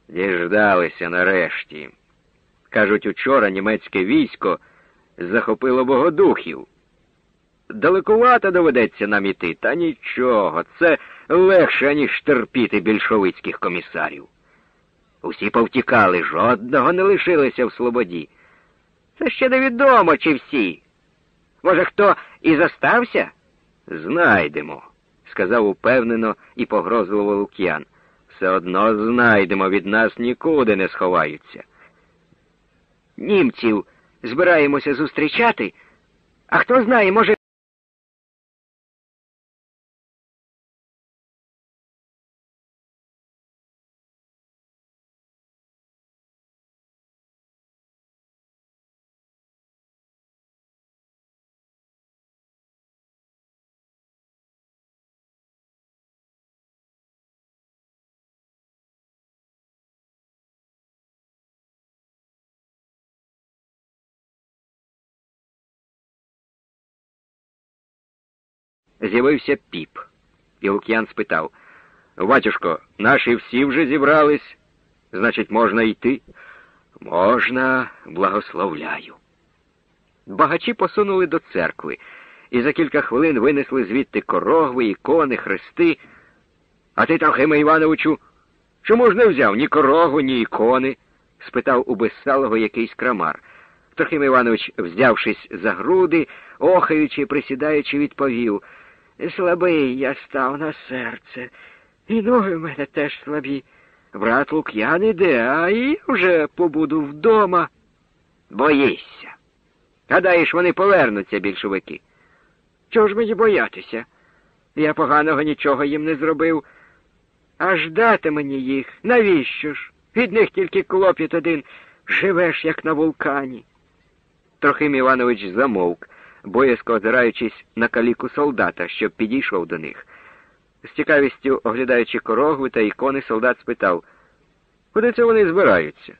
A: Діждалися нарешті. Кажуть, учора німецьке військо захопило Богодухів. Далекувато доведеться нам іти, та нічого, це легше, ніж терпіти більшовицьких комісарів. Усі повтікали, жодного не лишилося в слободі. Це ще невідомо, чи всі. Може, хто і зостався? Знайдемо, сказав упевнено і погрозливо Лук'ян. Все одно знайдемо, від нас нікуди не сховаються. Німців збираємося зустрічати, а хто знає, може... З'явився Піп, і Лук'ян спитав: «Батюшко, наші всі вже зібрались? Значить, можна йти?» «Можна, благословляю». Багачі посунули до церкви, і за кілька хвилин винесли звідти корогви, ікони, хрести. «А ти, Трохиме Івановичу, чому ж не взяв ні корогву, ні ікони?» — спитав у безсалого якийсь крамар. Трохим Іванович, взявшись за груди, охаючи, присідаючи, відповів: «Слабий я став на серце, і ноги в мене теж слабі. Брат Лук'ян іде, а я вже побуду вдома». «Боїшся? Гадаєш, вони повернуться, більшовики?» «Чого ж мені боятися? Я поганого нічого їм не зробив. А ждати мені їх, навіщо ж? Від них тільки клопіт один, живеш, як на вулкані». Трохим Іванович замовк, боязко озираючись на каліку солдата, що підійшов до них. З цікавістю, оглядаючи корогви та ікони, солдат спитав: «Куди це вони збираються?»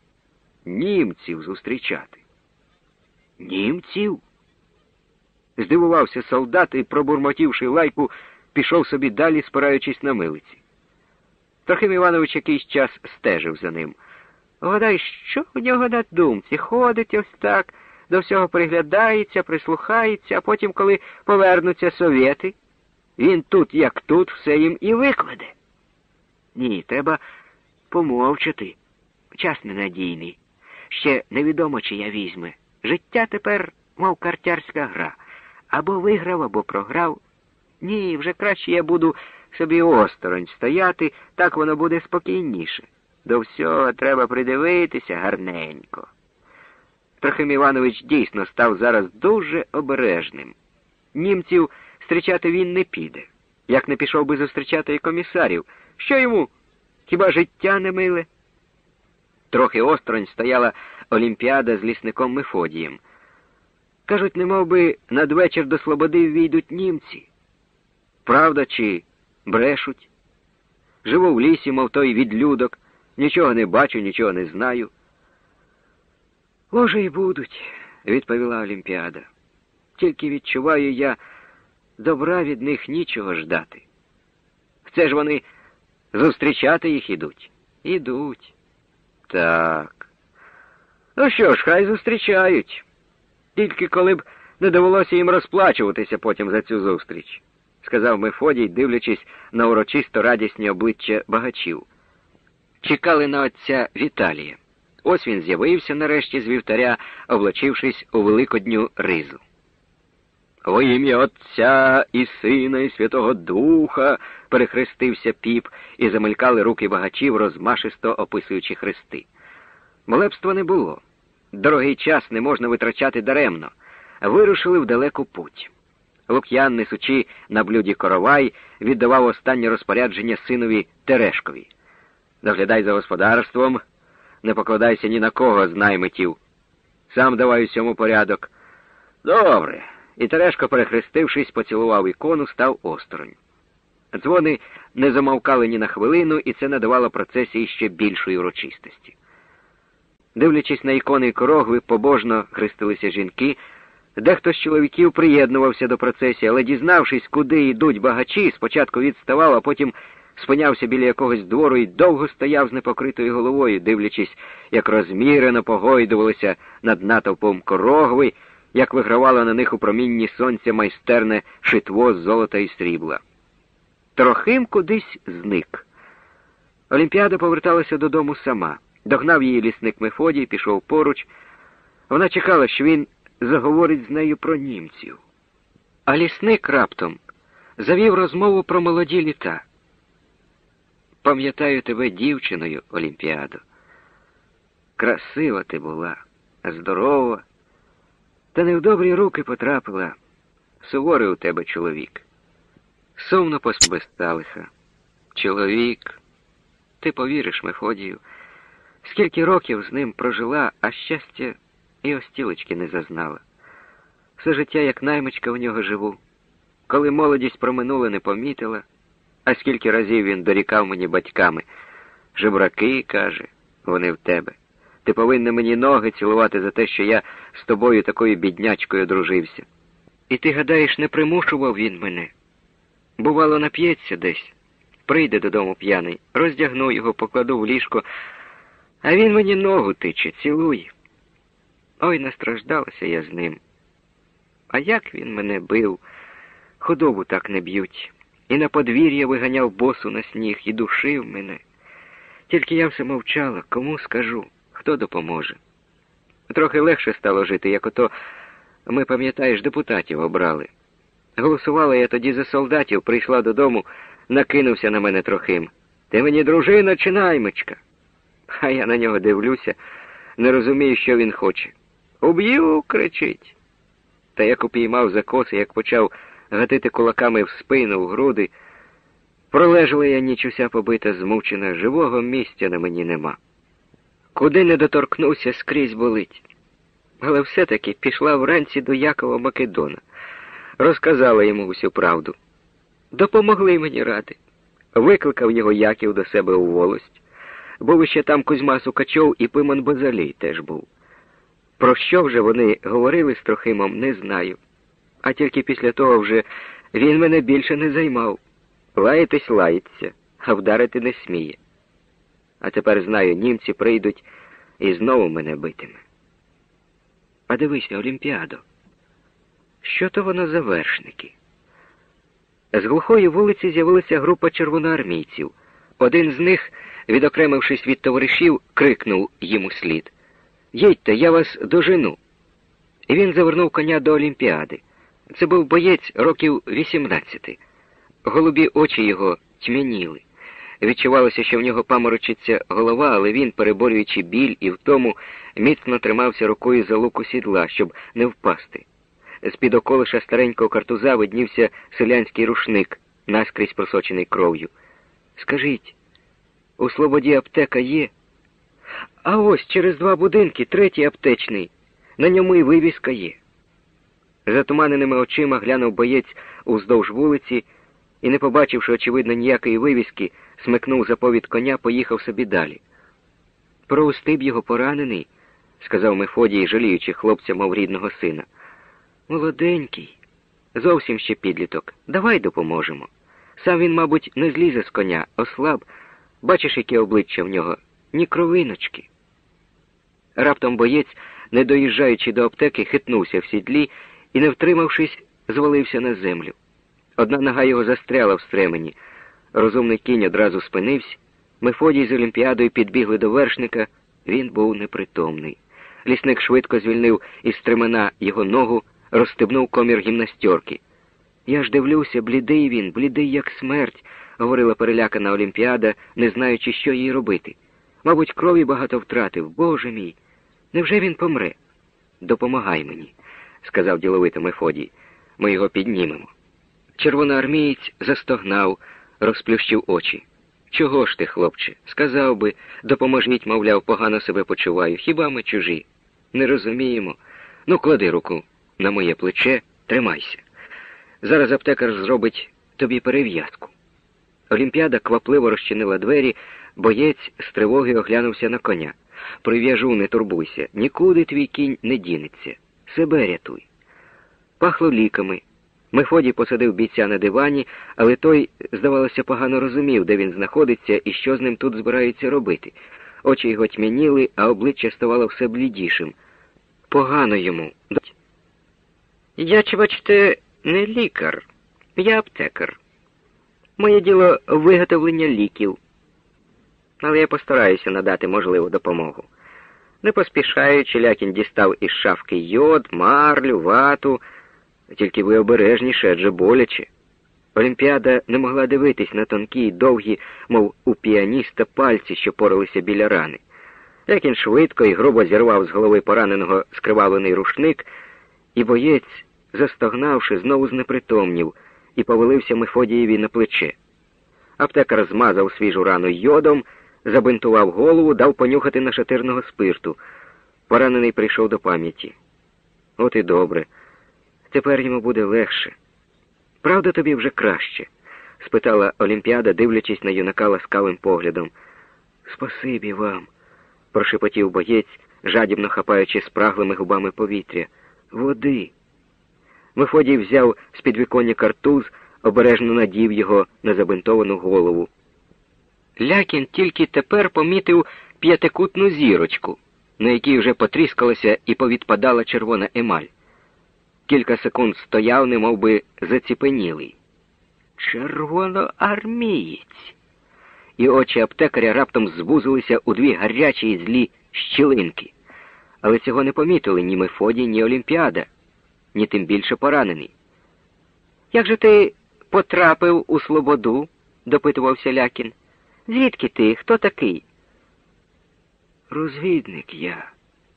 A: «Німців зустрічати». «Німців?» Здивувався солдат і, пробурмотівши лайку, пішов собі далі, спираючись на милиці. Трохим Іванович якийсь час стежив за ним. Гадай, що в нього на думці? Ходить ось так, до всього приглядається, прислухається, а потім, коли повернуться совєти, він тут, як тут, все їм і викладе. Ні, треба помовчати. Час ненадійний. Ще невідомо, чи я візьме. Життя тепер, мов картярська гра. Або виграв, або програв. Ні, вже краще я буду собі осторонь стояти, так воно буде спокійніше. До всього треба придивитися гарненько». Трохим Іванович дійсно став зараз дуже обережним. Німців зустрічати він не піде. Як не пішов би зустрічати і комісарів. Що йому? Хіба життя не миле? Трохи осторонь стояла Олімпіада з лісником Мефодієм. Кажуть, немов би надвечір до Слободи ввійдуть німці. Правда чи брешуть? Живу в лісі, мов той відлюдок, нічого не бачу, нічого не знаю. «Може, й будуть», — відповіла Олімпіада. «Тільки відчуваю я, добра від них нічого ждати. Це ж вони зустрічати їх ідуть». «Ідуть». «Так. Ну що ж, хай зустрічають. Тільки коли б не довелося їм розплачуватися потім за цю зустріч», — сказав Мефодій, дивлячись на урочисто радісні обличчя багачів. Чекали на отця Віталія. Ось він з'явився нарешті з вівтаря, облачившись у великодню ризу. «Во ім'я Отця і Сина, і Святого Духа», — перехрестився Піп, і замелькали руки багачів, розмашисто описуючи хрести. Молебства не було. Дорогий час не можна витрачати даремно. Вирушили в далеку путь. Лук'ян, несучи на блюді коровай, віддавав останнє розпорядження синові Терешкові. «Доглядай за господарством, не покладайся ні на кого з наймитів. Сам давай усьому порядок». «Добре». І Терешко, перехрестившись, поцілував ікону, став осторонь. Дзвони не замовкали ні на хвилину, і це надавало процесії ще більшої урочистості. Дивлячись на ікони і корогви, побожно хрестилися жінки. Дехто з чоловіків приєднувався до процесії, але, дізнавшись, куди йдуть багачі, спочатку відставав, а потім спинявся біля якогось двору і довго стояв з непокритою головою, дивлячись, як розмірено погойдувалися над натовпом корогви, як вигравало на них у промінні сонця майстерне шитво з золота і срібла. Трохим кудись зник. Олімпіада поверталася додому сама. Догнав її лісник Мефодій, пішов поруч. Вона чекала, що він заговорить з нею про німців. А лісник раптом завів розмову про молоді літа. «Пам'ятаю тебе дівчиною, Олімпіадо. Красива ти була, здорова, та не в добрі руки потрапила. Суворий у тебе чоловік. Сумно безсталиха. Чоловік, ти повіриш, Мефодію, скільки років з ним прожила, а щастя і остілечки не зазнала. Все життя, як наймичка, в нього живу. Коли молодість проминула, не помітила, а скільки разів він дорікав мені батьками. Жебраки, каже, вони в тебе. Ти повинна мені ноги цілувати за те, що я з тобою такою біднячкою дружився. І ти, гадаєш, не примушував він мене? Бувало, нап'ється десь, прийде додому п'яний, роздягну його, покладу в ліжко, а він мені ногу тиче, цілує. Ой, настраждалася я з ним. А як він мене бив, худобу так не б'ють. І на подвір'я виганяв босу на сніг, і душив мене. Тільки я все мовчала, кому скажу, хто допоможе. Трохи легше стало жити, як ото, ми, пам'ятаєш, депутатів обрали. Голосувала я тоді за солдатів, прийшла додому, накинувся на мене Трохим. Ти мені дружина чи наймичка? А я на нього дивлюся, не розумію, що він хоче. «Уб'ю!» — кричить. Та як упіймав за коси, як почав гатити кулаками в спину, в груди, пролежала я ніч уся побита, змучена, живого місця на мені нема. Куди не доторкнувся, скрізь болить. Але все-таки пішла вранці до Якова Македона. Розказала йому всю правду. Допомогли мені ради. Викликав його Яків до себе у волость. Був іще там Кузьма Сукачов і Пимон Базалій теж був. Про що вже вони говорили з Трохимом, не знаю. А тільки після того вже він мене більше не займав. Лаятись лається, а вдарити не сміє. А тепер, знаю, німці прийдуть і знову мене битиме. А дивися, Олімпіадо, що то воно за вершники? З глухої вулиці з'явилася група червоноармійців. Один з них, відокремившись від товаришів, крикнув їм услід: «Їдьте, я вас дожену!» І він завернув коня до Олімпіади. Це був боєць років 18. Голубі очі його тьмяніли. Відчувалося, що в нього паморочиться голова, але він, переборюючи біль і втому, міцно тримався рукою за луку сідла, щоб не впасти. З-під околиша старенького картуза виднівся селянський рушник, наскрізь просочений кров'ю. «Скажіть, у Слободі аптека є?» «А ось через 2 будинки, 3-й аптечний. На ньому і вивіска є». Затуманеними очима глянув боєць уздовж вулиці і, не побачивши, очевидно, ніякої вивіски, смикнув за повід коня, поїхав собі далі. «Провести б його поранений», — сказав Мефодій, жаліючи хлопця, мов рідного сина. «Молоденький, зовсім ще підліток. Давай допоможемо. Сам він, мабуть, не злізе з коня, ослаб. Бачиш, яке обличчя в нього? Ні кровиночки». Раптом боєць, не доїжджаючи до аптеки, хитнувся в сідлі і, не втримавшись, звалився на землю. Одна нога його застряла в стремені. Розумний кінь одразу спинився. Мефодій з Олімпіадою підбігли до вершника. Він був непритомний. Лісник швидко звільнив із стремена його ногу, розстебнув комір гімнастерки. «Я ж дивлюся, блідий він, блідий як смерть», — говорила перелякана Олімпіада, не знаючи, що їй робити. «Мабуть, крові багато втратив, Боже мій! Невже він помре?» «Допомагай мені», — сказав діловито Мефодій. «Ми його піднімемо». Червоноармієць застогнав, розплющив очі. «Чого ж ти, хлопче? Сказав би, допоможіть, мовляв, погано себе почуваю. Хіба ми чужі? Не розуміємо. Ну, клади руку на моє плече, тримайся. Зараз аптекар зробить тобі перев'язку». Олімпіада квапливо розчинила двері, боєць з тривоги оглянувся на коня. «Прив'яжу, не турбуйся, нікуди твій кінь не дінеться. Себе рятуй». Пахло ліками. Мефодій посадив бійця на дивані, але той, здавалося, погано розумів, де він знаходиться і що з ним тут збираються робити. Очі його тьмяніли, а обличчя ставало все блідішим. Погано йому. Я, чи бачите, не лікар, я аптекар. Моє діло — виготовлення ліків. Але я постараюся надати можливу допомогу. Не поспішаючи, Лякін дістав із шафки йод, марлю, вату. Тільки ви обережніше, адже боляче. Олімпіада не могла дивитись на тонкі й довгі, мов у піаніста, пальці, що поралися біля рани. Лякін швидко і грубо зірвав з голови пораненого скривавлений рушник, і боєць, застогнавши, знову знепритомнів і повалився Мефодієві на плече. Аптекар змазав свіжу рану йодом, забинтував голову, дав понюхати нашатирного спирту. Поранений прийшов до пам'яті. От і добре. Тепер йому буде легше. Правда, тобі вже краще? Спитала Олімпіада, дивлячись на юнака ласкавим поглядом. Спасибі вам, прошепотів боєць, жадібно хапаючи спраглими губами повітря. Води. Мефодій взяв з підвіконня картуз, обережно надів його на забинтовану голову. Лякін тільки тепер помітив п'ятикутну зірочку, на якій вже потріскалася і повідпадала червона емаль. Кілька секунд стояв, немов би заціпенілий. Червоноармієць! І очі аптекаря раптом звузилися у дві гарячі і злі щілинки. Але цього не помітили ні Мефодій, ні Олімпіада, ні тим більше поранений. «Як же ти потрапив у Слободу?» — допитувався Лякін. «Звідки ти? Хто такий?» «Розвідник я.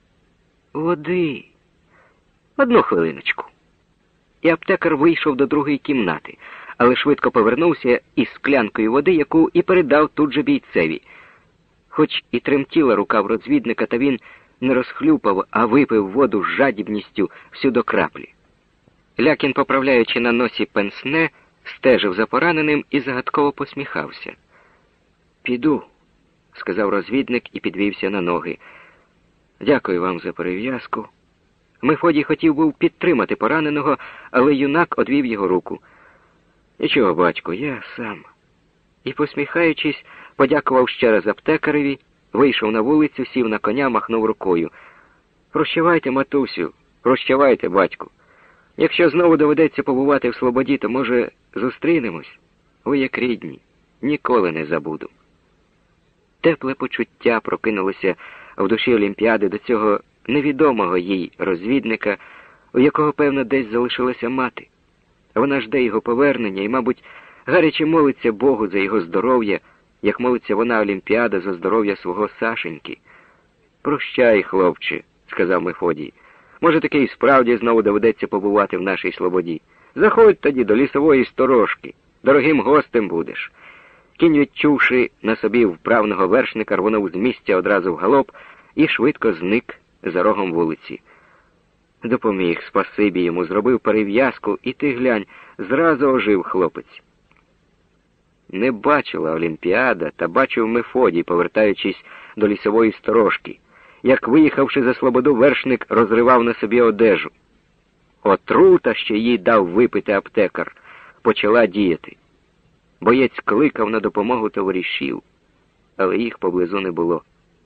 A: Води». «Одну хвилиночку». І аптекар вийшов до другої кімнати, але швидко повернувся із склянкою води, яку і передав тут же бійцеві. Хоч і тремтіла рука в розвідника, та він не розхлюпав, а випив воду з жадібністю всю до краплі. Лякін, поправляючи на носі пенсне, стежив за пораненим і загадково посміхався. «Піду», — сказав розвідник і підвівся на ноги. «Дякую вам за перев'язку». Мефодій хотів був підтримати пораненого, але юнак одвів його руку. «Нічого, батько, я сам». І, посміхаючись, подякував ще раз аптекареві, вийшов на вулицю, сів на коня, махнув рукою. «Прощавайте, матусю, прощавайте, батьку. Якщо знову доведеться побувати в Слободі, то, може, зустрінемось? Ви як рідні, ніколи не забуду». Тепле почуття прокинулося в душі Олімпіади до цього невідомого їй розвідника, у якого, певно, десь залишилася мати. Вона жде його повернення і, мабуть, гаряче молиться Богу за його здоров'я, як молиться вона, Олімпіада, за здоров'я свого Сашеньки. «Прощай, хлопче», — сказав Мефодій. «Може, таки і справді знову доведеться побувати в нашій Слободі. Заходь тоді до лісової сторожки, дорогим гостем будеш». Кінь, відчувши на собі вправного вершника, рвонув з місця одразу в галоп і швидко зник за рогом вулиці. Допоміг, спасибі йому, зробив перев'язку, і ти глянь, зразу ожив хлопець. Не бачила Олімпіада, та бачив Мефодій, повертаючись до лісової сторожки, як, виїхавши за Слободу, вершник розривав на собі одежу. Отрута, що їй дав випити аптекар, почала діяти. Боєць кликав на допомогу товаришів, але їх поблизу не було.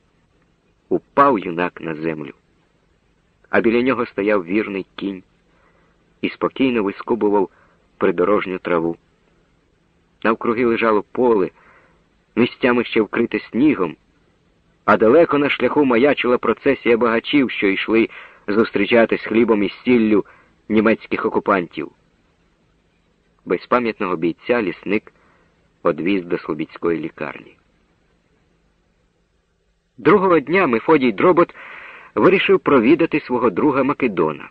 A: Упав юнак на землю, а біля нього стояв вірний кінь і спокійно вискубував придорожню траву. Навкруги лежало поле, місцями ще вкрите снігом, а далеко на шляху маячила процесія багачів, що йшли зустрічатись хлібом і сіллю німецьких окупантів. Безпам'ятного бійця лісник одвіз до Слобідської лікарні. Другого дня Мефодій Дробот вирішив провідати свого друга Македона.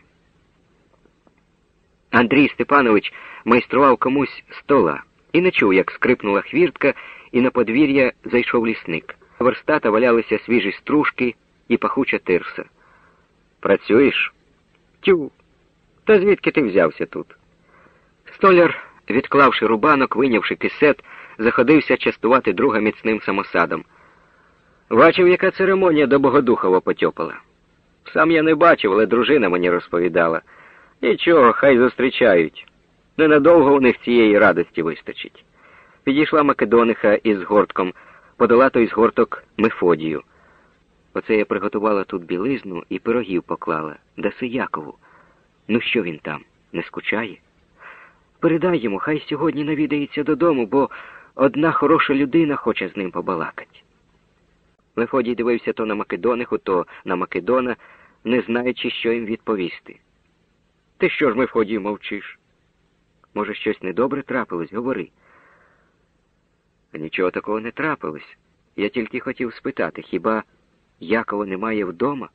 A: Андрій Степанович майстрував комусь стола і не чув, як скрипнула хвіртка, і на подвір'я зайшов лісник. На верстата валялися свіжі стружки і пахуча тирса. «Працюєш?» «Тю! Та звідки ти взявся тут?» Столяр, відклавши рубанок, вийнявши кисет, заходився частувати друга міцним самосадом. «Бачив, яка церемонія до Богодухова потьопала?» «Сам я не бачив, але дружина мені розповідала. Нічого, хай зустрічають. Ненадовго у них цієї радості вистачить. Підійшла Македониха із згортком, подала той згорток Мефодію. Оце я приготувала тут білизну і пирогів поклала. Даси Якову. Ну що він там, не скучає? Передай йому, хай сьогодні навідається додому, бо одна хороша людина хоче з ним побалакать. Мефодій дивився то на Македониху, то на Македона, не знаючи, що їм відповісти. Ти що ж, Мефодію, мовчиш? Може, щось недобре трапилось? Говори. Нічого такого не трапилось. Я тільки хотів спитати, хіба Якова немає вдома?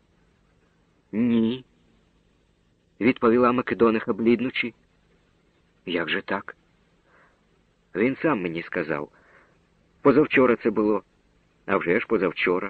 A: Ні, відповіла Македониха, бліднучи. Як же так? Він сам мені сказав. Позавчора це було. А вже ж позавчора.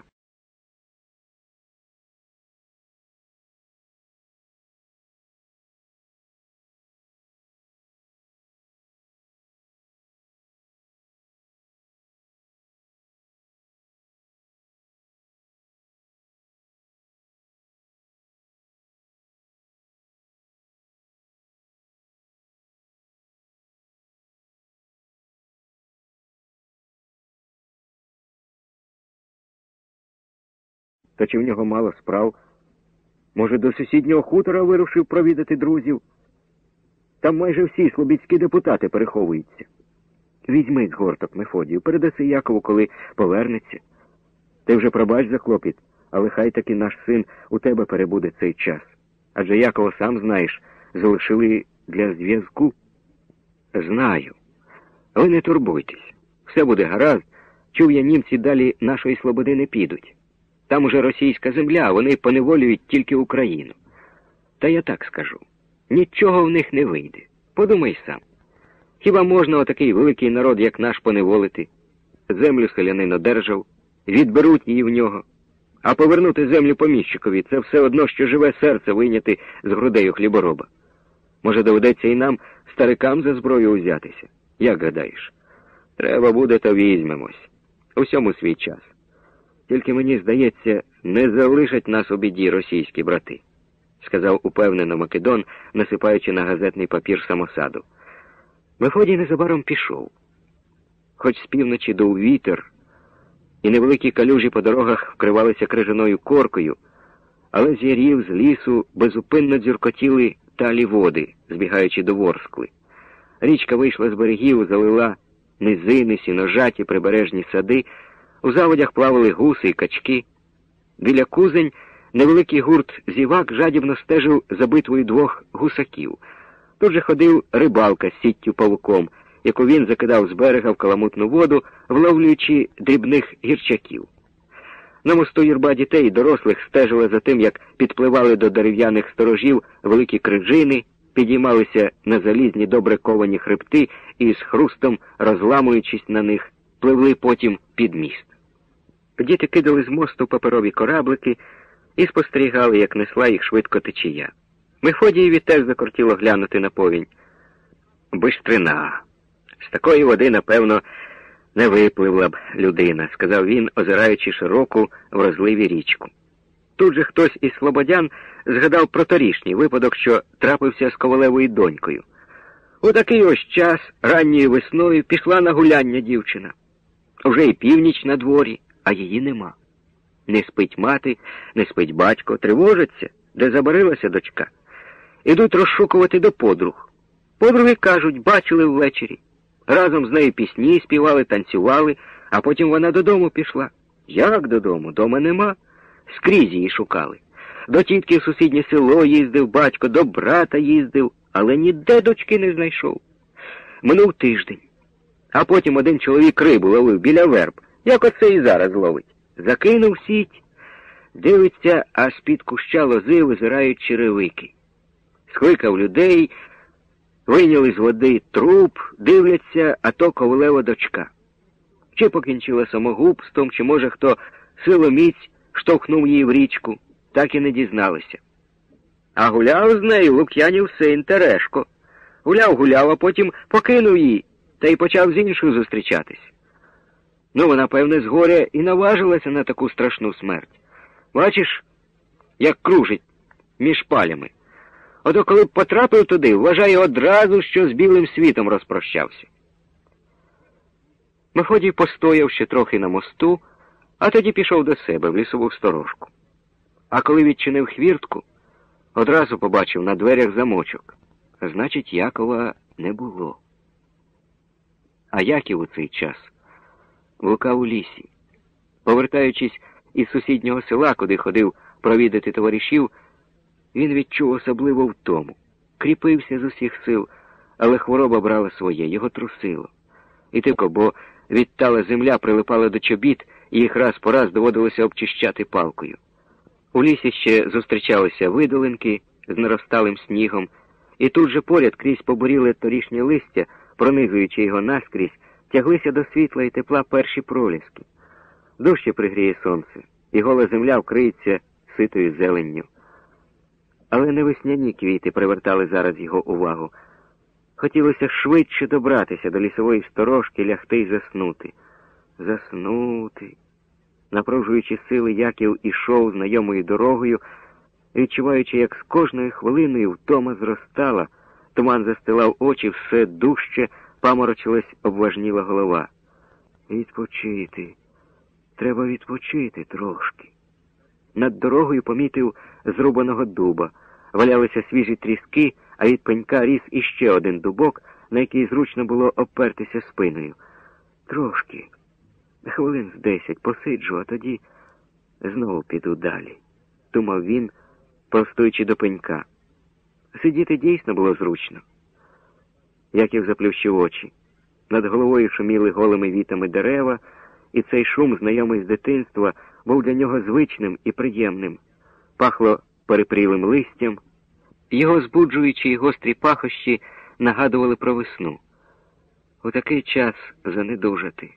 A: Та чи в нього мало справ? Може, до сусіднього хутора вирушив провідати друзів? Там майже всі слобідські депутати переховуються. Візьми згорток, Мефодію, передаси Якову, коли повернеться. Ти вже пробач за клопіт, але хай таки наш син у тебе перебуде цей час. Адже Якова, сам знаєш, залишили для зв'язку. Знаю. Ви не турбуйтесь. Все буде гаразд. Чув я, німці далі нашої слободи не підуть. Там уже російська земля, а вони поневолюють тільки Україну. Та я так скажу. Нічого в них не вийде. Подумай сам. Хіба можна отакий великий народ, як наш, поневолити? Землю селянин одержав, відберуть її в нього. А повернути землю поміщикові – це все одно, що живе серце вийняти з грудей у хлібороба. Може, доведеться і нам, старикам, за зброю узятися? Як гадаєш? Треба буде, то візьмемось. Усьому свій час. Тільки, мені здається, не залишать нас у біді російські брати, сказав упевнено Македон, насипаючи на газетний папір самосаду. Мефодій незабаром пішов. Хоч з півночі дув вітер, і невеликі калюжі по дорогах вкривалися крижаною коркою, але з ярів, з лісу безупинно дзюркотіли талі води, збігаючи до Ворскли. Річка вийшла з берегів, залила низини, сіножаті, прибережні сади. У заводях плавали гуси і качки. Біля кузень невеликий гурт зівак жадібно стежив за битвою двох гусаків. Тут же ходив рибалка з сіттю павуком, яку він закидав з берега в каламутну воду, вловлюючи дрібних гірчаків. На мосту юрба дітей і дорослих стежила за тим, як підпливали до дерев'яних сторожів великі крижини, підіймалися на залізні добре ковані хребти і з хрустом, розламуючись на них, пливли потім під міст. Діти кидали з мосту паперові кораблики і спостерігали, як несла їх швидко течія. Мефодієві теж закортіло глянути на повінь. Бистрина. З такої води, напевно, не випливла б людина, сказав він, озираючи широку в розливі річку. Тут же хтось із слободян згадав про торішній випадок, що трапився з Ковалевою донькою. У такий ось час, ранньою весною, пішла на гуляння дівчина. Уже і північ на дворі, а її нема. Не спить мати, не спить батько, тривожаться, де забарилася дочка. Ідуть розшукувати до подруг. Подруги кажуть, бачили ввечері. Разом з нею пісні співали, танцювали, а потім вона додому пішла. Як додому? Дома нема. Скрізь її шукали. До тітки в сусіднє село їздив батько, до брата їздив, але ніде дочки не знайшов. Минув тиждень. А потім один чоловік рибу ловив біля верб, як оце і зараз ловить. Закинув сіть, дивиться, а з-під куща лози визирають черевики. Скликав людей, вийняли з води труп, дивляться, а то Ковалева дочка. Чи покінчила самогубством, чи, може, хто силоміць штовхнув її в річку, так і не дізналися. А гуляв з нею Лук'янів син Терешко. Гуляв, а потім покинув її, та й почав з іншою зустрічатись. Ну, вона, певне, з горя і наважилася на таку страшну смерть. Бачиш, як кружить між палями. Ото коли б потрапив туди, вважаю одразу, що з білим світом розпрощався. Мефодій постояв ще трохи на мосту, а тоді пішов до себе в лісову сторожку. А коли відчинив хвіртку, одразу побачив на дверях замочок. Значить, Якова не було. А Яків у цей час блукав у лісі. Повертаючись із сусіднього села, куди ходив провідати товаришів, він відчув особливу втому. Кріпився з усіх сил, але хвороба брала своє, його трусило. І тільки, бо відтала земля прилипала до чобіт, і їх раз по раз доводилося обчищати палкою. У лісі ще зустрічалися видолинки з наросталим снігом, і тут же поряд крізь побуріле торішнє листя, пронизуючи його наскрізь, тяглися до світла і тепла перші проліски. Дужче пригріє сонце, і гола земля вкриється ситою зеленню. Але не весняні квіти привертали зараз його увагу. Хотілося швидше добратися до лісової сторожки, лягти й заснути. Заснути. Напружуючи сили, Яків ішов знайомою дорогою, відчуваючи, як з кожною хвилиною втома зростала, туман застилав очі, все дужче паморочилась обважніла голова. Відпочити. Треба відпочити трошки. Над дорогою помітив зрубаного дуба. Валялися свіжі тріски, а від пенька ріс іще один дубок, на який зручно було обпертися спиною. Трошки. Хвилин з 10 посиджу, а тоді знову піду далі, думав він, повстуючи до пенька. Сидіти дійсно було зручно. Яків заплющив очі. Над головою шуміли голими вітами дерева, і цей шум, знайомий з дитинства, був для нього звичним і приємним. Пахло перепрілим листям. Його збуджуючі й гострі пахощі нагадували про весну. У такий час занедужати.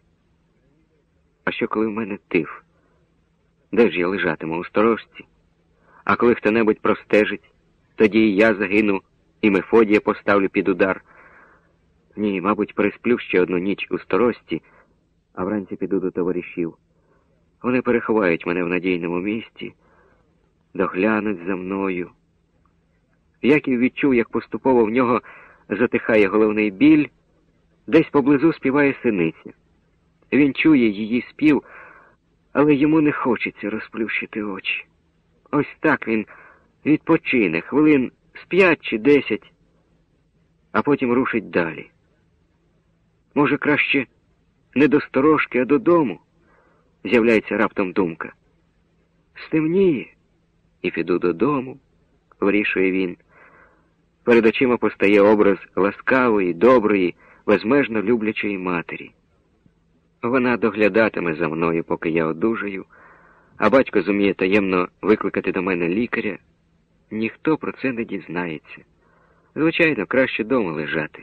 A: А що коли в мене тиф? Де ж я лежатиму, у сторожці? А коли хто-небудь простежить, тоді і я загину, і Мефодія поставлю під удар. Ні, мабуть, пересплю ще одну ніч у сторожці, а вранці піду до товаришів. Вони переховають мене в надійному місці, доглянуть за мною. Яків відчув, як поступово в нього затихає головний біль, десь поблизу співає синиця. Він чує її спів, але йому не хочеться розплющити очі. Ось так він відпочине, хвилин з 5 чи 10, а потім рушить далі. Може, краще не до сторожки, а додому, з'являється раптом думка. Стемніє, і піду додому, вирішує він. Перед очима постає образ ласкавої, доброї, безмежно люблячої матері. Вона доглядатиме за мною, поки я одужаю, а батько зуміє таємно викликати до мене лікаря. Ніхто про це не дізнається. Звичайно, краще дома лежати.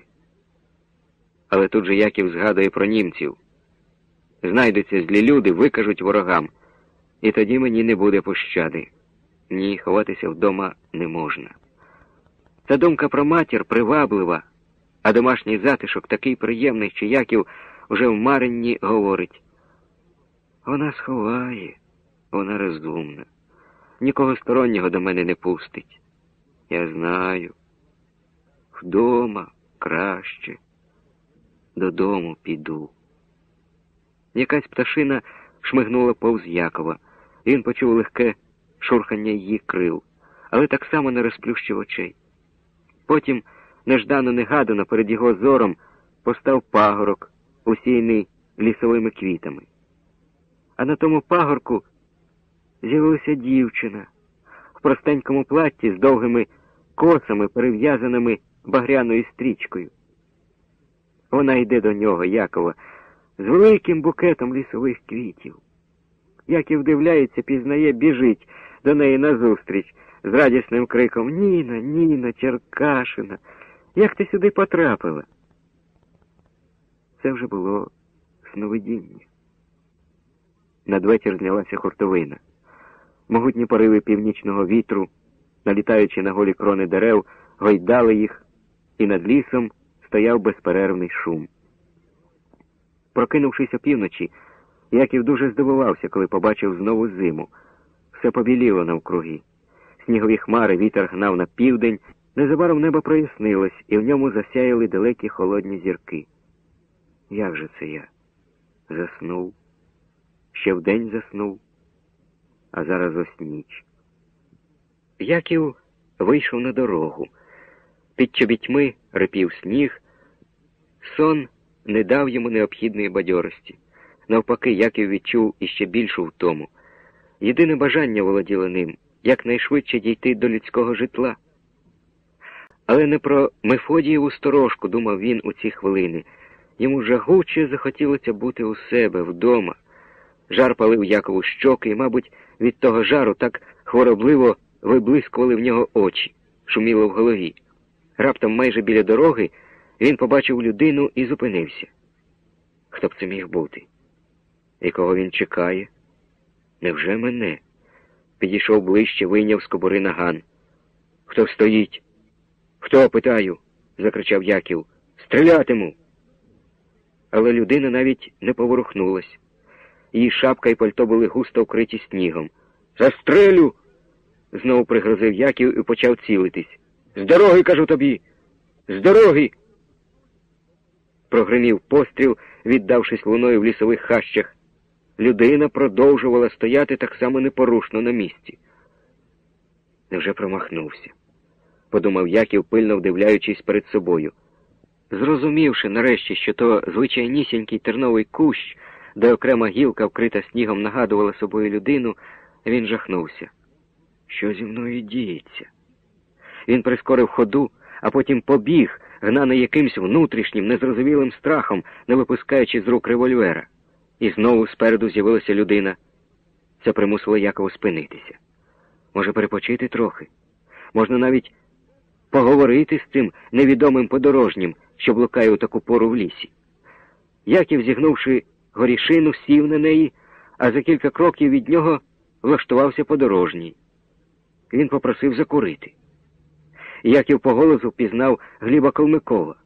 A: Але тут же Яків згадує про німців. Знайдуться злі люди, викажуть ворогам, і тоді мені не буде пощади. Ні, ховатися вдома не можна. Та думка про матір приваблива, а домашній затишок такий приємний, що Яків вже в маренні говорить. Вона сховає, вона розумна. Нікого стороннього до мене не пустить. Я знаю. Вдома краще. Додому піду. Якась пташина шмигнула повз Якова. Він почув легке шурхання її крил, але так само не розплющив очей. Потім, неждано-негадано, перед його зором постав пагорок, усіяний лісовими квітами. А на тому пагорку з'явилася дівчина в простенькому платті з довгими косами, перев'язаними багряною стрічкою. Вона йде до нього, Якова, з великим букетом лісових квітів. Яків дивляється, пізнає, біжить до неї назустріч з радісним криком: «Ніна, Ніна, Черкашина, як ти сюди потрапила?» Це вже було сновидіння. Надвечір знялася хуртовина. Могутні пориви північного вітру, налітаючи на голі крони дерев, гойдали їх, і над лісом стояв безперервний шум. Прокинувшись опівночі, Яків дуже здивувався, коли побачив знову зиму. Все побіліло навкруги. Снігові хмари вітер гнав на південь, Незабаром небо прояснилось, і в ньому засяяли далекі холодні зірки. Як же це я? Заснув. Ще вдень заснув, а зараз ось ніч. Яків вийшов на дорогу. Під чобітьми рипів сніг. Сон не дав йому необхідної бадьорості. Навпаки, Яків відчув іще більшу втому. Єдине бажання володіло ним — якнайшвидше дійти до людського житла. Але не про Мефодієву сторожку думав він у ці хвилини. Йому жагуче захотілося бути у себе, вдома. Жар палив Якову щоки, і, мабуть, від того жару так хворобливо виблискували в нього очі, шуміло в голові. Раптом майже біля дороги він побачив людину і зупинився. Хто б це міг бути? І кого він чекає? Невже мене? Підійшов ближче, вийняв з кобури наган. Хто стоїть? Хто, питаю? Закричав Яків. Стрілятиму! Але людина навіть не поворухнулась. Її шапка і пальто були густо вкриті снігом. «Застрелю!» Знову пригрозив Яків і почав цілитись. «З дороги, кажу тобі! З дороги!» Прогримів постріл, віддавшись луною в лісових хащах. Людина продовжувала стояти так само непорушно на місці. Невже промахнувся? Подумав Яків, пильно вдивляючись перед собою. Зрозумівши нарешті, що то звичайнісінький терновий кущ, де окрема гілка, вкрита снігом, нагадувала собою людину, він жахнувся. Що зі мною діється? Він прискорив ходу, а потім побіг, гнаний якимсь внутрішнім, незрозумілим страхом, не випускаючи з рук револьвера. І знову спереду з'явилася людина. Це примусило Якова спинитися. Може, перепочити трохи? Можна навіть поговорити з цим невідомим подорожнім, що блукає у таку пору в лісі. Яків, зігнувши горішину, сів на неї, а за кілька кроків від нього влаштувався подорожній. Він попросив закурити. Яків по голосу впізнав Гліба Калмикова.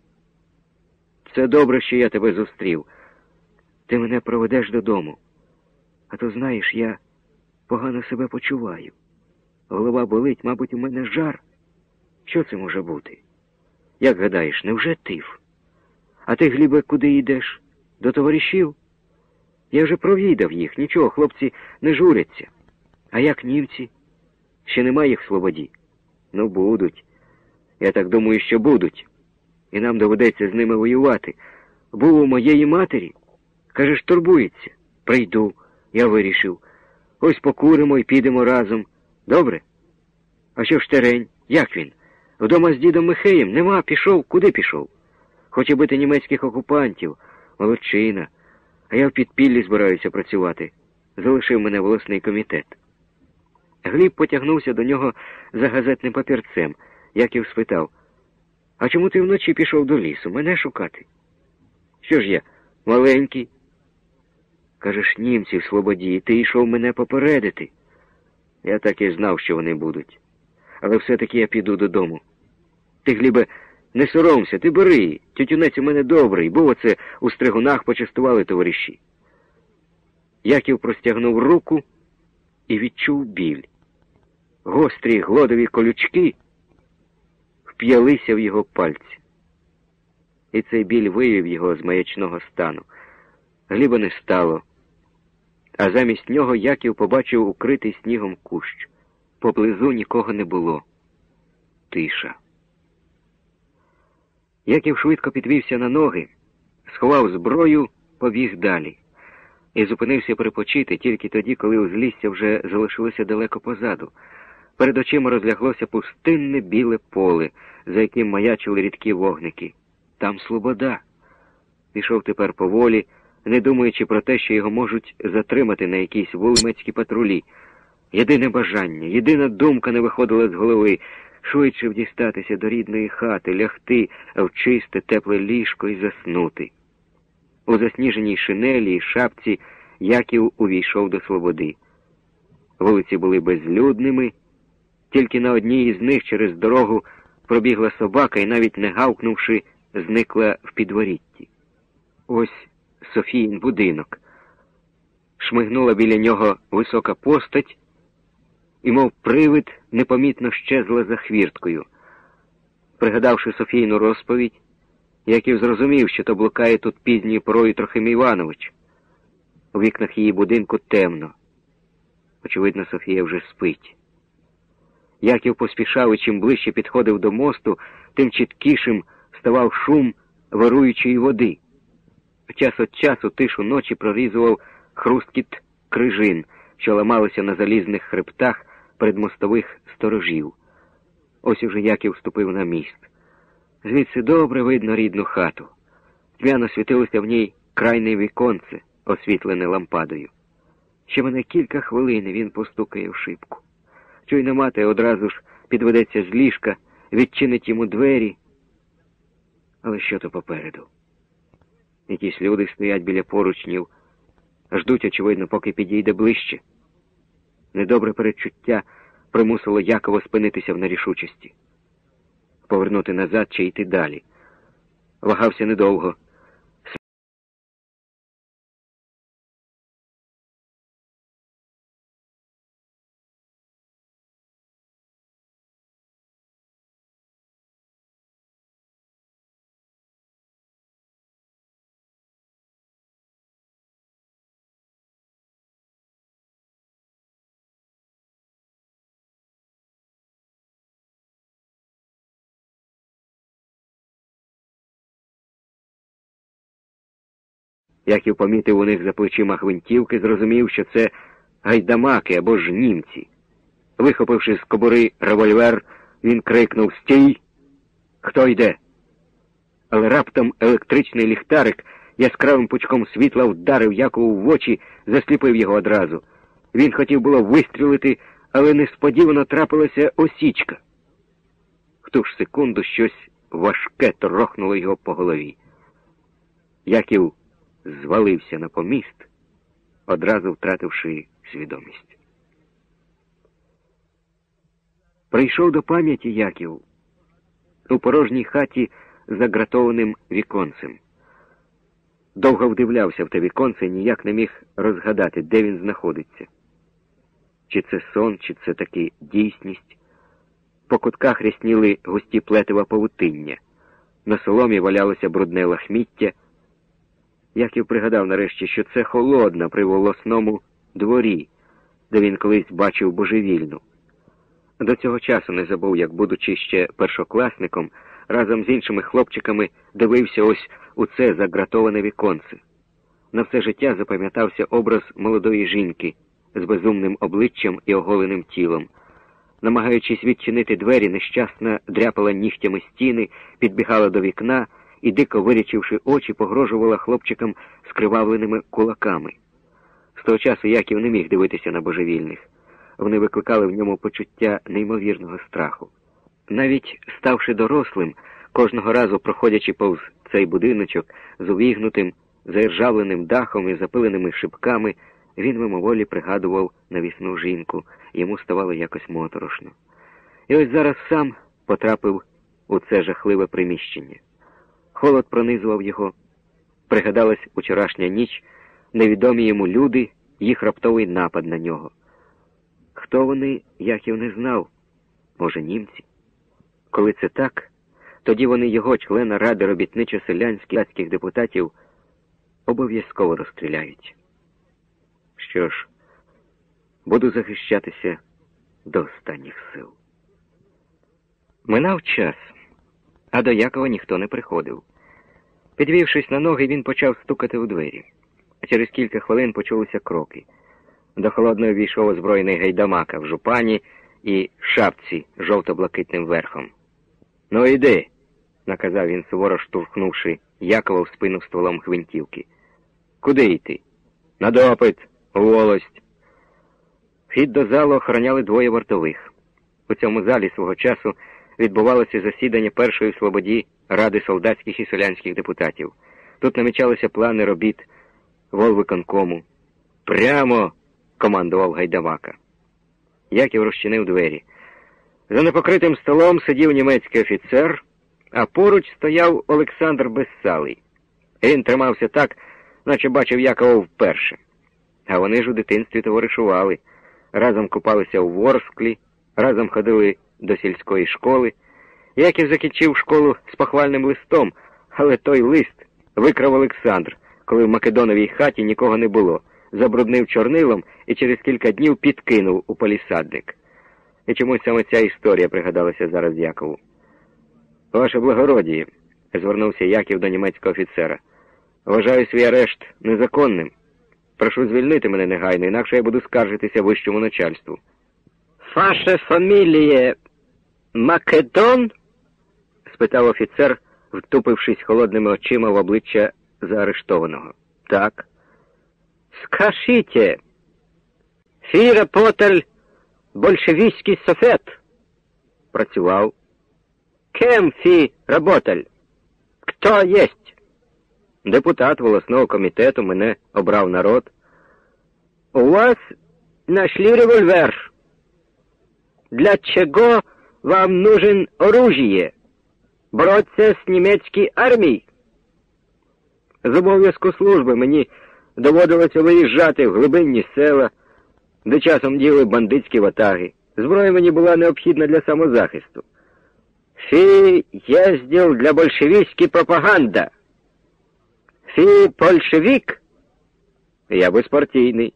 A: «Це добре, що я тебе зустрів. Ти мене проведеш додому. А то, знаєш, я погано себе почуваю. Голова болить, мабуть, у мене жар. Що це може бути? Як гадаєш, невже тиф? А ти, Глібе, куди йдеш? До товаришів? Я вже провідав їх, нічого, хлопці не журяться. А як німці? Ще немає їх в Слободі? Ну, будуть. Я так думаю, що будуть. І нам доведеться з ними воювати. Був у моєї матері. Кажеш, турбується. Прийду, я вирішив. Ось покуримо і підемо разом. Добре? А що ж Терень? Як він? Вдома з дідом Михеєм? Нема, пішов. Куди пішов? Хоче бити німецьких окупантів. Молодчина. А я в підпіллі збираюся працювати. Залишив мене волосний комітет. Гліб потягнувся до нього за газетним папірцем. Яків спитав: «А чому ти вночі пішов до лісу? Мене шукати?» «Що ж я, маленький?» «Кажеш, німці в Слободі, і ти йшов мене попередити». «Я так і знав, що вони будуть. Але все-таки я піду додому. Ти, Глібе, не соромся, ти бери. Тютюнець у мене добрий, бо оце у Стригунах почастували товариші». Яків простягнув руку і відчув біль. Гострі глодові колючки вп'ялися в його пальці. І цей біль вивів його з маячного стану. Гліба не стало, а замість нього Яків побачив укритий снігом кущ. Поблизу нікого не було. Тиша. Яків швидко підвівся на ноги, сховав зброю, побіг далі. І зупинився перепочити тільки тоді, коли узлісся вже залишилося далеко позаду. Перед очима розляглося пустинне біле поле, за яким маячили рідкі вогники. Там Слобода. Пішов тепер поволі, не думаючи про те, що його можуть затримати на якійсь вулмецькій патрулі. Єдине бажання, єдина думка не виходила з голови — швидше дістатися до рідної хати, лягти в чисте, тепле ліжко і заснути. У засніженій шинелі і шапці Яків увійшов до Слободи. Вулиці були безлюдними, тільки на одній із них через дорогу пробігла собака і, навіть не гавкнувши, зникла в підворітті. Ось Софіїн будинок. Шмигнула біля нього висока постать і, мов привид, непомітно щезла за хвірткою. Пригадавши Софійну розповідь, Яків зрозумів, що то блукає тут пізньою порою Трохим Іванович. У вікнах її будинку темно. Очевидно, Софія вже спить. Яків поспішав і чим ближче підходив до мосту, тим чіткішим ставав шум вируючої води. Час від часу тишу ночі прорізував хрусткіт крижин, що ламалися на залізних хребтах передмостових сторожів. Ось уже Яків вступив на міст. Звідси добре видно рідну хату. Тьмяно світилося в ній крайне віконце, освітлене лампадою. Ще мене кілька хвилин він постукає в шибку. Чуйна мати одразу ж підведеться з ліжка, відчинить йому двері. Але що то попереду? Якісь люди стоять біля поручнів, ждуть, очевидно, поки підійде ближче. Недобре передчуття примусило Якова спинитися в нерішучості. Повернути назад чи йти далі. Вагався недовго. Яків помітив у них за плечима гвинтівки, зрозумів, що це гайдамаки або ж німці. Вихопивши з кобури револьвер, він крикнув «Стій! Хто йде?» Але раптом електричний ліхтарик яскравим пучком світла вдарив Якову в очі, засліпив його одразу. Він хотів було вистрілити, але несподівано трапилася осічка. В ту ж секунду щось важке торохнуло його по голові. Яків звалився на поміст, одразу втративши свідомість. Прийшов до пам'яті Яків у порожній хаті з загратованим віконцем. Довго вдивлявся в те віконце і ніяк не міг розгадати, де він знаходиться. Чи це сон, чи це таки дійсність. По кутках рясніли густі плетива павутиння. На соломі валялося брудне лахміття. Яків пригадав нарешті, що це холодна при волосному дворі, де він колись бачив божевільну. До цього часу не забув, як, будучи ще першокласником, разом з іншими хлопчиками дивився ось у це загратоване віконце. На все життя запам'ятався образ молодої жінки з безумним обличчям і оголеним тілом. Намагаючись відчинити двері, нещасна дряпала нігтями стіни, підбігала до вікна і, дико вирячивши очі, погрожувала хлопчикам скривавленими кулаками. З того часу Яків не міг дивитися на божевільних. Вони викликали в ньому почуття неймовірного страху. Навіть ставши дорослим, кожного разу проходячи повз цей будиночок з увігнутим, заіржавленим дахом і запиленими шибками, він мимоволі пригадував навісну жінку, йому ставало якось моторошно. І ось зараз сам потрапив у це жахливе приміщення. Холод пронизував його. Пригадалась учорашня ніч, невідомі йому люди, їх раптовий напад на нього. Хто вони, Яків не знав. Може, німці? Коли це так, тоді вони його, члена Ради робітничо-селянських депутатів, обов'язково розстріляють. Що ж, буду захищатися до останніх сил. Минав час, а до Якова ніхто не приходив. Підвівшись на ноги, він почав стукати у двері. Через кілька хвилин почулися кроки. До холодної війшов озброєний гайдамака в жупані і шапці з жовто-блакитним верхом. «Ну йди!» — наказав він, суворо штурхнувши Якова в спину стволом гвинтівки. «Куди йти?» «На допит! У волость!» Вхід до залу охороняли двоє вартових. У цьому залі свого часу відбувалося засідання першої в Слободі Ради солдатських і селянських депутатів. Тут намічалися плани робіт волвиконкому. «Прямо!» — командував гайдамака. Яків розчинив двері. За непокритим столом сидів німецький офіцер, а поруч стояв Олександр Безсалий. Він тримався так, наче бачив Якова вперше. А вони ж у дитинстві товаришували. Разом купалися у Ворсклі, разом ходили до сільської школи. Яків закінчив школу з похвальним листом, але той лист викрав Олександр, коли в Македоновій хаті нікого не було, забруднив чорнилом і через кілька днів підкинув у палісадник. І чомусь саме ця історія пригадалася зараз Якову. «Ваше благородіє», — звернувся Яків до німецького офіцера, — «вважаю свій арешт незаконним. Прошу звільнити мене негайно, інакше я буду скаржитися вищому начальству». «Ваша фамілія Македон?» — спитав офіцер, втупившись холодними очима в обличчя заарештованого. «Так». «Скажите, фі работал большевистський софет?» «Працював». «Кем фі работал? Кто есть?» «Депутат волосного комітету, мене обрав народ». «У вас нашли револьвер. Для чего вам нужен оружие? Бороться з німецькою армією?» «З обов'язку служби мені доводилося виїжджати в глибинні села, де часом діяли бандитські ватаги. Зброя мені була необхідна для самозахисту». «Фі їздив для большевистської пропаганди. Фі большевик?» «Я безпартійний».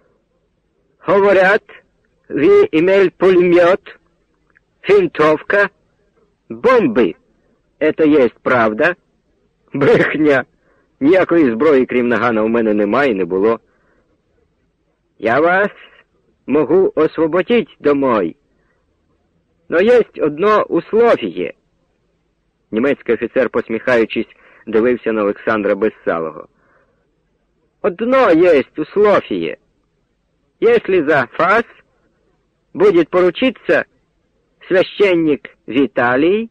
A: «Говорят, вы имел пулемет, винтовка, бомби. Это есть правда?» «Брехня. Ніякої зброї, крім нагана, у мене немає і не було». «Я вас могу освободить домой. Но есть одно условие». Німецький офіцер, посміхаючись, дивився на Олександра Безсалого. «Одно есть условие. Если за вас будет поручиться священник Виталий,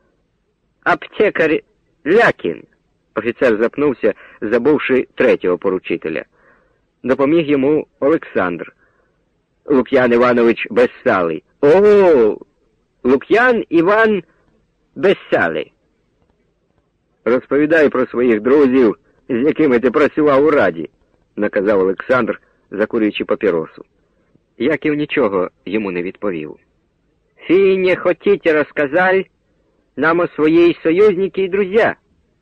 A: аптекарь Лякін». Офіцер запнувся, забувши третього поручителя. Допоміг йому Олександр. «Лук'ян Іванович Безсалий». «О, Лук'ян Іван Безсалий». «Розповідай про своїх друзів, з якими ти працював у Раді», — наказав Олександр, закурюючи папіросу. Яків нічого йому не відповів. «Фі не хотите розказати нам о своїй союзники і друзья?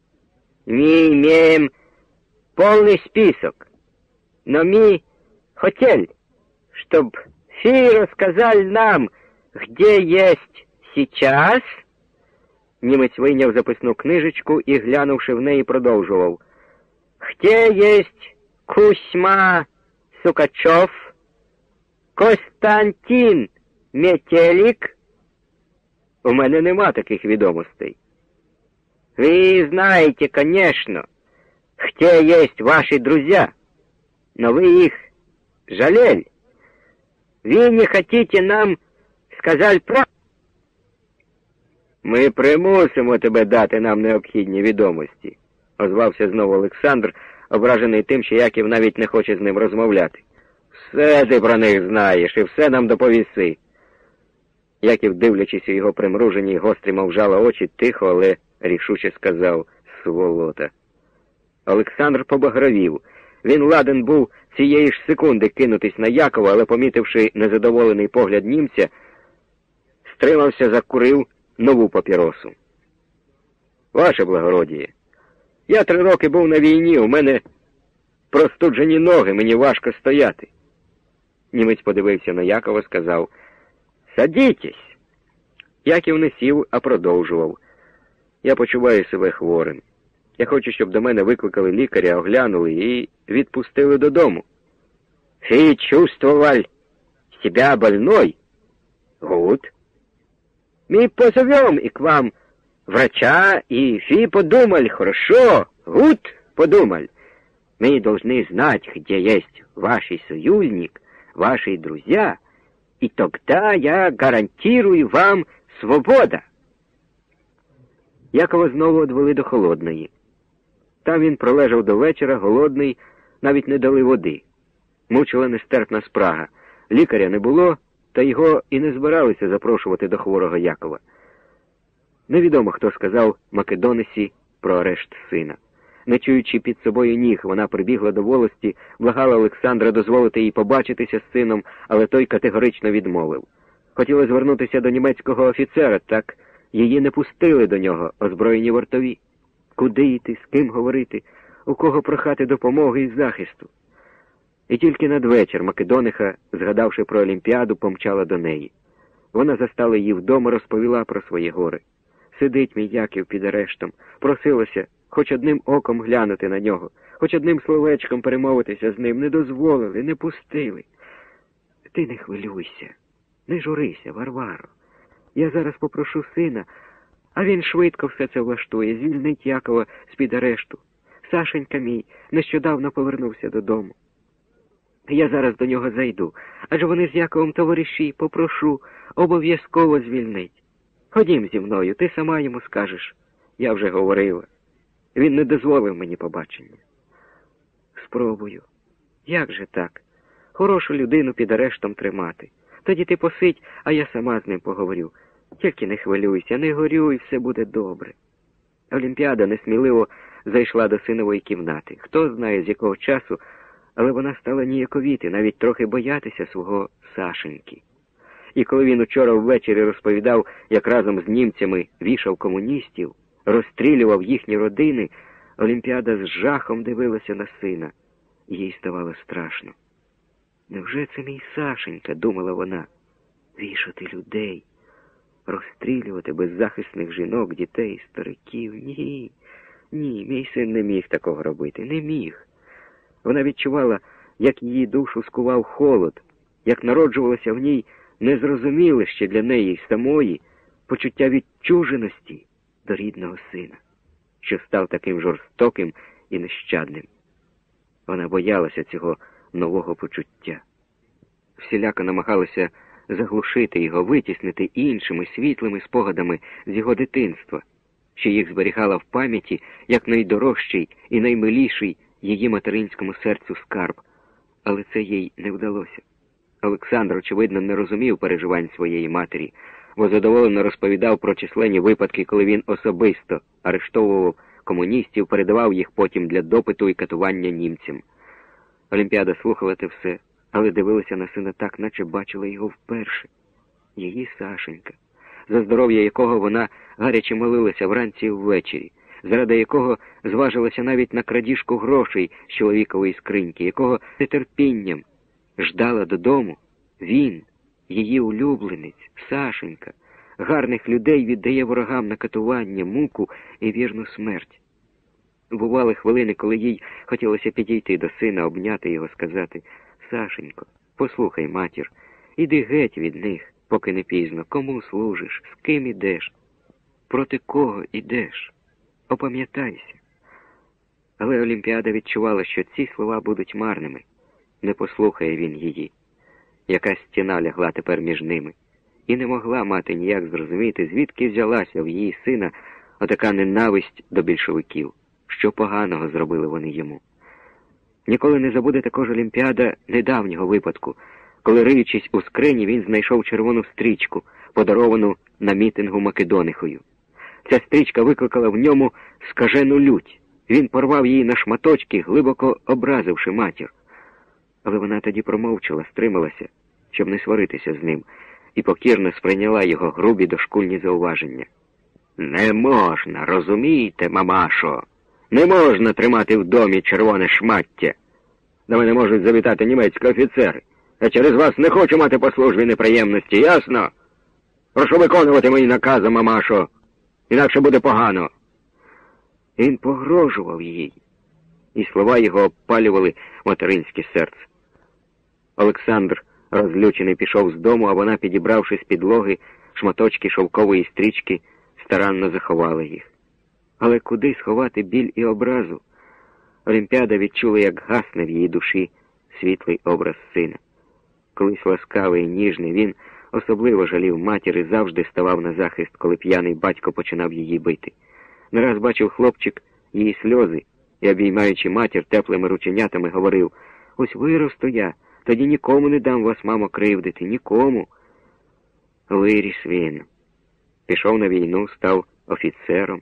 A: Мы имеем полный список, но мы хотели, чтобы Фи рассказал нам, где есть сейчас». Німець вийняв записну книжечку і, глянувши в неї, продовжував. «Где есть Кузьма Сукачев, Костянтин Метелик?» «У мене нема таких відомостей». «Вы знаете, конечно, где есть ваши друзья, но вы их жалели. Вы не хотите нам сказать правду?» «Ми примусимо тебе дати нам необхідні відомості», — озвався знову Олександр, ображений тим, що Яків навіть не хоче з ним розмовляти. «Все ти про них знаєш і все нам доповіси». Яків, дивлячись у його примружені й гострі, мов жала очі, тихо, але рішуче сказав: «Сволота». Олександр побагровів. Він ладен був цієї ж секунди кинутись на Якова, але, помітивши незадоволений погляд німця, стримався, закурив нову папіросу. «Ваше благородіє, я 3 роки був на війні, у мене простуджені ноги, мені важко стояти». Німець подивився на Якова, сказав: «Садітесь». Яків не сів, а продовжував: «Я почуваю себе хворим. Я хочу, щоб до мене викликали лікаря, оглянули і відпустили додому». «Фи чувствовал себя больной?» «Гуд. Мы позовем и к вам врача, и Фи подумали, хорошо, гуд подумали. Мы должны знать, где есть ваш союзник, ваши друзья, и тогда я гарантирую вам свободу». Якова знову одвели до Холодної. Там він пролежав до вечора, голодний, навіть не дали води. Мучила нестерпна спрага. Лікаря не було, та його і не збиралися запрошувати до хворого Якова. Невідомо, хто сказав Македонесі про арешт сина. Не чуючи під собою ніг, вона прибігла до волості, благала Олександра дозволити їй побачитися з сином, але той категорично відмовив. Хотіла звернутися до німецького офіцера, так Її не пустили до нього озброєні вартові. Куди йти, з ким говорити, у кого прохати допомоги і захисту? І тільки надвечір Македониха, згадавши про Олімпіаду, помчала до неї. Вона застала її вдома, розповіла про свої гори. Сидить мій Яків під арештом, просилася хоч одним оком глянути на нього, хоч одним словечком перемовитися з ним, не дозволили, не пустили. Ти не хвилюйся, не журися, Варваро. Я зараз попрошу сина, а він швидко все це влаштує, звільнить Якова з-під арешту. Сашенька мій нещодавно повернувся додому. Я зараз до нього зайду, адже вони з Яковом товариші, попрошу, обов'язково звільнить. Ходім зі мною, ти сама йому скажеш. Я вже говорила. Він не дозволив мені побачення. Спробую. Як же так? Хорошу людину під арештом тримати. Тоді ти посидь, а я сама з ним поговорю. Тільки не хвилюйся, не горюй, все буде добре. Олімпіада несміливо зайшла до синової кімнати. Хто знає, з якого часу, але вона стала ніяковіти, навіть трохи боятися свого Сашеньки. І коли він учора ввечері розповідав, як разом з німцями вішав комуністів, розстрілював їхні родини, Олімпіада з жахом дивилася на сина. Їй ставало страшно. Невже це мій Сашенька, думала вона, вішати людей, розстрілювати беззахисних жінок, дітей, стариків? Ні, ні, мій син не міг такого робити, не міг. Вона відчувала, як її душу скував холод, як народжувалося в ній незрозуміле ще для неї самої почуття відчуженості до рідного сина, що став таким жорстоким і нещадним. Вона боялася цього нового почуття. Всіляко намагалася заглушити його, витіснити іншими світлими спогадами з його дитинства, що їх зберігала в пам'яті як найдорожчий і наймиліший її материнському серцю скарб. Але це їй не вдалося. Олександр, очевидно, не розумів переживань своєї матері, бо задоволено розповідав про численні випадки, коли він особисто арештовував комуністів, передавав їх потім для допиту і катування німцям. Олімпіада слухала те все, але дивилася на сина так, наче бачила його вперше. Її Сашенька, за здоров'я якого вона гаряче молилася вранці і ввечері, заради якого зважилася навіть на крадіжку грошей з чоловікової скриньки, якого нетерпінням ждала додому, він, її улюбленець, Сашенька, гарних людей віддає ворогам на катування, муку і вірну смерть. Бували хвилини, коли їй хотілося підійти до сина, обняти його, сказати: «Сашенько, послухай, матір, іди геть від них, поки не пізно. Кому служиш? З ким ідеш? Проти кого ідеш? Опам'ятайся». Але Олімпіада відчувала, що ці слова будуть марними. Не послухає він її. Якась стіна лягла тепер між ними. І не могла мати ніяк зрозуміти, звідки взялася в її сина отака ненависть до більшовиків. Що поганого зробили вони йому. Ніколи не забуде також Олімпіада недавнього випадку, коли, риючись у скрині, він знайшов червону стрічку, подаровану на мітингу Македонихою. Ця стрічка викликала в ньому скажену лють. Він порвав її на шматочки, глибоко образивши матір. Але вона тоді промовчала, стрималася, щоб не сваритися з ним, і покірно сприйняла його грубі дошкульні зауваження. «Не можна, розумієте, мамашо? Не можна тримати в домі червоне шмаття. До мене можуть завітати німецькі офіцери. Я через вас не хочу мати по службі неприємності, ясно? Прошу виконувати мої накази, мамашо, інакше буде погано». Він погрожував їй, і слова його обпалювали материнське серце. Олександр, розлючений, пішов з дому, а вона, підібравши з підлоги шматочки шовкової стрічки, старанно заховала їх. Але куди сховати біль і образу? Олімпіада відчула, як гасне в її душі світлий образ сина. Колись ласкавий і ніжний, він особливо жалів матір і завжди ставав на захист, коли п'яний батько починав її бити. Не раз бачив хлопчик її сльози і, обіймаючи матір теплими рученятами, говорив: «Ось виросту я, тоді нікому не дам вас, мамо, кривдити, нікому». Виріс він. Пішов на війну, став офіцером.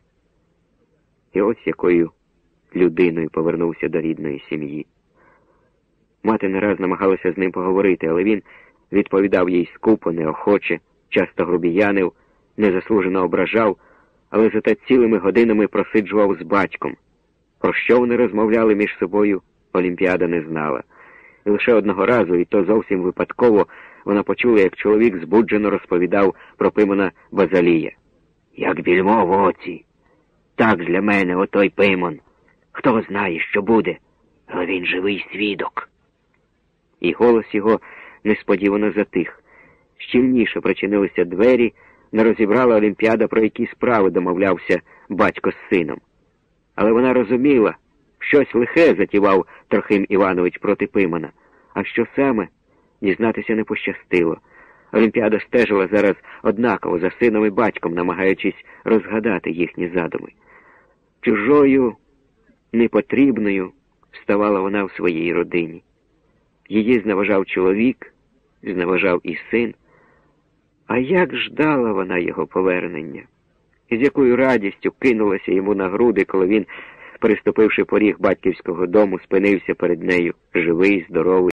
A: І ось якою людиною повернувся до рідної сім'ї. Мати не раз намагалася з ним поговорити, але він відповідав їй скупо, неохоче, часто грубіянив
B: незаслужено ображав, але зате цілими годинами просиджував з батьком. Про що вони розмовляли між собою, Олімпіада не знала. І лише одного разу, і то зовсім випадково, вона почула, як чоловік збуджено розповідав про Пимона Базалія. «Як більмо в оці! Так для мене отой Пимон! Хто знає, що буде, але він живий свідок!» І голос його несподівано затих. Щільніше причинилися двері, не розібрала Олімпіада, про які справи домовлявся батько з сином. Але вона розуміла, щось лихе затівав Трохим Іванович проти Пимона, а що саме, дізнатися не пощастило. Олімпіада стежила зараз однаково за сином і батьком, намагаючись розгадати їхні задуми. Чужою, непотрібною ставала вона в своїй родині. Її зневажав чоловік, зневажав і син. А як ждала вона його повернення? І з якою радістю кинулася йому на груди, коли він, переступивши поріг батьківського дому, спинився перед нею, живий, здоровий,